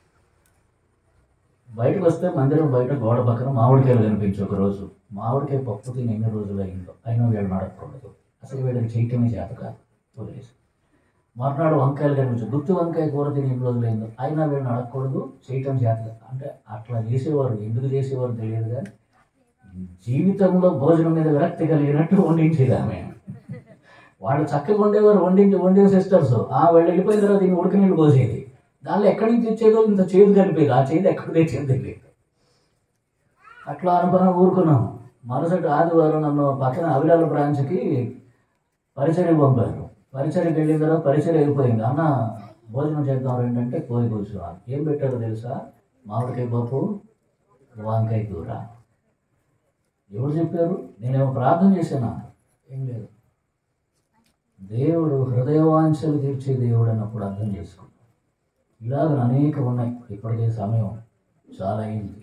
బయటకు వస్తే మందిరం బయట గోడ పక్కన మామిడికాయలు కనిపించి ఒకరోజు మామిడికాయ పప్పు తిని ఎన్ని రోజులు అయిందో అయినా వీళ్ళు నడకూడదు, అసలు వీళ్ళకి చేయటమే చేత కాదు వదిలేసి. మర్నాడు వంకాయలు కనిపించు, గుత్తి వంకాయ కూర తిని ఎన్ని రోజులు అయిందో అయినా వీళ్ళు నడకూడదు, చేయటం చేత కాదు. అంటే అట్లా చేసేవారు, ఎందుకు చేసేవారు తెలియదు, కానీ జీవితంలో భోజనం మీద విరక్తి కలిగినట్టు వండించేది ఆమె. వాళ్ళు చక్కగా ఉండేవారు, వండించి వండిన సిస్టర్స్ ఆ వాళ్ళు వెళ్ళిపోయిన తర్వాత దీన్ని ఉడికి నీళ్ళు పోసేది. దానిలో ఎక్కడి నుంచి తెచ్చేదో ఇంత చేదు కలిపేది, ఆ చేదు ఎక్కడ తెచ్చేది తెలియదు. అట్లా అనుకున్నా ఊరుకున్నాము. మరుసటి ఆదివారం నన్ను పక్కన అవిలాల బ్రాంచ్కి పరిచయం పంపారు. పరిచయకి వెళ్ళిన తర్వాత పరిచయం అయిపోయింది. అన్న భోజనం చేద్దాం ఏంటంటే పోయి కూర్చోవాలి. ఏం పెట్టారో తెలుసా? మామిడికాయ పప్పు, వంకాయ కూర. ఎవరు చెప్పారు? నేనేమో ప్రార్థన చేశాను? ఏం లేదు. దేవుడు హృదయవాంఛలు తీర్చే దేవుడు అన్నప్పుడు అర్థం చేసుకున్నాం. ఇలాగ అనేక ఉన్నాయి. ఇప్పటికే సమయం చాలా అయింది.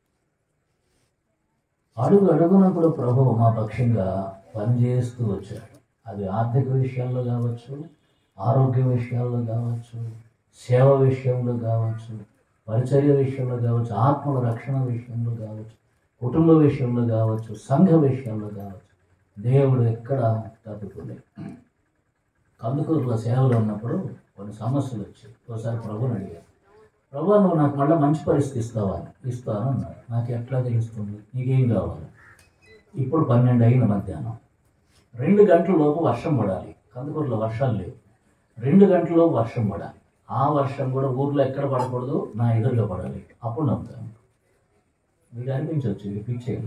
అడుగు అడుగున కూడా ప్రభువు మా పక్షంగా పనిచేస్తూ వచ్చాడు. అది ఆర్థిక విషయాల్లో కావచ్చు, ఆరోగ్య విషయాల్లో కావచ్చు, సేవ విషయంలో కావచ్చు, పరిచర్య విషయంలో కావచ్చు, ఆత్మల రక్షణ విషయంలో కావచ్చు, కుటుంబ విషయంలో కావచ్చు, సంఘ విషయంలో కావచ్చు. దేవుడు ఎక్కడ తప్పుకోలేదు. కందుకూరులో సేవలో ఉన్నప్పుడు కొన్ని సమస్యలు వచ్చాయి. ఒకసారి ప్రభుని అడిగాను, ప్రభు నువ్వు నాకు మళ్ళీ మంచి పరిస్థితి ఇస్తావా? ఇస్తాను అన్నాడు. నాకు ఎట్లా తెలుస్తుంది? నీకేం కావాలి? ఇప్పుడు పన్నెండు అయిన మధ్యాహ్నం రెండు గంటల లోపు వర్షం పడాలి. కందుకూరులో వర్షాలు లేవు. రెండు గంటల వర్షం పడాలి. ఆ వర్షం కూడా ఊర్లో ఎక్కడ పడకూడదు, నా ఎదురుగా పడాలి. అప్పుడు నమ్ముతాను. మీకు అనిపించవచ్చు ఇది పిచ్చేను.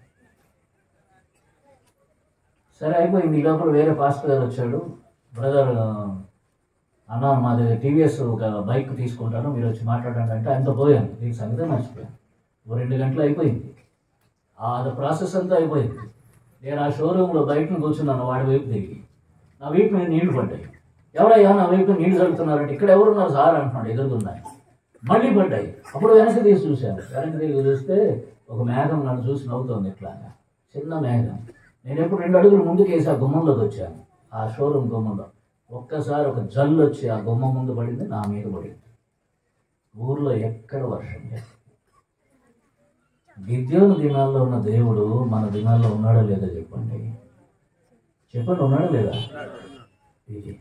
సరే అయిపోయింది. ఈ లోపల వేరే పాస్టర్ గారు వచ్చాడు. బ్రదర్ అన్న మాది టీవీఎస్ ఒక బైక్ తీసుకుంటాను, మీరు వచ్చి మాట్లాడండి అంటే ఆయనతో పోయాను. దీనికి సంగతి మర్చిపోయాను. ఓ రెండు గంటలు అయిపోయింది. అది ప్రాసెస్ అంతా అయిపోయింది. నేను ఆ షోరూంలో బయటను కూర్చున్నాను. వాడి వైపు దిగి నా వైపు మీద నీళ్లు పడ్డాయి. ఎవరయ్యా నా వైపు నీళ్లు చల్లుతున్నారంటే ఇక్కడ ఎవరున్నారు సార్ అంటున్నాడు. ఎదురుకున్నాయి. మళ్ళీ పడ్డాయి. అప్పుడు వెనక్కి తీసి చూశాను. వెనక్కి తిరిగి చూస్తే ఒక మేఘం నన్ను చూసి నవ్వుతోంది. ఇట్లాగా చిన్న మేఘం. నేను ఎప్పుడు రెండు అడుగులు ముందుకు వేసి ఆ గుమ్మంలోకి వచ్చాను. ఆ షోరూమ్ గుమ్మంలో ఒక్కసారి ఒక జల్లు వచ్చి ఆ గుమ్మం ముందు పడింది, నా మీద పడింది. ఊర్లో ఎక్కడ వర్షం లేదు. గిద్యోను దినాల్లో ఉన్న దేవుడు మన దినాల్లో ఉన్నాడో లేదా చెప్పండి. చెప్పండి, ఉన్నాడో లేదా? ఇది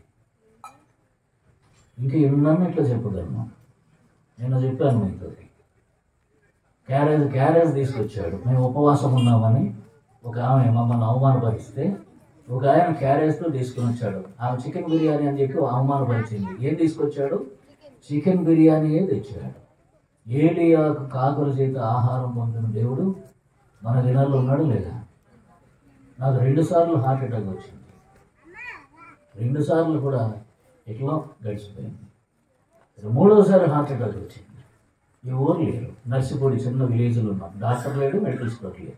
ఇంకా ఎన్నన్నా ఇట్లా చెప్పగలను. నేను చెప్పాను మీతో. క్యారేజ్ క్యారేజ్ తీసుకొచ్చాడు. మేము ఉపవాసం ఉన్నామని ఒక ఆమె మమ్మల్ని అవమానపరిస్తే ఒక ఆయన క్యారేజ్తో తీసుకుని వచ్చాడు. ఆమె చికెన్ బిర్యానీ అని చెప్పి అవమానపరిచింది. ఏం తీసుకొచ్చాడు? చికెన్ బిర్యానీయే తెచ్చాడు. ఏలియాకు కాకుల చేత ఆహారం పొందిన దేవుడు మన దినాల్లో ఉన్నాడు లేదా? నాకు రెండు సార్లు హార్ట్ అటాక్ వచ్చింది. రెండు సార్లు కూడా ఎట్లా గడిచిపోయింది. మూడోసారి హార్ట్ అటాక్ వచ్చింది. ఈ ఊరు లేరు, నర్సిపూడి చిన్న విలేజ్లో ఉన్నాం. డాక్టర్ లేడు, మెడికల్ స్టోర్ లేదు.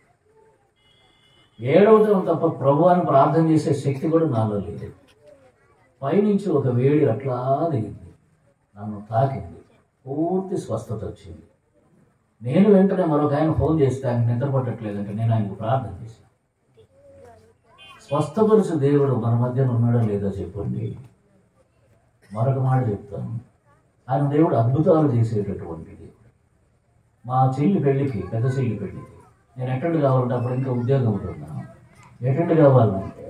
ఏడవటం తప్ప ప్రభువాన్ని ప్రార్థన చేసే శక్తి కూడా నాలో లేదు. పైనుంచి ఒక వేడి అట్లా దిగింది, నన్ను తాకింది, పూర్తి స్వస్థత వచ్చింది. నేను వెంటనే మరొక ఆయన ఫోన్ చేస్తే ఆయన నిద్ర పట్టట్లేదంటే నేను ఆయనకు ప్రార్థన చేశాను. స్వస్థపరిచే దేవుడు మన మధ్యన ఉన్నాడో లేదో చెప్పండి. మరొక మాట చెప్తాను, ఆయన దేవుడు అద్భుతాలు చేసేటటువంటి దేవుడు. మా చెల్లి పెళ్ళికి, పెద్ద చెల్లి పెళ్ళికి నేను అటెండ్ కావాలంటే అప్పుడు ఇంకా ఉద్యోగం ఉంటున్నాను. అటెండ్ కావాలంటే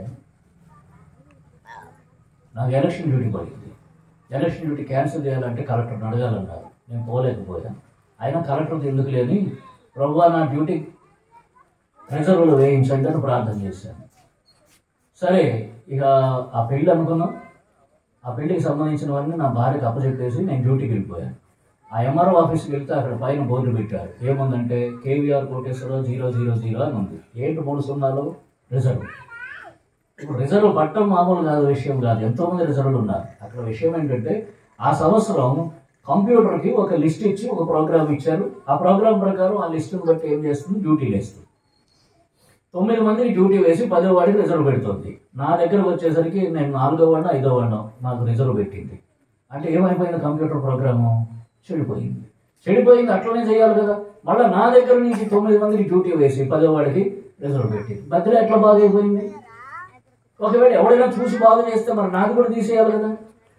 నాకు ఎలక్షన్ డ్యూటీ పడింది. ఎలక్షన్ డ్యూటీ క్యాన్సిల్ చేయాలంటే కలెక్టర్ని అడగాలన్నారు. నేను పోలేకపోయాను. అయినా కలెక్టర్కి ఎందుకు లేని ప్రభువా నా డ్యూటీ రిజర్వ్లో వేయించండి అని ప్రార్థన చేశాను. సరే, ఇక ఆ పెళ్ళి అనుకున్నాం. ఆ పెళ్ళికి సంబంధించినవన్నీ నా భార్యకు అప్పచెప్పేసి నేను డ్యూటీకి వెళ్ళిపోయాను. ఆ ఎంఆర్ఓ ఆఫీస్కి వెళ్తే అక్కడ పైన బోర్డు పెట్టారు. ఏముందంటే KVR Koteswara Rao zero zero zero అని ఉంది. ఏంటి మూడు సున్నాలు? రిజర్వ్. ఇప్పుడు రిజర్వ్ పట్టడం మామూలు కాదు, విషయం కాదు. ఎంతోమంది రిజర్వ్లు ఉన్నారు అక్కడ. విషయం ఏంటంటే ఆ సంవత్సరం కంప్యూటర్కి ఒక లిస్ట్ ఇచ్చి ఒక ప్రోగ్రామ్ ఇచ్చారు. ఆ ప్రోగ్రామ్ ప్రకారం ఆ లిస్టును బట్టి ఏం చేస్తుంది? డ్యూటీలు వేస్తుంది. తొమ్మిది మందిని డ్యూటీ వేసి పదో వాడికి రిజర్వ్ పెడుతుంది. నా దగ్గరకు వచ్చేసరికి నేను నాలుగో వాడిన ఐదో వాడిన నాకు రిజర్వ్ పెట్టింది. అంటే ఏమైపోయింది? కంప్యూటర్ ప్రోగ్రాము చెడిపోయింది. చెడిపోయింది అట్లనే చేయాలి కదా. మళ్ళీ నా దగ్గర నుంచి తొమ్మిది మందికి డ్యూటీ వేసి పదో వాడికి రిజర్వ్ పెట్టింది. మధ్యలో ఎట్లా బాగా అయిపోయింది? ఒకవేళ ఎవడైనా చూసి బాగా చేస్తే మరి నాకు కూడా తీసేయాలి కదా.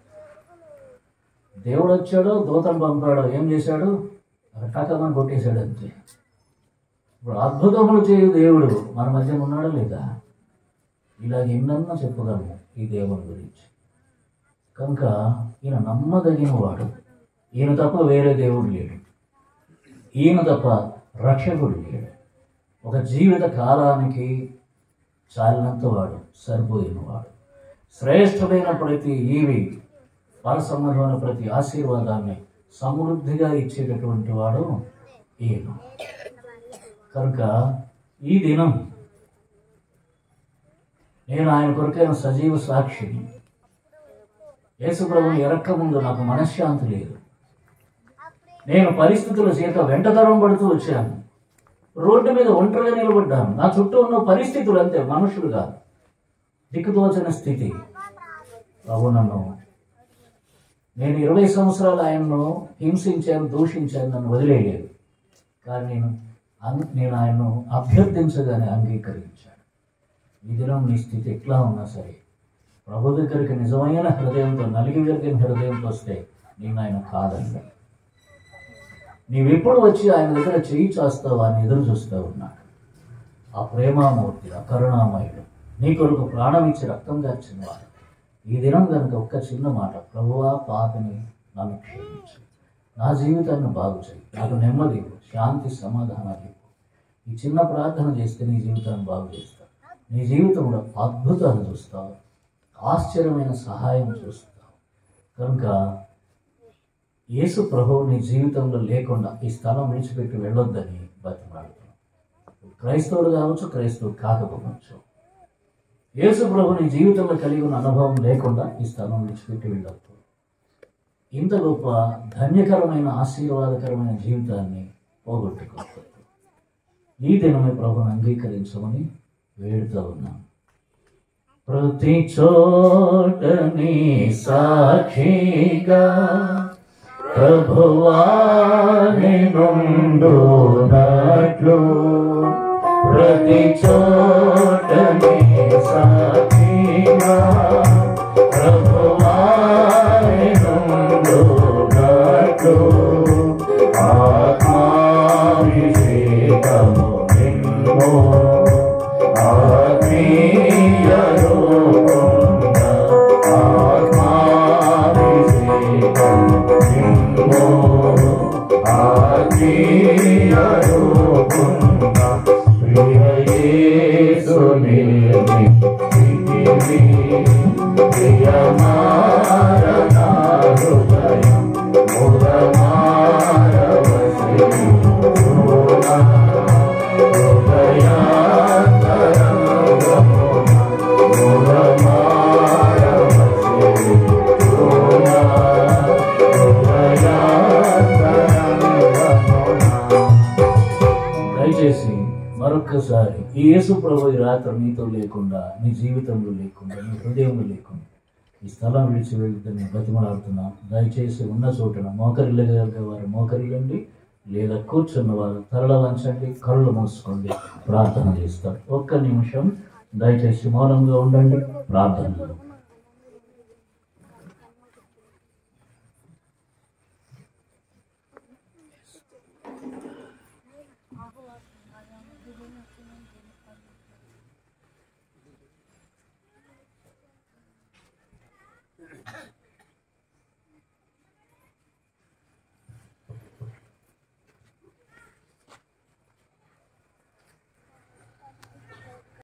దేవుడు వచ్చాడో దూతను పంపాడో ఏం చేశాడు? టకమని కొట్టేశాడు అంతే. ఇప్పుడు అద్భుతములు చేయు దేవుడు మన మధ్య ఉన్నాడో లేదా? ఇలాగ ఎన్నన్నా చెప్పగలము ఈ దేవుని గురించి. కనుక ఈయన నమ్మదగిన వాడు. ఈయన తప్ప వేరే దేవుడు లేడు. ఈయన తప్ప రక్షకుడు లేడు. ఒక జీవిత కాలానికి చాలినంత వాడు, సరిపోయిన వాడు. శ్రేష్టమైన ప్రతి ఈవి, పరసంబంధమైన ప్రతి ఆశీర్వాదాన్ని సమృద్ధిగా ఇచ్చేటటువంటి వాడు ఈయన. కనుక ఈ దినం నేను ఆయన కొరకైన సజీవ సాక్షిని. యేసుప్రభుని ఎరక్క ముందు నాకు మనశ్శాంతి లేదు. నేను పరిస్థితుల చేత వెంటతరం పడుతూ వచ్చాను. రోడ్డు మీద ఒంటరిగా నిలబడ్డాను. నా చుట్టూ ఉన్న పరిస్థితులు అంతే, మనుషులు కాదు. దిక్కుతోచని స్థితి. ప్రభు నన్ను, నేను ఇరవై సంవత్సరాలు ఆయన్ను హింసించాను, దూషించాను, నన్ను వదిలేయలేదు. కానీ నేను నేను ఆయన్ను అభ్యర్థించగానే అంగీకరించాను. ఈ దినం నీ స్థితి ఎట్లా ఉన్నా సరే ప్రభు దగ్గరికి నిజమైన హృదయంతో, నలిగి వెలిగిన హృదయంతో వస్తే నేను ఆయన కాదండి. నీవెప్పుడు వచ్చి ఆయన దగ్గర చేయి చేస్తావు అని ఎదురు చూస్తూ ఉన్నాడు. ఆ ప్రేమామూర్తి, ఆ కరుణామయుడు, నీ కొరకు ప్రాణం ఇచ్చి రక్తం దాచిన వాడు. ఈ దినం కనుక ఒక్క చిన్న మాట, ప్రభువా పాపిని నన్ను క్షమించు, నా జీవితాన్ని బాగు చేయి, నాకు నెమ్మది, శాంతి, సమాధానాలు. ఈ చిన్న ప్రార్థన చేస్తే నీ జీవితాన్ని బాగు చేస్తావు. నీ జీవితంలో అద్భుతాలు చూస్తావు, ఆశ్చర్యమైన సహాయం చూస్తావు. కనుక యేసు ప్రభువు నీ జీవితంలో లేకుండా ఈ స్థలం విడిచిపెట్టి వెళ్ళొద్దని బతిమాడుతున్నాం. క్రైస్తవుడు కావచ్చు, క్రైస్తవుడు కాకపోవచ్చు. యేసు ప్రభు నీ జీవితంలో కలిగి ఉన్న అనుభవం లేకుండా ఈ స్థలం విడిచిపెట్టి వెళ్ళొద్దు. ఇంత గొప్ప ధన్యకరమైన ఆశీర్వాదకరమైన జీవితాన్ని పోగొట్టుకోవద్దు. ఈ దినమే ప్రభుని అంగీకరించమని వేడుతూ ఉన్నాం. ప్రతి చోటని సాక్షిగా ప్రభువాని నుండునట్లు, ప్రతి చోటని సాక్షిగా ప్రభువాని నుండునట్లు, ఆత్మాభిషేకము నిన్ను ఆత్మీయ రూపంన, ఆత్మాభిషేకము నిన్ను ఆత్మీయ రూపంన, ప్రియ దయచేసి మరొక్కసారి ఈ యేసు ప్రభు ఈ రాత్రి నీతో లేకుండా, నీ జీవితంలో లేకుండా, నీ హృదయంలో లేకుండా ఈ స్థలం విడిచి వెళ్తుందని బతిమలాడుతున్నాం. దయచేసి ఉన్న చోటున మోకరిల్లగలిగే వారు మోకరిల్లండి, లేదా కూర్చున్న వారు తరల వంచండి, కళ్ళు మూసుకోండి, ప్రార్థన చేస్తారు. ఒక్క నిమిషం దయచేసి మౌనంగా ఉండండి, ప్రార్థనలు